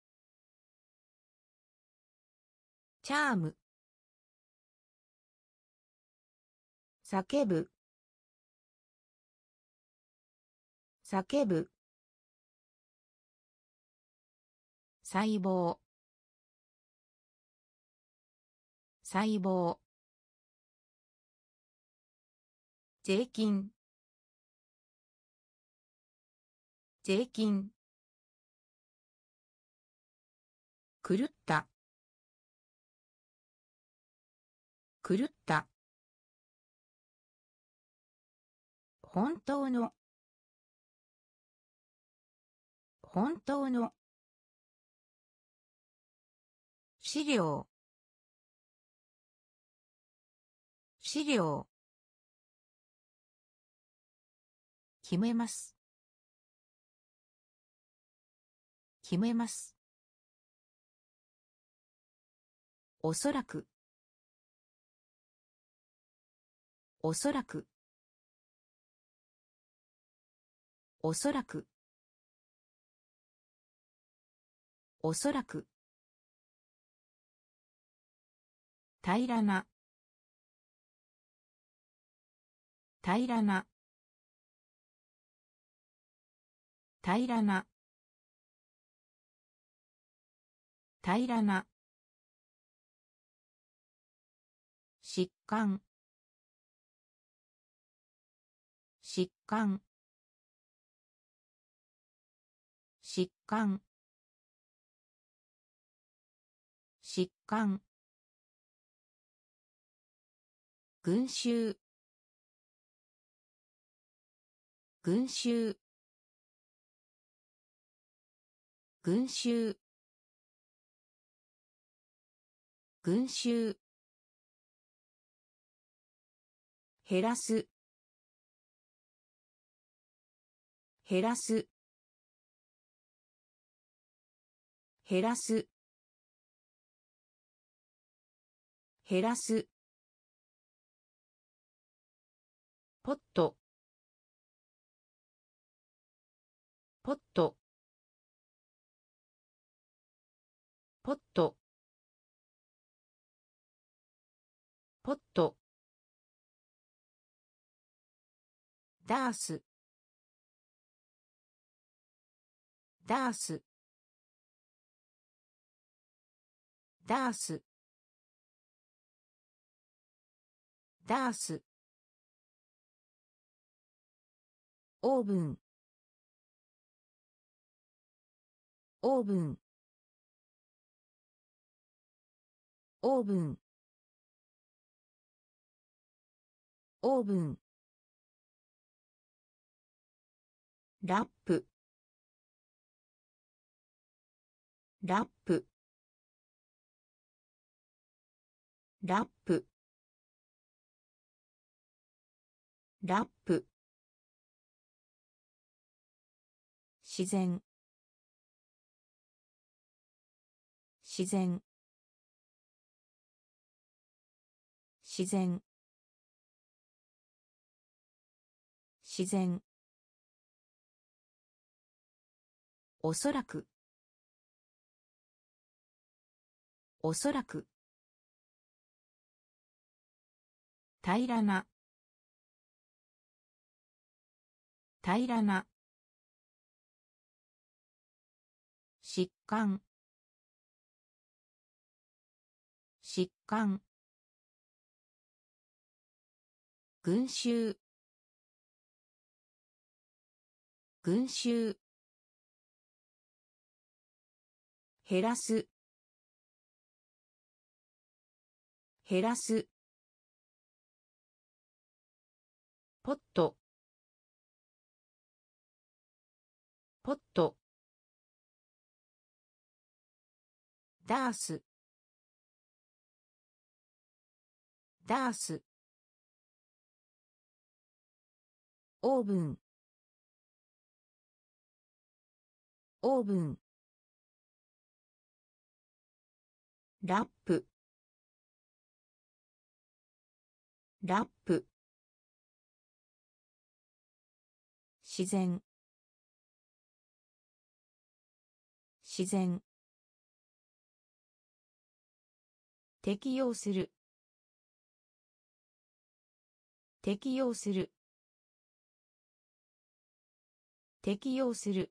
チャーム叫ぶ叫ぶ細胞細胞税金税金狂った狂った本当の本当の資料資料決めます決めますおそらくおそらくおそらくおそらく平らな平らな平らな平らな疾患疾患疾患疾患群衆群衆群衆群衆減らす減らす減らす減らすポットポットポットポットダースダースダースダースオーブンオーブンオーブンオーブンラップラップラップラップ自然自然自然自然おそらくおそらく平らな平らな疾患疾患群衆群衆減らす減らす。ポット、ポット。ダース、ダース。オーブン、オーブン。ラップ、ラップ。自然、自然。適用する、適用する、適用する、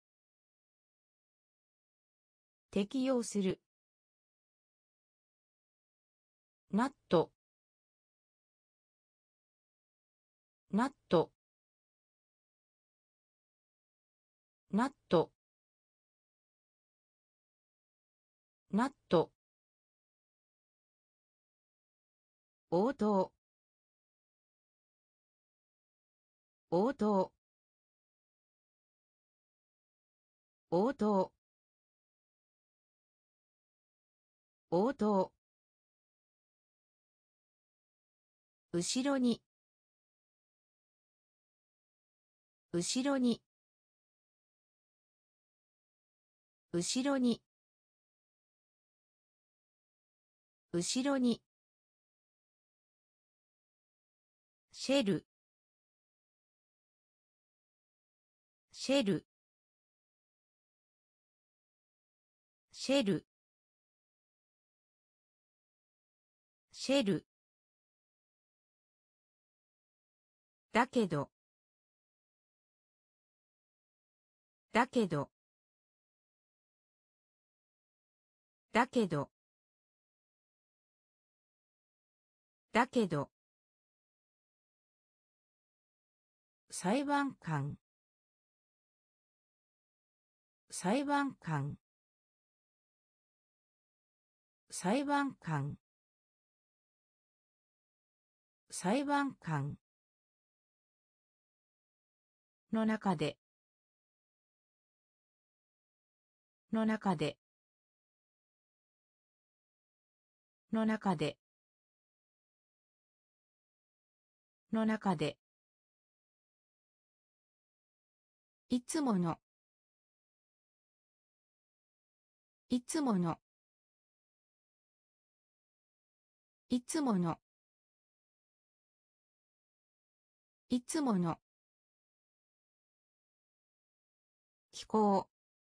適用する。ナット、ナット、ナット、ナット。応答、応答、応答、応答。後ろに、後ろに、後ろに、後ろに。シェル、シェル、シェル、シェル。だけど、だけど、だけど、だけど。裁判官、裁判官、裁判官、裁判官。の中で、の中で、の中で、の中で。いつもの、いつもの、いつもの、いつもの。気候、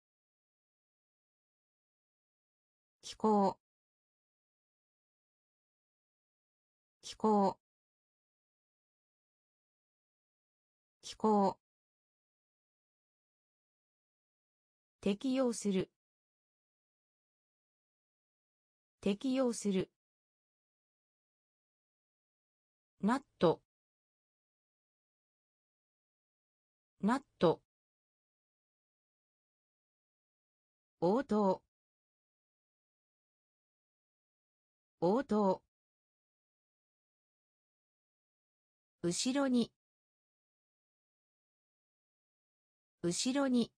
気候、気候、気候。適用する、適用する。ナット、ナット。応答、応答。後ろに、後ろに。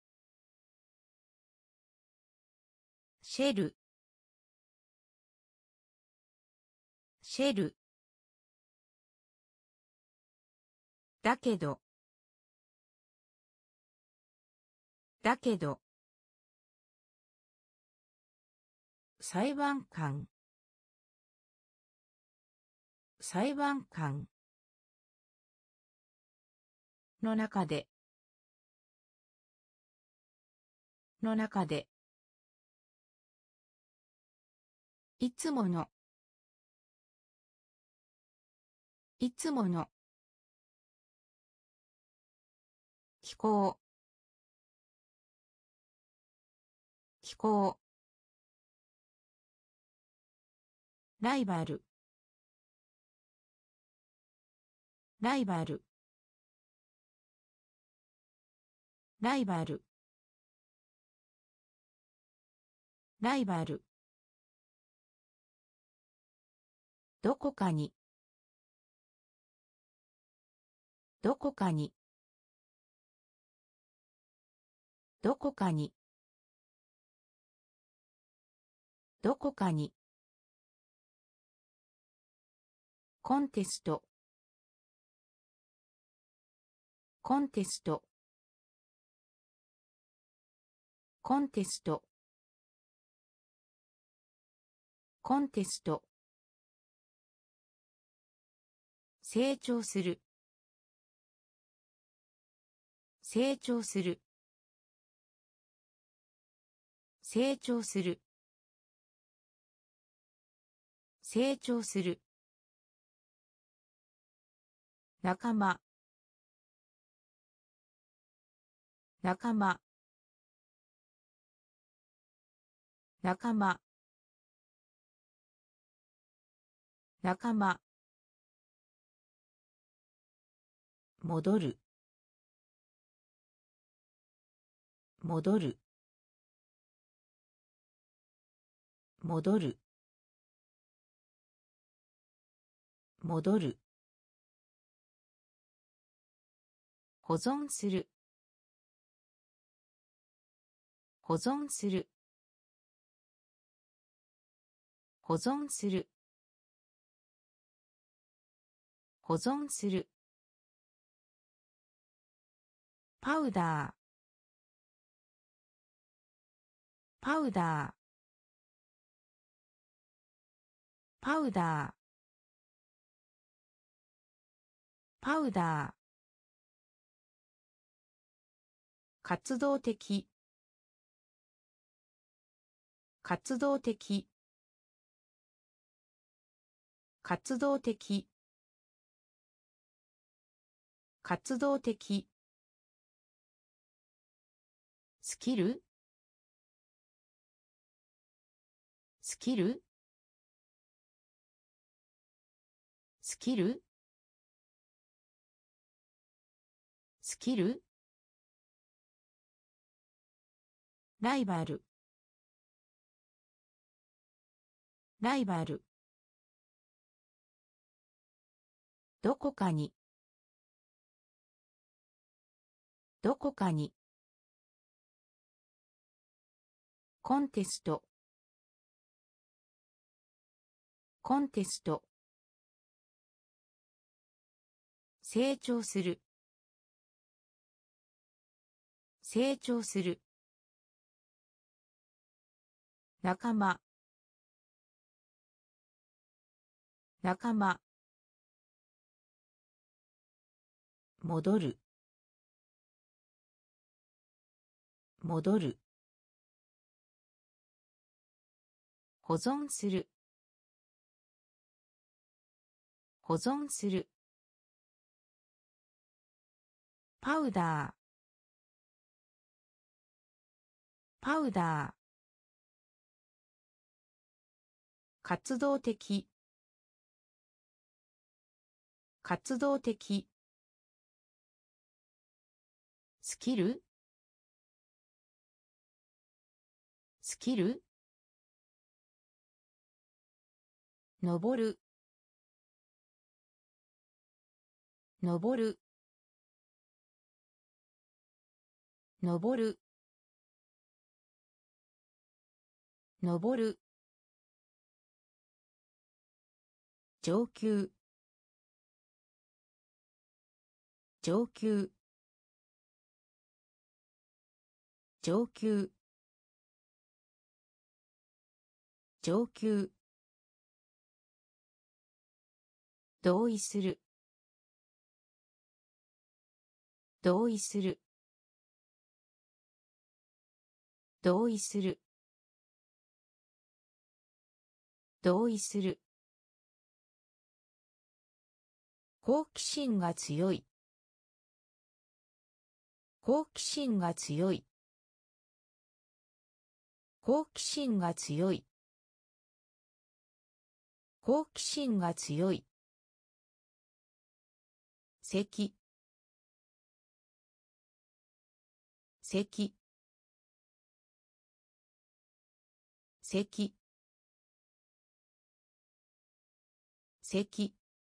シェル、シェル。だけど、だけど。裁判官、裁判官。の中で、の中で。いつもの、いつもの。気候、気候。ライバル、ライバル、ライバル、ライバル。 どこかにどこかにどこかにどこかにコンテストコンテストコンテストコンテスト成長する成長する成長する成長する仲間仲間仲間仲間戻る戻る戻る戻る保存する保存する保存する保存するパウダーパウダーパウダーパウダー活動的活動的活動的活動的スキルスキルスキルスキルライバルライバルどこかにどこかにコンテストコンテスト成長する成長する仲間仲間戻る戻る保存する保存するパウダーパウダー活動的活動的スキルスキル登る登る登る登る上級上級上級上級同意する同意する同意する同意する好奇心が強い好奇心が強い好奇心が強い好奇心が強い咳咳咳咳、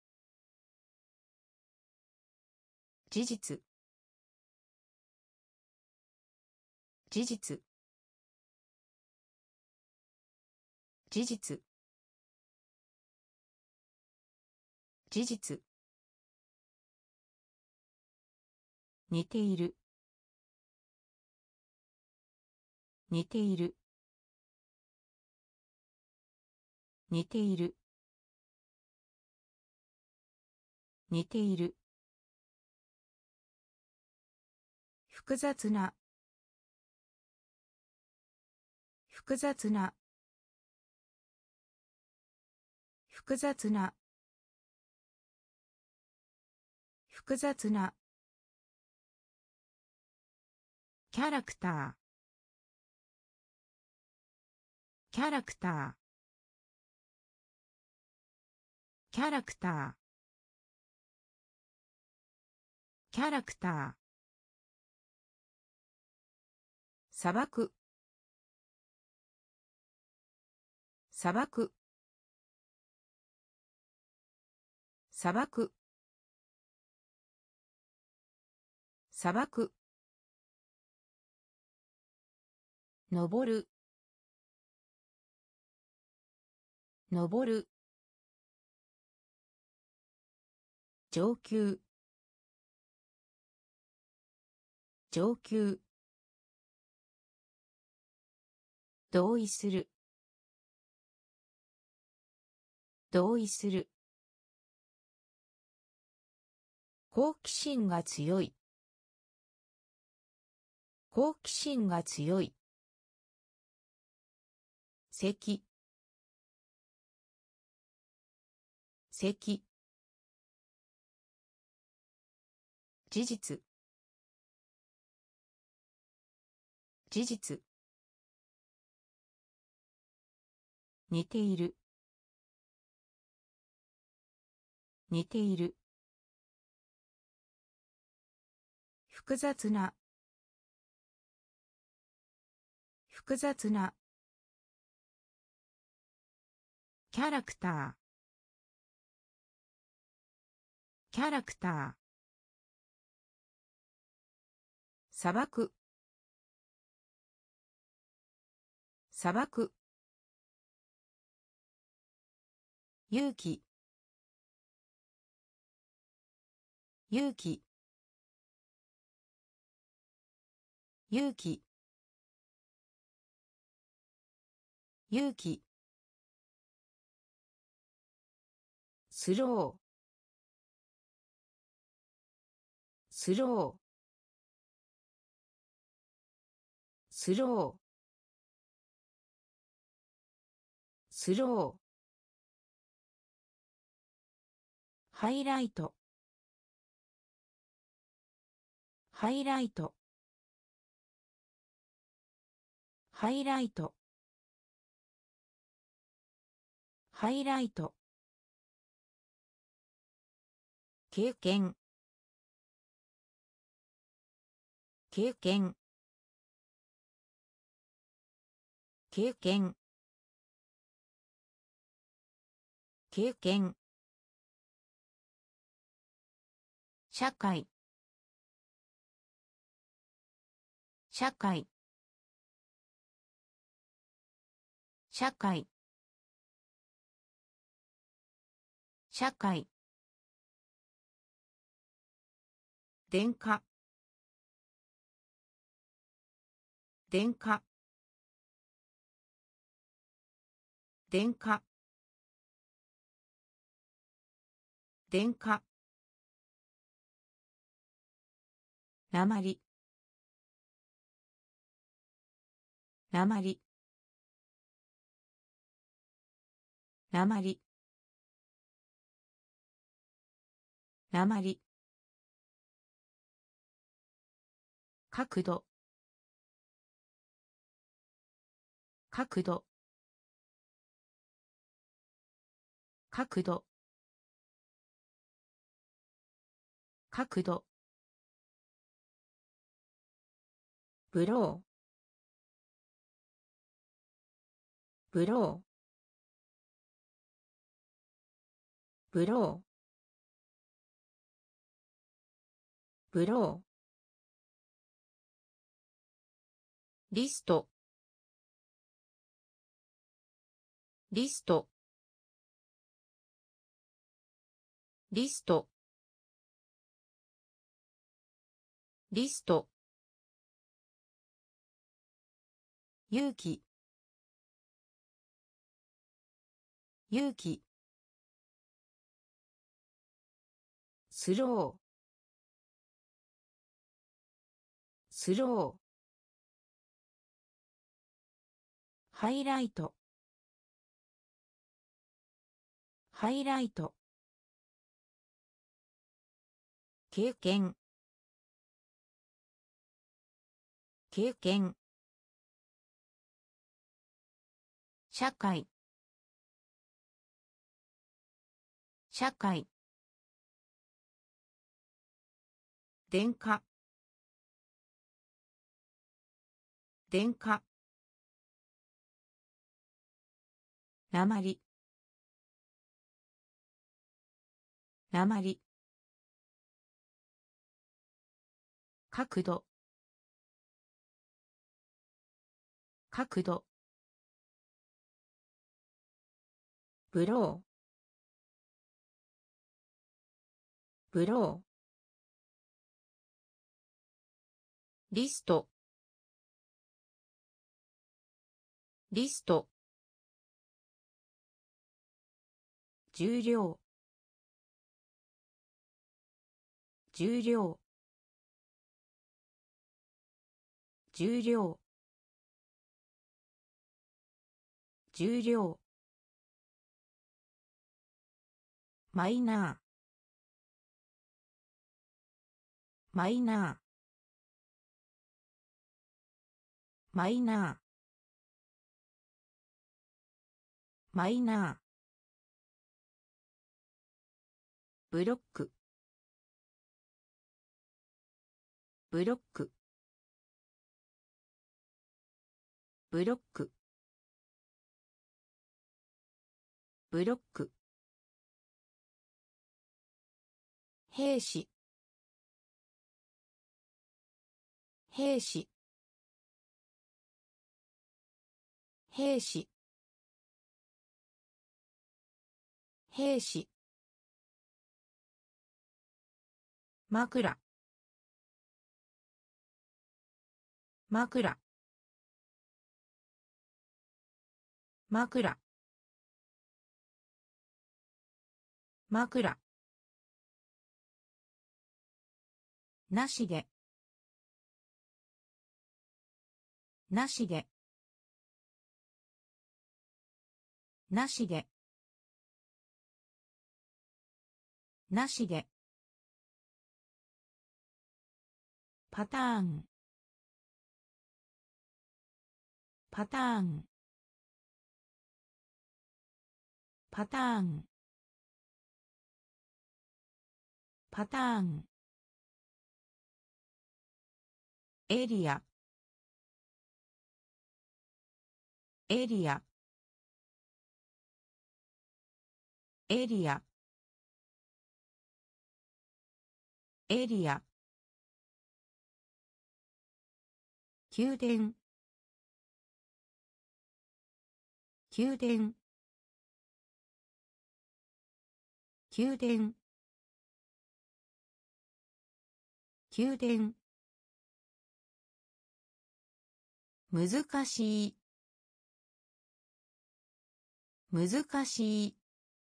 事実、事実、事実、事実、似ている、似ている、似ている、似ている、複雑な、複雑な、複雑な、複雑な、キャラクター、キャラクター、キャラクター、キャラクター、砂漠、砂漠、砂漠、砂漠、登る、登る、上級、上級、同意する、同意する、好奇心が強い、好奇心が強い、咳、咳、事実、事実、似ている、似ている、複雑な、複雑な、キャラクター、キャラクター、砂漠、砂漠、勇気、勇気、勇気、勇気、スロー、スロー、スロー、スロー、ハイライト、ハイライト、ハイライト、ハイライト、経験、経験、経験、経験、社会、社会、社会、社会、電化、電化、電化、電化、なまり、なまり、なまり、なまり、角度、角度、角度、角度、ブロー、ブロー、 ブローブローリストリストリストリスト勇気勇気スロースローハイライトハイライト経験経験社会社会電化電化なまりなまり角度角度ブローブローリストリスト重量重量重量重量マイナーマイナーマイナーマイナーブロックブロックブロックブロック兵士兵士兵士兵士枕枕枕枕なしでなしでなしでなしでパターンパターンパターンパターンエリアエリアエリアエリア宮殿宮殿宮殿宮殿難しい難しい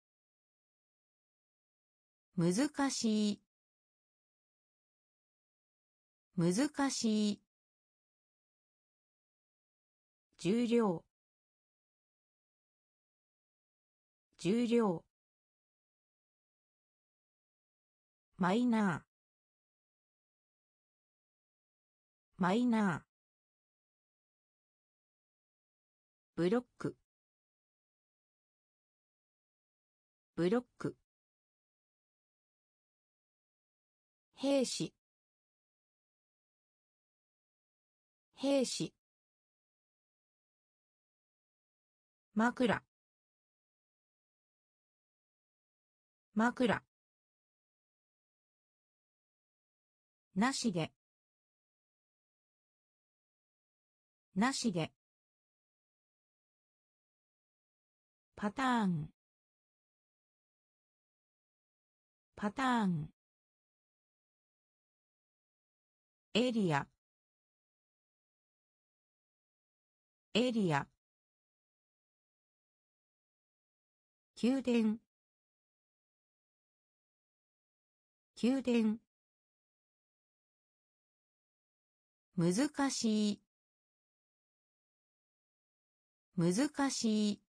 難しい難しい重量重量マイナーマイナーブロックブロック兵士兵士枕枕なしでなしでパターンパターンエリアエリア宮殿宮殿難しい難しい